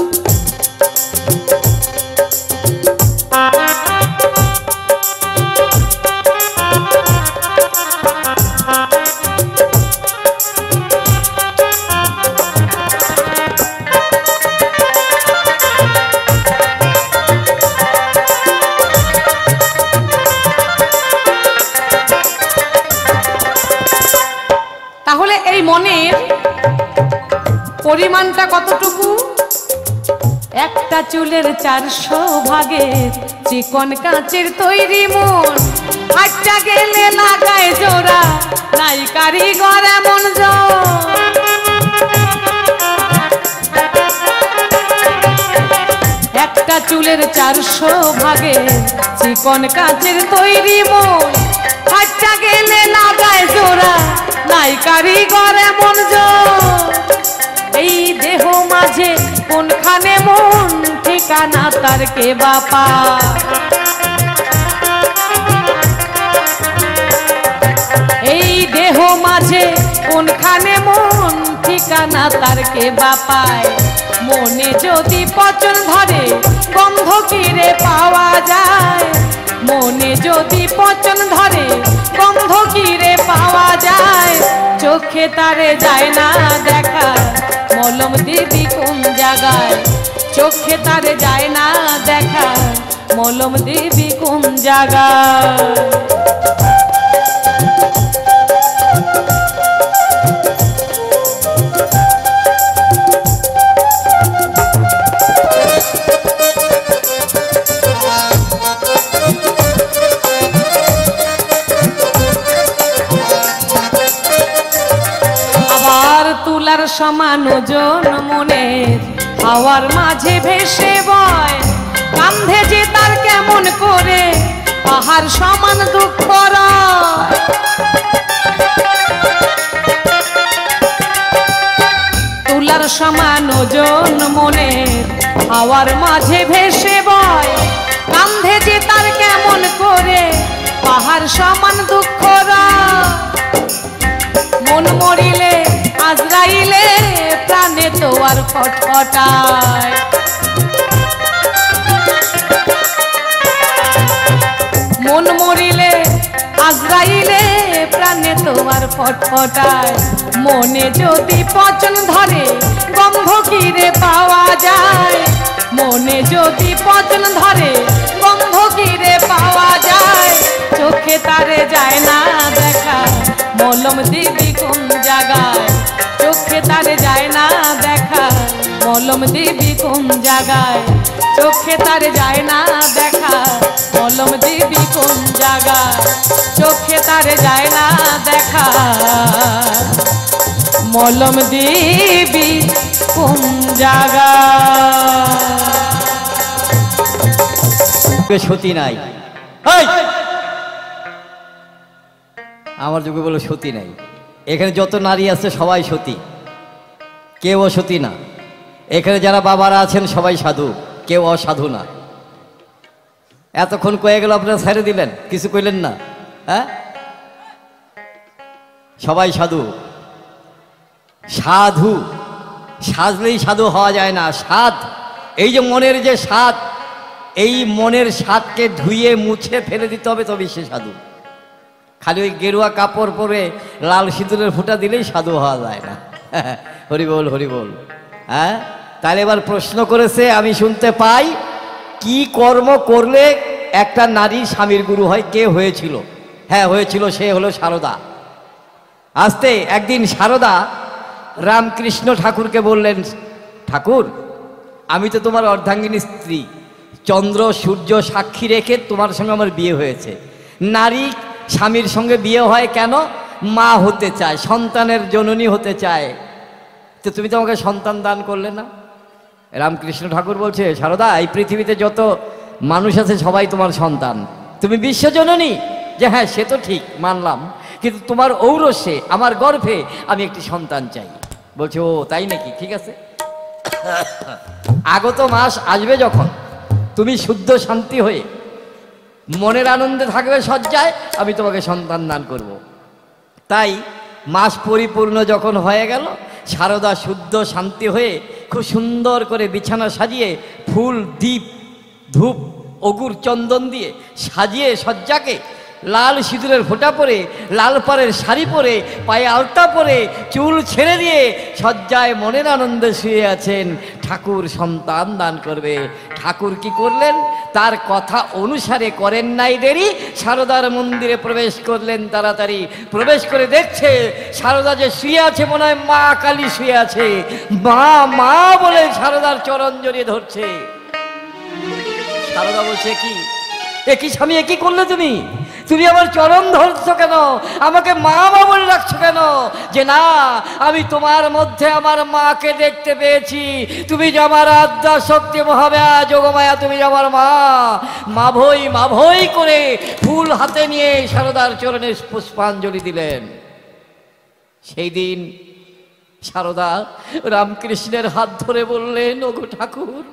তাহলে এই মনের পরিমাণটা কতটুকু? একটা চুলের চারশো ভাগের চিকন কাঁচের তৈরি মন, হাটটা গেলে লাগায় জোড়া, নাই কারিগর এমন জন। একটা চুলের চারশো ভাগের চিকন কাঁচের তৈরি মন, হাটটা গেলে লাগায় জোড়া, নাই কারিগর এমন জন। এই দেহ মাঝে কোনখানে মন, ঠিকানা তার কে বাপা। এই দেহ মাঝে কোনখানে মন, ঠিকানা তার কে বাপায়। মনে যদি পচন ধরে, গন্ধ কিরে পাওয়া যায়, মনে যদি পচন ধরে, গন্ধ কিরে পাওয়া যায়, চোখে তারে যায় না দেখা, মলম দিবি কোন জায়গায়, চোখে তার যায় না দেখা, মলম দিবি কোন জায়গায়। তুলার সমান ওজন মনের, হাওয়ার মাঝে ভেসে বয়, কান্ধে যে তার কেমন করে পাহাড় সমান দুঃখ রয়। তুলার সমান ওজন মনের, হাওয়ার মাঝে ভেসে বয়, কান্ধে যে তার কেমন করে পাহাড় সমান দুঃখ রয়। মন মরিলে আজরাইলে প্রাণে তো আর ফটফটায়, মন মরিলে আজরাইলে প্রাণে তো আর ফটফটায়। মনে যদি পচন ধরে গন্ধ কিরে পাওয়া যায়, মনে যদি পচন ধরে গন্ধ কিরে পাওয়া যায়, চোখে তারে যায় না দেখা, মলম দিবি কোন জায়গায়, চোখে তারে যায় না দেখা, মলম দিবি কোন জায়গায়, চোখে তারে যায় না দেখা, মলম দিবি কোন জায়গায়, চোখে তারে যায় না দেখা, মলম দিবি কোন জায়গায়।
সতী নাই, আমার যুগে বলো সতী নাই। এখানে যত নারী আছে সবাই সতী, কেউ অসতী না। এখানে যারা বাবারা আছেন সবাই সাধু, কেউ অসাধু না। এতক্ষণ কয়ে গেল আপনারা ছেড়ে দিলেন, কিছু কইলেন না। হ্যাঁ, সবাই সাধু। সাধু সাজলেই সাধু হওয়া যায় না। স্বাদ, এই যে মনের যে স্বাদ, এই মনের স্বাদকে ধুয়ে মুছে ফেলে দিতে হবে, তবে সে সাধু। খালি ওই গেরুয়া কাপড় পরে লাল সিঁদুরের ফুটা দিলেই সাধু হওয়া যায় না। হরি বল, হরি বল। হ্যাঁ, তাহলে এবার প্রশ্ন করেছে, আমি শুনতে পাই, কি কর্ম করলে একটা নারী স্বামীর গুরু হয়? কে হয়েছিল? হ্যাঁ হয়েছিল, সে হলো সারদা। আসতে একদিন সারদা রামকৃষ্ণ ঠাকুরকে বললেন, ঠাকুর, আমি তো তোমার অর্ধাঙ্গিনী স্ত্রী, চন্দ্র সূর্য সাক্ষী রেখে তোমার সঙ্গে আমার বিয়ে হয়েছে। নারী স্বামীর সঙ্গে বিয়ে হয় কেন? মা হতে চায়, সন্তানের জননী হতে চায়। তো তুমি তো আমাকে সন্তান দান করলে না। রামকৃষ্ণ ঠাকুর বলছে, সারদা, এই পৃথিবীতে যত মানুষ আছে সবাই তোমার সন্তান, তুমি বিশ্বজননী। যে হ্যাঁ, সে তো ঠিক, মানলাম, কিন্তু তোমার ঔরসে আমার গর্ভে আমি একটি সন্তান চাই। বলছে, ও তাই নাকি? ঠিক আছে, আগত মাস আসবে যখন তুমি শুদ্ধ শান্তি হয়ে মনের আনন্দে থাকবে শয্যায়, আমি তোমাকে সন্তান দান করব। তাই মাস পরিপূর্ণ যখন হয়ে গেল, সারদা শুদ্ধ শান্তি হয়ে খুব সুন্দর করে বিছানা সাজিয়ে ফুল, দীপ, ধূপ, অগুর, চন্দন দিয়ে সাজিয়ে শয্যাকে লাল সিঁদুরের ফোঁটা পরে, লাল পাড়ের শাড়ি পরে, পায়ে আলতা পরে, চুল ছেড়ে দিয়ে শয্যায় মনের আনন্দে শুয়ে আছেন। ঠাকুর সন্তান দান করবে। ঠাকুর কি করলেন? তার কথা অনুসারে করেন নাই দেরি, সারদার মন্দিরে প্রবেশ করলেন তাড়াতাড়ি। প্রবেশ করে দেখছে সারদা যে শুয়ে আছে, মনে হয় মা কালী শুয়ে আছে। মা মা বলে সারদার চরণ জড়িয়ে ধরছে। সারদা বলছে, কি এ কি স্বামী, এ কি করলে তুমি? তুমি আমার চরণ ধরছো কেন? আমাকে মা মা বলে রাখছো কেন? যে না, আমি তোমার মধ্যে আমার মাকে দেখতে পেয়েছি। তুমি যে আমার আদ্যা শক্তি মহামায়া যোগমায়া, তুমি যে আমার মা। মা ভই মা ভই করে ফুল হাতে নিয়ে সারদার চরণে পুষ্পাঞ্জলি দিলেন। সেই দিন সারদা রামকৃষ্ণের হাত ধরে বললেন, ওগো ঠাকুর,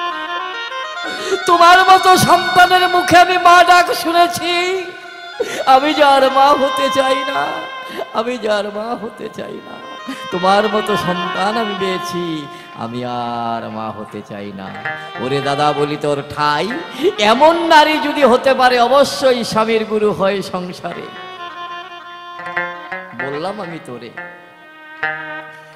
তোমার মতো সন্তানের মুখে আমি মা ডাক শুনেছি, আমি যার মা হতে চাই না, আমি যার মা হতে চাই না। তোমার মতো সন্তান আমি পেয়েছি, আমি আর মা হতে চাই না। ওরে দাদা, বলি তোর ঠাই, এমন নারী যদি হতে পারে, অবশ্যই স্বামীর গুরু হয় সংসারে। বললাম আমি তোরে,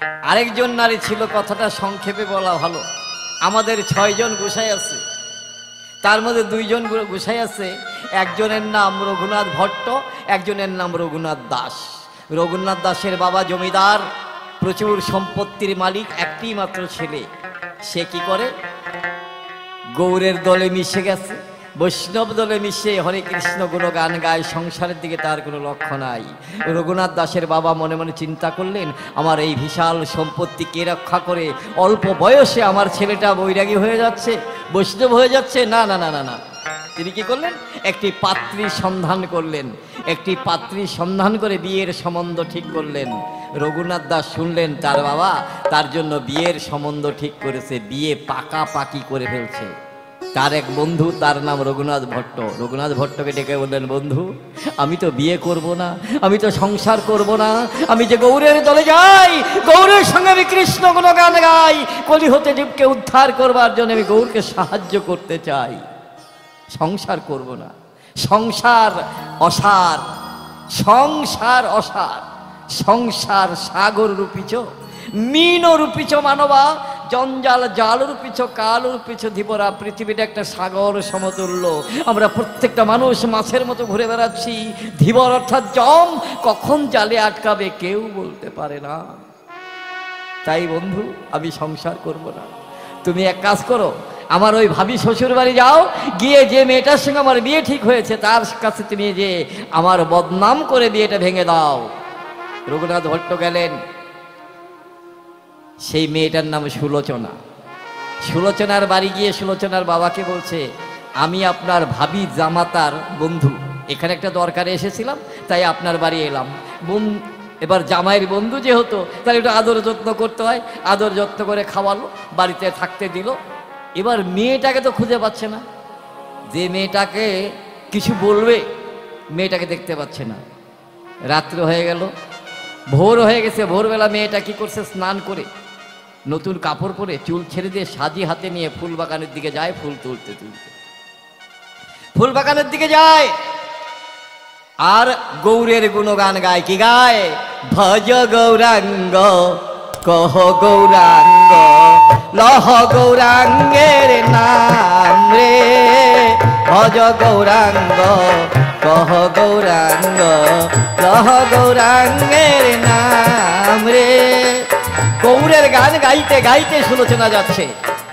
আরেকজন নারী ছিল, কথাটা সংক্ষেপে বলা ভালো। আমাদের ছয়জন গোসাই আছে, তার মধ্যে দুইজন গোসাই আছে, একজনের নাম রঘুনাথ ভট্ট, একজনের নাম রঘুনাথ দাস। রঘুনাথ দাসের বাবা জমিদার, প্রচুর সম্পত্তির মালিক, একটি মাত্র ছেলে। সে কি করে, গৌরের দলে মিশে গেছে, বৈষ্ণব দলে মিশে হরে কৃষ্ণ গুণগান গায়, সংসারের দিকে তার কোনো লক্ষ্য নাই। রঘুনাথ দাসের বাবা মনে মনে চিন্তা করলেন, আমার এই বিশাল সম্পত্তি কে রক্ষা করে? অল্প বয়সে আমার ছেলেটা বৈরাগী হয়ে যাচ্ছে, বৈষ্ণব হয়ে যাচ্ছে। না না না না না তিনি কি করলেন, একটি পাত্রী সন্ধান করলেন। একটি পাত্রী সন্ধান করে বিয়ের সম্বন্ধ ঠিক করলেন। রঘুনাথ দাস শুনলেন তার বাবা তার জন্য বিয়ের সম্বন্ধ ঠিক করেছে, বিয়ে পাকাপাকি করে ফেলছে। তার এক বন্ধু, তার নাম রঘুনাথ ভট্ট। রঘুনাথ ভট্টকে ডেকে বললেন, বন্ধু আমি তো বিয়ে করব না, আমি তো সংসার করব না, আমি যে গৌরের দলে যাই, গৌরের সঙ্গে আমি কৃষ্ণ গুণগান গাই, কলি হতে জীবকে উদ্ধার করবার জন্য আমি গৌরকে সাহায্য করতে চাই, সংসার করব না। সংসার অসার, সংসার অসার, সংসার সাগর রূপিছ, মিন রূপিছ মানবা, জঞ্জাল জাল রূপিছ, কাল রূপিছ ধীবরা। পৃথিবীটা একটা সাগর সমতুল্য, আমরা প্রত্যেকটা মানুষ মাছের মতো ঘুরে বেড়াচ্ছি। ধীবর অর্থাৎ জম, কখন জালে আটকাবে কেউ বলতে পারে না। তাই বন্ধু আমি সংসার করব না। তুমি এক কাজ করো, আমার ওই ভাবি শ্বশুর বাড়ি যাও, গিয়ে যে মেয়েটার সঙ্গে আমার বিয়ে ঠিক হয়েছে তার কাছে তুমি যে আমার বদনাম করে বিয়েটা ভেঙে দাও। রঘুনাথ ভট্ট গেলেন, সেই মেয়েটার নাম সুলোচনা। সুলোচনার বাড়ি গিয়ে সুলোচনার বাবাকে বলছে, আমি আপনার ভাবি জামাতার বন্ধু, এখানে একটা দরকারে এসেছিলাম, তাই আপনার বাড়ি এলাম। বোন এবার জামাইয়ের বন্ধু যেহেতু, তাহলে একটু আদর যত্ন করতে হয়, আদর যত্ন করে খাওয়ালো, বাড়িতে থাকতে দিল। এবার মেয়েটাকে তো খুঁজে পাচ্ছে না, যে মেয়েটাকে কিছু বলবে মেয়েটাকে দেখতে পাচ্ছে না। রাত্র হয়ে গেল, ভোর হয়ে গেছে। ভোরবেলা মেয়েটা কি করছে, স্নান করে নতুন কাপড় পরে চুল ছেড়ে দিয়ে সাজি হাতে নিয়ে ফুল বাগানের দিকে যায়, ফুল তুলতে তুলতে ফুল বাগানের দিকে যায়, আর গৌরের গুণগান গায়। কি গায়, ভজ গৌরাঙ্গ কহ গৌরাঙ্গ, লহ গৌরাঙ্গের নাম রে, ভজ গৌরাঙ্গ কহ গৌরাঙ্গ, লহ গৌরাঙ্গের নাম রে। গৌরের গান গাইতে গাইতে সুলোচনা যাচ্ছে।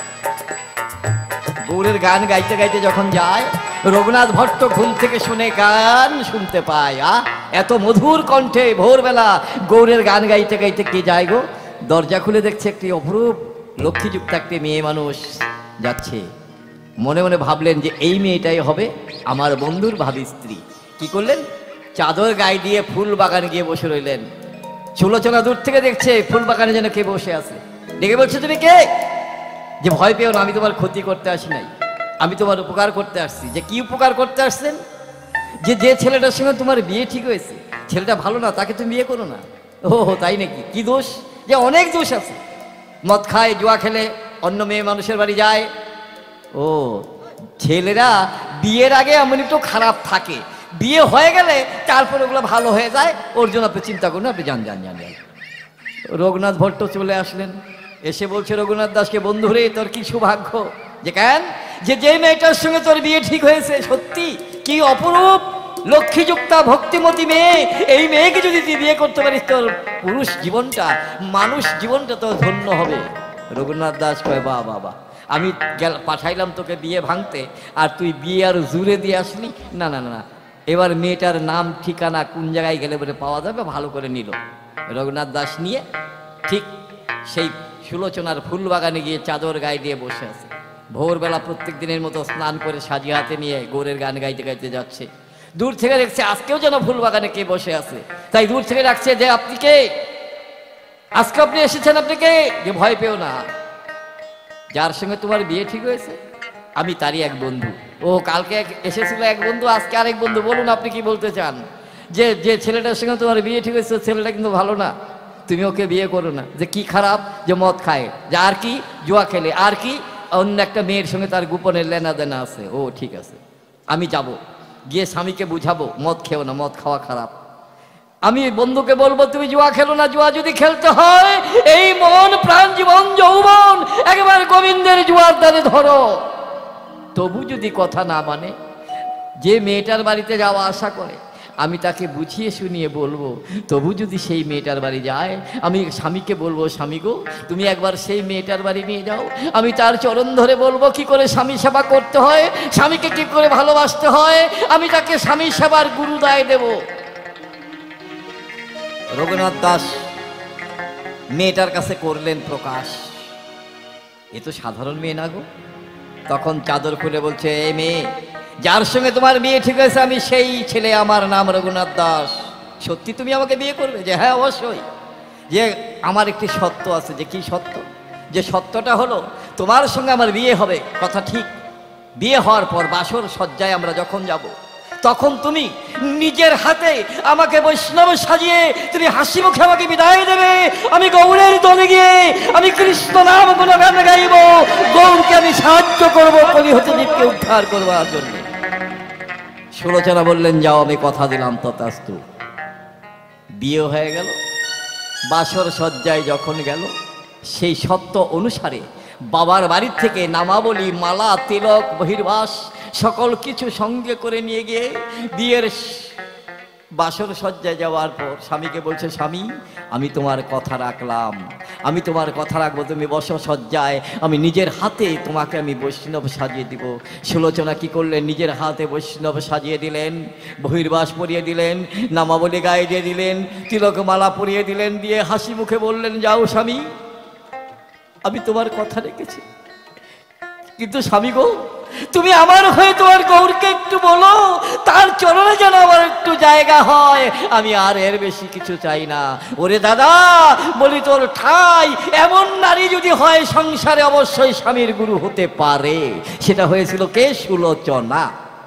গৌরের গান গাইতে গাইতে যখন যায়, রঘুনাথ ভট্ট ঘুম থেকে শুনে গান শুনতে পায়। আ এত মধুর কণ্ঠে ভোরবেলা গৌরের গান গাইতে গাইতে কে যায় গো? দরজা খুলে দেখছে একটি অপরূপ লক্ষ্মীযুক্ত একটি মেয়ে মানুষ যাচ্ছে। মনে মনে ভাবলেন যে এই মেয়েটাই হবে আমার বন্ধুর ভাবি স্ত্রী। কি করলেন, চাদর গায়ে দিয়ে ফুল বাগানে গিয়ে বসে রইলেন। সুলোচনা দূর থেকে দেখছে ফুল বাগানে যেন কে বসে আছে, ডেকে বলছে, তুমি কে? যে ভয় পেও না, আমি তোমার ক্ষতি করতে আসি নাই, আমি তোমার উপকার করতে আসছি। যে কি উপকার করতে আসছেন? যে যে ছেলেটার সঙ্গে তোমার বিয়ে ঠিক হয়েছে, ছেলেটা ভালো না, তাকে তুমি বিয়ে করো না। ও তাই নাকি? কি দোষ? যে অনেক দোষ আছে, মদ খায়, জুয়া খেলে, অন্য মেয়ে মানুষের বাড়ি যায়। ও ছেলেরা বিয়ের আগে এমন একটু খারাপ থাকে, বিয়ে হয়ে গেলে তারপরে ওগুলো ভালো হয়ে যায়। ওর জন্য আপনি চিন্তা করুন, আপনি যান যান যান। রঘুনাথ ভট্ট চলে আসলেন, এসে বলছে রঘুনাথ দাসকে, বন্ধু রে তোর কি সৌভাগ্য। যে কেন? যে যে মেয়েটার সঙ্গে তোর বিয়ে ঠিক হয়েছে, সত্যি কি অপরূপ লক্ষ্মীযুক্তা ভক্তিমতী মেয়ে, এই মেয়েকে যদি তুই বিয়ে করতে পারিস, তোর পুরুষ জীবনটা, মানুষ জীবনটা তোর ধন্য হবে। রঘুনাথ দাস কয়, বা বাবা, আমি গেল পাঠাইলাম তোকে বিয়ে ভাঙতে, আর তুই বিয়ে আর জুড়ে দিয়ে আসলি? না না না, এবার মেয়েটার নাম ঠিকানা কোন জায়গায় গেলে বলে পাওয়া যাবে, ভালো করে নিল। রঘুনাথ দাস নিয়ে ঠিক সেই সুলোচনার ফুল বাগানে গিয়ে চাদর গায়ে দিয়ে বসে আছে। ভোরবেলা প্রত্যেক দিনের মতো স্নান করে সাজি হাতে নিয়ে গৌরের গান গাইতে গাইতে যাচ্ছে। দূর থেকে দেখছে আজকেও যেন ফুল বাগানে কে বসে আছে, তাই দূর থেকে ডাকছে, যে আপনি কে? আজকে আপনি এসেছেন, আপনি কে? যে ভয় পেও না, যার সঙ্গে তোমার বিয়ে ঠিক হয়েছে আমি তারই এক বন্ধু। ও কালকে এসেছিল এক বন্ধু, আজকে আরেক বন্ধু। বলুন আপনি কি বলতে চান? যে যে ছেলেটার সঙ্গে তোমার বিয়ে ঠিক হয়েছে, ছেলেটা কিন্তু ভালো না, তুমি ওকে বিয়ে করো না। যে কি খারাপ? যে মদ খায়, যে আর কি জুয়া খেলে, আর কি অন্য একটা মেয়ের সঙ্গে তার গোপনে লেনা দেনা আছে। ও ঠিক আছে, আমি যাব, গিয়ে স্বামীকে বুঝাবো মদ খেও না, মদ খাওয়া খারাপ। আমি বন্ধুকে বলবো তুমি জুয়া খেলো না, জুয়া যদি খেলতে হয় এই মন প্রাণ জীবন যৌবন একেবারে গোবিন্দের জুয়ার দ্বারে ধরো। তবু যদি কথা না মানে, যে মেয়েটার বাড়িতে যাওয়া আশা করে আমি তাকে বুঝিয়ে শুনিয়ে বলবো, তবু যদি সেই মেয়েটার বাড়ি যায় আমি স্বামীকে বলবো, স্বামী গো তুমি একবার সেই মেয়েটার বাড়ি নিয়ে যাও, আমি তার চরণ ধরে বলবো কি করে স্বামী সেবা করতে হয়, স্বামীকে কি করে ভালোবাসতে হয়, আমি তাকে স্বামী সেবার গুরুদায় দেব। রঘুনাথ দাস মেয়েটার কাছে করলেন প্রকাশ, এ তো সাধারণ মেয়ে না গো। তখন চাদর খুলে বলছে, এই মেয়ে যার সঙ্গে তোমার বিয়ে ঠিক হয়েছে আমি সেই ছেলে, আমার নাম রঘুনাথ দাস। সত্যি তুমি আমাকে বিয়ে করবে? যে হ্যাঁ অবশ্যই। যে আমার একটি সত্য আছে। যে কি সত্য? যে সত্যটা হলো তোমার সঙ্গে আমার বিয়ে হবে কথা ঠিক, বিয়ে হওয়ার পর বাসর সজ্জায় আমরা যখন যাব তখন তুমি নিজের হাতে আমাকে বৈষ্ণব সাজিয়ে তুমি হাসি মুখে আমাকে বিদায় দেবে। আমি গৌরের দলে গিয়ে আমি কৃষ্ণ নাম গুণগান গাইব, গৌরকে আমি সাহায্য করব কলি হতে জীবকে উদ্ধার করবার জন্য। সুলোচনা বললেন, যাও আমি কথা দিলাম তথাস্তু। বিয়ে হয়ে গেল। বাসর সজ্জায় যখন গেল সেই সত্য অনুসারে বাবার বাড়ির থেকে নামাবলী, মালা, তিলক, বহির্বাস সকল কিছু সঙ্গে করে নিয়ে গিয়ে বিয়ের বাসর সজ্জায় যাওয়ার পর স্বামীকে বলছে, স্বামী আমি তোমার কথা রাখলাম, আমি তোমার কথা রাখবো, তুমি বসো সজ্জায়, আমি নিজের হাতে তোমাকে আমি বৈষ্ণব সাজিয়ে দিব। সুলোচনা কি করলেন? নিজের হাতে বৈষ্ণব সাজিয়ে দিলেন, বহির্বাস পরিয়ে দিলেন, নামাবলী গায়ে দিয়ে দিলেন, তিলক মালা পরিয়ে দিলেন, দিয়ে হাসি মুখে বললেন, যাও স্বামী আমি তোমার কথা রেখেছি, কিন্তু স্বামী গো তুমি আমার হয়ে তোমার গৌরকে একটু বলো তার চরণে যেন আমার একটু জায়গা হয়, আমি আর এর বেশি কিছু চাই না। ওরে দাদা বলি তোর ঠাই এমন নারী যদি হয় সংসারে অবশ্যই স্বামীর গুরু হতে পারে। সেটা হয়েছিল কে? সুলোচনা।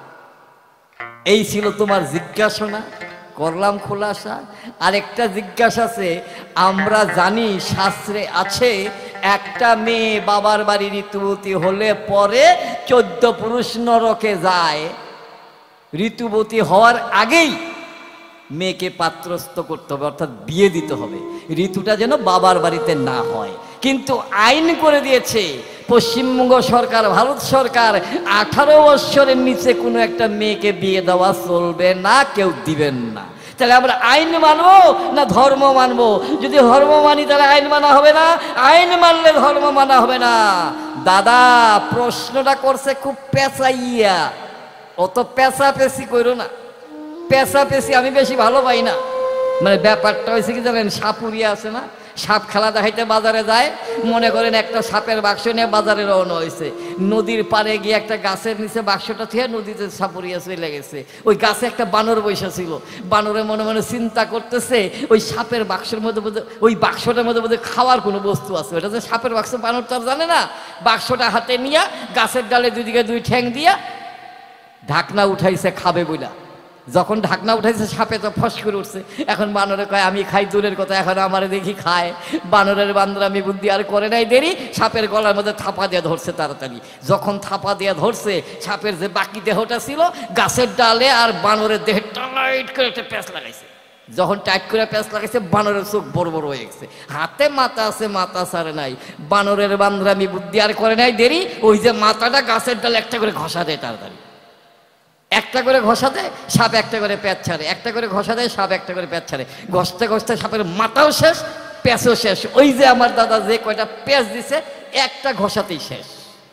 এই ছিল তোমার জিজ্ঞাসা, করলাম খোলাসা। আরেকটা জিজ্ঞাসা আছে, আমরা জানি শাস্ত্রে আছে একটা মেয়ে বাবার বাড়ি ঋতুবতী হলে পরে চোদ্দ পুরুষ নরকে যায়। ঋতুবতী হওয়ার আগেই মেয়েকে পাত্রস্থ করতে হবে, অর্থাৎ বিয়ে দিতে হবে, ঋতুটা যেন বাবার বাড়িতে না হয়। কিন্তু আইন করে দিয়েছে পশ্চিমবঙ্গ সরকার, ভারত সরকার, আঠারো বৎসরের নিচে কোনো একটা মেয়েকে বিয়ে দেওয়া চলবে না, কেউ দিবেন না। তাহলে আমরা আইন মানবো না ধর্ম মানবো? যদি ধর্ম মানি তাহলে আইন মানা হবে না, আইন মানলে ধর্ম মানা হবে না। দাদা প্রশ্নটা করছে খুব পেঁচাইয়া, অত পেঁচা পেঁচি করো না, পেঁচা পেঁচি আমি বেশি ভালো পাই না। মানে ব্যাপারটা হয়েছে কি জানেন, সাপুরিয়া আছে না, সাপ খেলা দেখাইতে বাজারে যায়, মনে করেন একটা সাপের বাক্স নিয়ে বাজারে রওনা হয়েছে, নদীর পাড়ে গিয়ে একটা গাছের নিচে বাক্সটা থেকে নদীতে সাপুরিয়া চলে গেছে। ওই গাছে একটা বানর বসে ছিল, বানরে মনে মনে চিন্তা করতেছে ওই সাপের বাক্সের মধ্যে মধ্যে ওই বাক্সটার মধ্যে মধ্যে খাওয়ার কোনো বস্তু আছে, ওটা যে সাপের বাক্স বানর তো আর জানে না। বাক্সটা হাতে নিয়ে গাছের ডালে দুদিকে দুই ঠ্যাং দিয়া ঢাকনা উঠাইছে খাবে বইলা। যখন ঢাকনা উঠাইছে সাপে তো ফস করে উঠছে। এখন বানরে কয় আমি খাই দূরের কথা, এখন আমারে দেখি খায়। বানরের বান্দর আমি বুদ্ধি আর করে নাই দেরি, সাপের গলার মধ্যে থাপা দিয়ে ধরছে তাড়াতাড়ি। যখন থাপা দিয়ে ধরছে সাপের যে বাকি দেহটা ছিল গাছের ডালে আর বানরের দেহে টাইট করে একটা প্যাঁচ লাগাইছে। যখন টাইট করে প্যাঁচ লাগাইছে বানরের চোখ বড় বড় হয়ে গেছে, হাতে মাথা আছে মাথা সারে নাই। বানরের বান্দর আমি বুদ্ধি আর করে নাই দেরি, ওই যে মাথাটা গাছের ডালে একটা করে ঘষা দেয় তাড়াতাড়ি, একটা করে ঘষা দেয় সাপ একটা করে প্যাঁচ ছাড়ে, একটা করে ঘষা দেয় সাপ একটা করে প্যাঁচ ছাড়ে। ঘষতে ঘষতে সাপের মাথাও শেষ, প্যাঁচও শেষ। ওই যে আমার দাদা যে কয়টা প্যাঁচ দিছে একটা ঘষাতেই শেষ।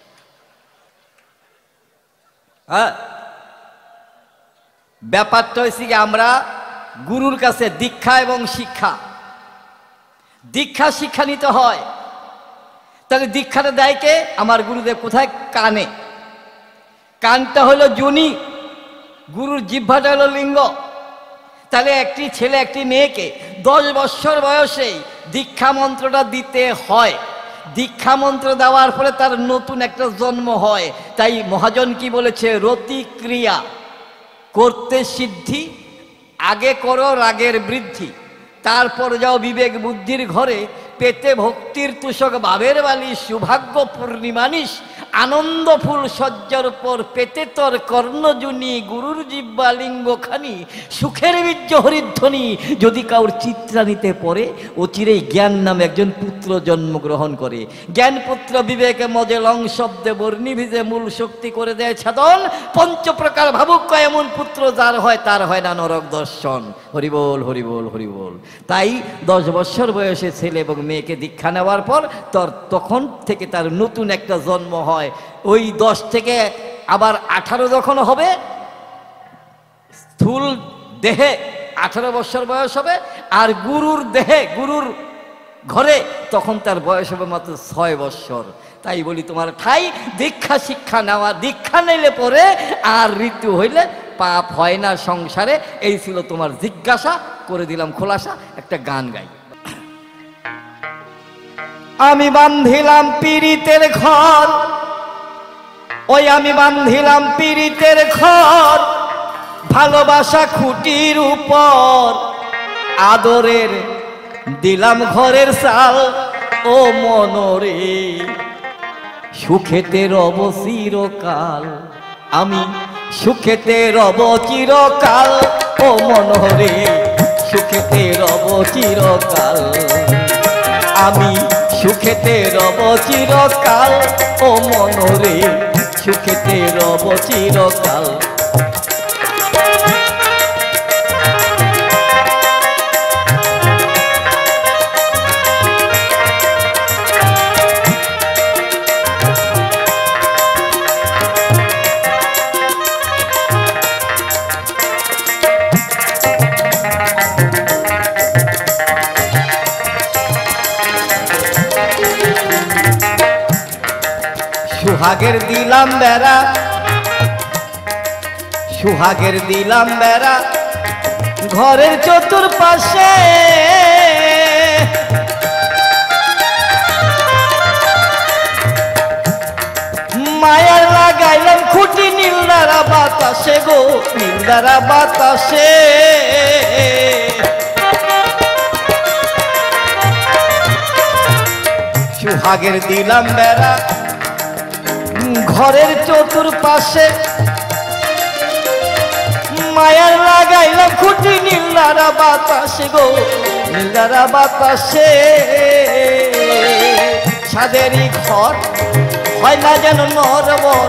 হ্যাঁ, ব্যাপারটা হয়েছে কি আমরা গুরুর কাছে দীক্ষা এবং শিক্ষা, দীক্ষা শিক্ষা নিতে হয়। তাহলে দীক্ষাটা দেয় কে? আমার গুরুদেব। কোথায়? কানে। কানটা হলো যোনি, গুরুর জিহ্বাটা হলো লিঙ্গ। তাহলে একটি ছেলে একটি মেয়েকে দশ বৎসর বয়সেই দীক্ষা মন্ত্রটা দিতে হয়। দীক্ষা মন্ত্র দেওয়ার ফলে তার নতুন একটা জন্ম হয়। তাই মহাজন কি বলেছে? রতিক্রিয়া করতে সিদ্ধি, আগে করো রাগের বৃদ্ধি, তারপর যাও বিবেক বুদ্ধির ঘরে, পেতে ভক্তির তুষক ভাবের বালি, সৌভাগ্য পূর্ণিমানিস, আনন্দ ফুল সজ্জার পর পেতে তোর কর্ণজুনি গুরুর জিব্বা লিঙ্গখানি সুখের বীর্য হরিধ্বনি যদি কাউর চিত্রানিতে পড়ে অচিরেই জ্ঞান নামে একজন পুত্র জন্মগ্রহণ করে। জ্ঞান পুত্র বিবেকে মজে লং শব্দে বর্ণি ভিজে মূল শক্তি করে দেয় সাধন। পঞ্চপ্রকার ভাবুক এমন পুত্র যার হয় তার হয় না নরক দর্শন। হরিবোল হরিবোল হরিবোল। তাই দশ বছর বয়সে ছেলে এবং মেয়েকে দীক্ষা নেওয়ার পর তোর তখন থেকে তার নতুন একটা জন্ম হয়। ওই দশ থেকে আবার আঠারো যখন হবে স্থূল দেহে আঠারো বছর বয়স হবে, আর গুরুর দেহে গুরুর ঘরে তখন তার বয়স হবে মাত্র ছয় বছর। তাই বলি তোমার ঠাই দীক্ষা শিক্ষা নেওয়া, দীক্ষা নিলে পরে আর ঋতু হইলে পাপ হয় না সংসারে। এই ছিল তোমার জিজ্ঞাসা, করে দিলাম খোলাসা। একটা গান গাই। আমি বান্ধিলাম পীড়িতের ঘর, ওই আমি বান্ধিলাম পীড়িতের ঘর, ভালোবাসা খুঁটির উপর আদরের দিলাম ঘরের চাল। ও মনরে সুখেতে রব চিরকাল, আমি সুখেতে রব চিরকাল। ও মনরে সুখেতে রব চিরকাল, আমি সুখেতে রব চিরকাল। ও মনরে সুখেতে রব চিরকাল। সুহাগের দিলাম বেড়া, সুহাগের দিলাম বেড়া ঘরের চতুর্পাশে, মায়ার লাগাইলাম খুঁটি নীলদারা বাতাসে গো, নীলদারা বাতাসে। সুহাগের দিলাম বেড়া ঘরের চতুর্পাশে, মায়ার লাগাইলাম খুঁটি নীলদারা বাতাসে গো, নীলদারা বাতাসে। সাদেরই ঘর হয় না যেন নরবর,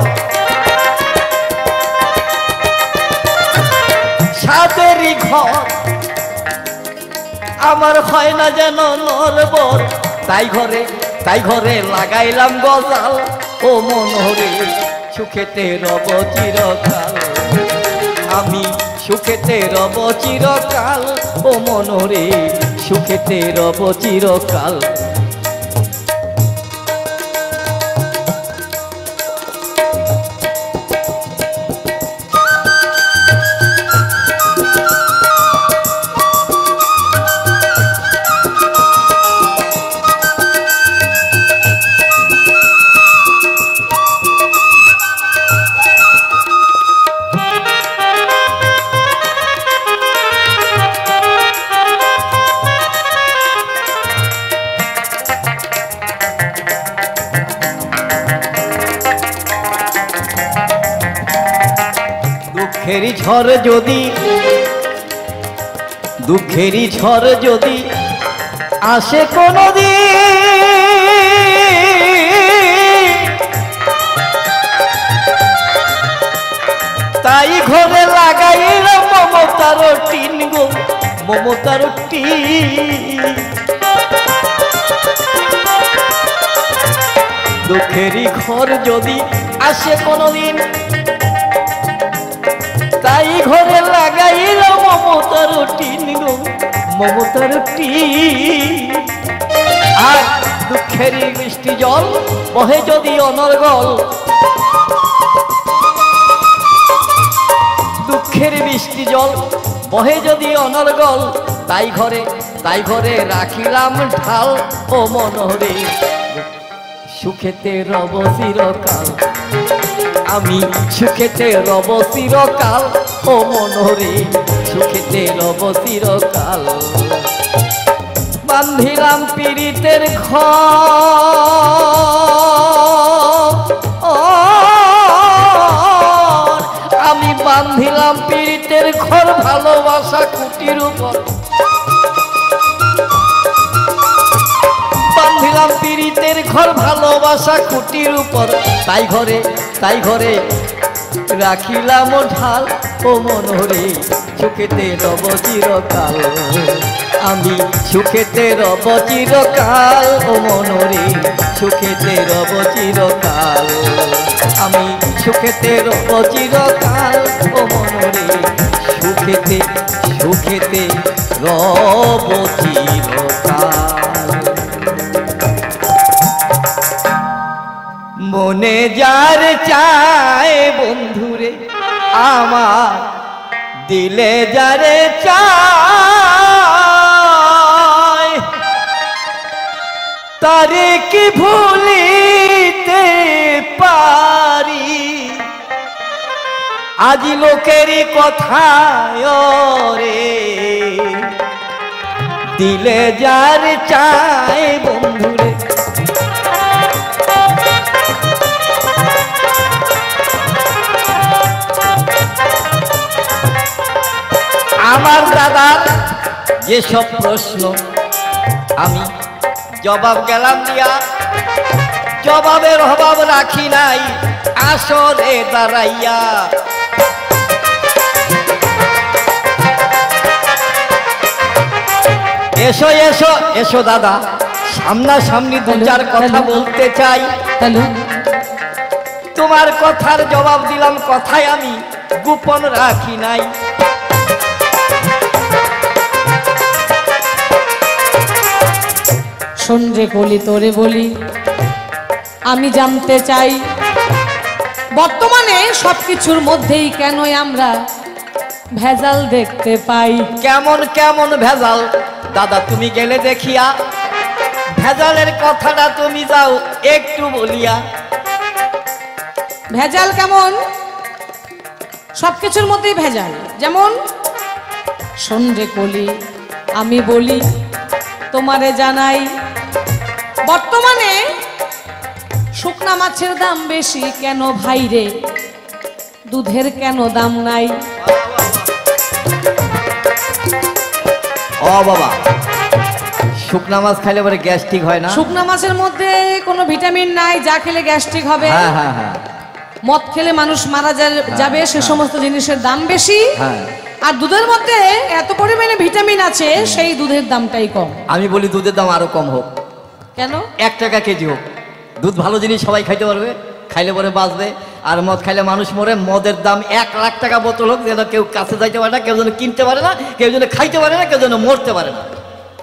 সাদেরই ঘর আমার হয় না যেন নরবর। তাই ঘরে তাই ঘরে লাগাইলাম গজাল। ও মনরে সুখেতে রব চিরকাল, আমি সুখেতে রব চিরকাল। ও মনরে সুখেতে রব চিরকাল। দুঃখেরই ঝড় যদি দুঃখেরই ঝড় যদি আসে কোনদিন, তাই ঘরে লাগাইলাম মমতার টিন গো, মমতার টিন। দুঃখেরই ঘর যদি আসে কোনদিন, তাই ঘরে লাগাইলাম মমতার টিন গো, মমতার টিন। আর দুঃখেরই বৃষ্টি জল বহে যদি অনর্গল, দুঃখের বৃষ্টি জল বহে যদি অনর্গল, তাই ঘরে তাই ঘরে রাখিলাম ঢাল। ও মনরে সুখেতে রব চিরকাল, আমি সুখেতে রব চিরকাল। ও মনরে সুখেতে রব চিরকাল। বান্ধিলাম পীড়িতের ঘর, ও বান্ধিলাম পীড়িতের ঘর ভালোবাসা কুটির উপর, বান্ধিলাম পীড়িতের ঘর ভালোবাসা কুটির উপর, তাই ঘরে তাই ঘরে রাখিলাম ঢাল ও মনোরে সুখেতে রব চিরকাল, আমি সুখেতে রব চিরকাল ও মনোরে সুখেতে রব চিরকাল, আমি সুখেতে রব চিরকাল ও মনোরে সুখেতে সুখেতে রব চিরকাল। মনে যার চায় বন্ধুরে আমার দিলে যারে চায়, তারে কি ভুলিতে পারি, আজ লোকেরই কথায় রে দিলে যার চায় বন্ধুরে। আমার দাদার যেসব প্রশ্ন আমি জবাব গেলাম দিয়া, জবাবের অভাব রাখি নাই আসরে দাঁড়াইয়া, এসো এসো এসো দাদা সামনাসামনি দু চার কথা বলতে চাই।
হ্যালো,
তোমার কথার জবাব দিলাম, কথায় আমি গোপন রাখি নাই।
শোন রে কলি তোরে বলি, আমি জানতে চাই বর্তমানে সবকিছুর মধ্যেই কেন আমরা ভেজাল দেখতে পাই।
কেমন কেমন ভেজাল দাদা তুমি গেলে দেখিয়া, ভেজালের কথাটা তুমি যাও একটু বলিয়া।
ভেজাল কেমন? সবকিছুর মধ্যেই ভেজাল। যেমন শোন রে কলি আমি বলি তোমারে জানাই, বর্তমানে শুকনা মাছের দাম বেশি কেন ভাই রে, দুধের কেন দাম নাই?
ও বাবা, শুকনা মাছ খাইলে পরে গ্যাস্ট্রিক হয় না?
শুকনা মাছের মধ্যে কোনো ভিটামিন নাই, যা খেলে গ্যাস্ট্রিক হবে।
হ্যাঁ হ্যাঁ হ্যাঁ।
মদ খেলে মানুষ মারা যাবে, সে সমস্ত জিনিসের দাম বেশি।
হ্যাঁ।
আর দুধের মধ্যে এত পরিমাণে ভিটামিন আছে, সেই দুধের দামটাই কম।
আমি বলি দুধের দাম আরো কম হোক।
কেন?
এক টাকা কেজি হোক। দুধ ভালো জিনিস, সবাই খাইতে পারবে, খাইলে পরে বাঁচবে। আর মদ খাইলে মানুষ মরে। মদের দাম এক লাখ টাকা বোতল হোক, যেন কেউ কাছে যাইতে পারে না, কেউ যেন কিনতে পারে না, কেউ যেন খাইতে পারে না, কেউ যেন মরতে পারে না।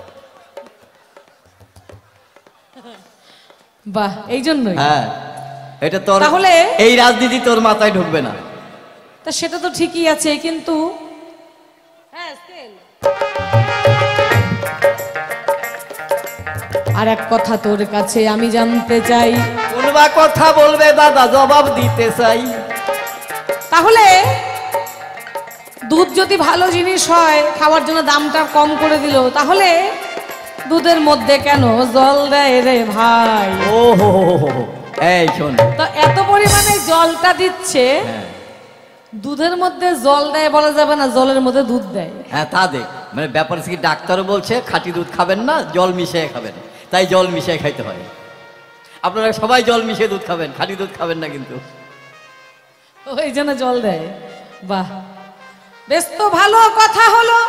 বাহ, এই জন্যই।
হ্যাঁ, এটা তোর,
তাহলে
এই রাজনীতি তোর মাথায় ঢুকবে না।
তা সেটা তো ঠিকই আছে, কিন্তু আর এক কথা তোর কাছে আমি জানতে চাই।
কোনবা কথা বলবে দাদা, জবাব দিতে চাই।
তাহলে দুধ যদি ভালো জিনিস হয়, খাওয়ার জন্য দামটা কম করে দিল, তাহলে দুধের মধ্যে কেন জল দেয় রে ভাই?
ও হো হো হো, এই শোন,
তো এত পরিমাণে জলটা দিচ্ছে, দুধের মধ্যে জল দেয় বলা যাবে না, জলের মধ্যে দুধ দেয়।
হ্যাঁ তা দেখ, মানে ব্যাপার কি ডাক্তারও বলছে খাঁটি দুধ খাবেন না, জল মিশিয়ে খাবেন, তাই জল মিশিয়ে খাইতে হয়। আপনারা সবাই জল মিশিয়ে দুধ খাবেন, খাঁটি দুধ খাবেন না কিন্তু।
ওই জন্য জল দেয়। বাহ, বেশ তো ভালো কথা হলো।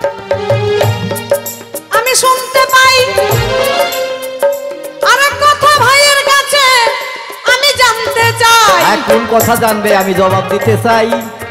আমি শুনতে পাই আরেক কথা ভাইয়ের কাছে আমি জানতে চাই।
কোন কথা জানবে, আমি জবাব দিতে চাই।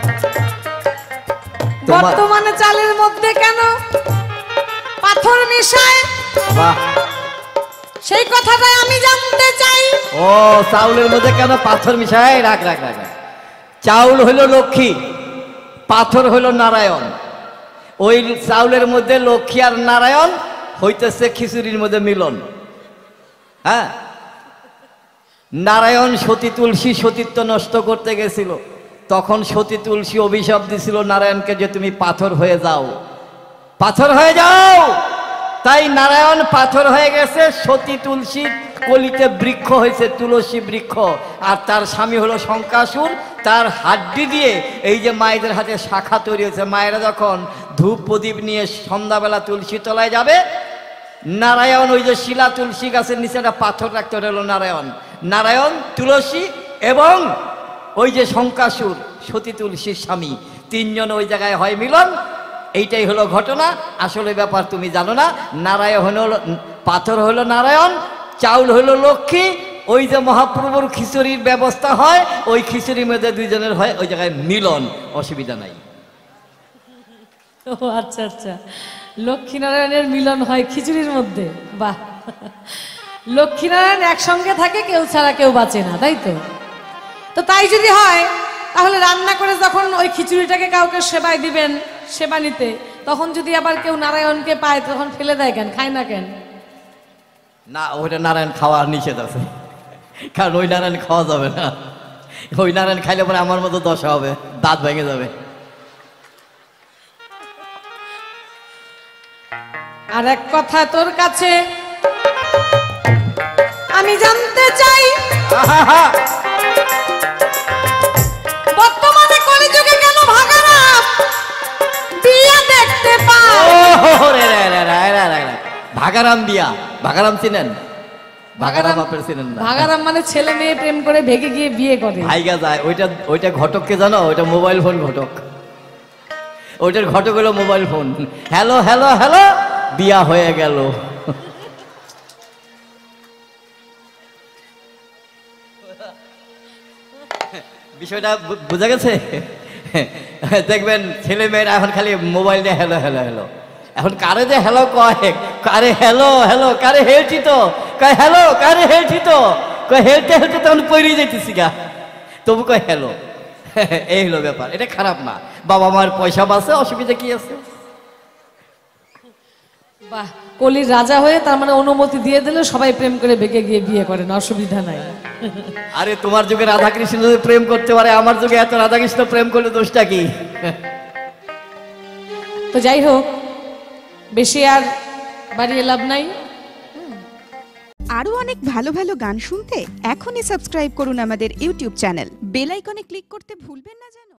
বর্তমানে চালের মধ্যে কেন পাথর মিশায়?
বাহ,
সেই কথাটাই আমি জানতে চাই।
ও, চাউলের মধ্যে কেন পাথর মিশায়? রাখ রাখ রাখ। চাউল হইল লক্ষ্মী, পাথর হইল নারায়ণ। ওই চাউলের মধ্যে লক্ষ্মী আর নারায়ণ হইতেছে খিচুড়ির মধ্যে মিলন। হ্যাঁ, নারায়ণ সতী তুলসী সতীত্ব নষ্ট করতে গেছিল, তখন সতী তুলসী অভিশাপ দিছিল নারায়ণকে যে তুমি পাথর হয়ে যাও, পাথর হয়ে যাও। তা তাই নারায়ণ পাথর হয়ে গেছে, সতী তুলসী কলিতে বৃক্ষ হয়েছে, তুলসী বৃক্ষ। আর তার স্বামী হলো শঙ্কাসুর, তার হাড্ডি দিয়ে এই যে মায়েদের হাতে শাখা তৈরি হয়েছে। মায়েরা যখন ধূপ প্রদীপ নিয়ে সন্ধ্যাবেলা তুলসী তলায় যাবে, নারায়ণ ওই যে শিলা তুলসী গাছের নিচে একটা পাথর রাখতে হলো নারায়ণ। নারায়ণ, তুলসী এবং ওই যে শঙ্কাসুর সতী তুলসীর স্বামী, তিনজন ওই জায়গায় হয় মিলন। এইটাই হলো ঘটনা। আসলে ব্যাপার তুমি জানো না। নারায়ণ হলো পাথর, হলো নারায়ণ, চাউল হলো লক্ষ্মী। ওই যে মহাপ্রভুর খিচুড়ির ব্যবস্থা হয়, ওই খিচুড়ির মধ্যে দুইজনের হয় ওই জায়গায় মিলন, অসুবিধা নাই।
ও আচ্ছা আচ্ছা, লক্ষ্মীনারায়ণের মিলন হয় খিচুড়ির মধ্যে। বাহ, লক্ষ্মীনারায়ণ একসঙ্গে থাকে, কেউ ছাড়া কেউ বাঁচে না, তাই তো? তো তাই যদি হয়, তাহলে রান্না করে যখন ওই খিচুড়িটাকে কাউকে সেবায় দিবেন, সেবা নিতে, তখন যদি আবার কেউ নারায়ণকে পায়, তখন ফেলে দেয় কেন, খায় না কেন?
না, ওইটা নারায়ণ খাওয়ার নিষেধ আছে, কারণ ওই নারায়ণ খাওয়া যাবে না। ওই নারায়ণ খাইলে পরে আমার মতো দশা হবে, দাঁত ভেঙে যাবে।
আর এক কথা তোর কাছে আমি জানতে চাই, বর্তমানে কলিযুগে কেন ভাগারাম বিয়া দেখতে পায়?
ভাগারাম বিয়া, ভাগারাম চিনেন? ভাগারাম আপনার চিনেন না?
ভাগারাম মানে ছেলে মেয়ে প্রেম করে ভেগে গিয়ে বিয়ে করে,
ভাইগা যায়। ওইটা ওইটা ঘটককে জানো? ওইটা মোবাইল ফোন ঘটক। ওইটার ঘটক হলো mobile phone. Hello hello hello, বিয়া হয়ে গেল। বিষয়টা বোঝা গেছে? দেখবেন ছেলে মেয়েরা এখন খালি মোবাইল দিয়ে হ্যালো হ্যালো হ্যালো। এখন কারে যে হ্যালো কয়, কারে হ্যালো হ্যালো, কারে হেলছি তো কয় হ্যালো, কারে হেলছি তো কয় হেলতে হেলতে তখন পড়িয়ে যাইতেছি গা, তবু কয় হ্যালো। এই হলো ব্যাপার। এটা খারাপ না, বাবা মার পয়সা বাঁচে, অসুবিধা কি আছে?
বাহ, কলির রাজা হয়ে তার মানে অনুমতি দিয়ে দিলে সবাই প্রেম করে বেঁকে গিয়ে বিয়ে করেন, অসুবিধা নাই।
আরে তোমার যুগে রাধাকৃষ্ণ যদি প্রেম করতে পারে, আমার যুগে এত রাধাকৃষ্ণ প্রেম করলে দোষটা কি?
তো যাই হোক, বেশি আর বাড়িয়ে লাভ নাই।
আরো অনেক ভালো ভালো গান শুনতে এখনই সাবস্ক্রাইব করুন আমাদের ইউটিউব চ্যানেল। বেল আইকনে ক্লিক করতে ভুলবেন না যেন।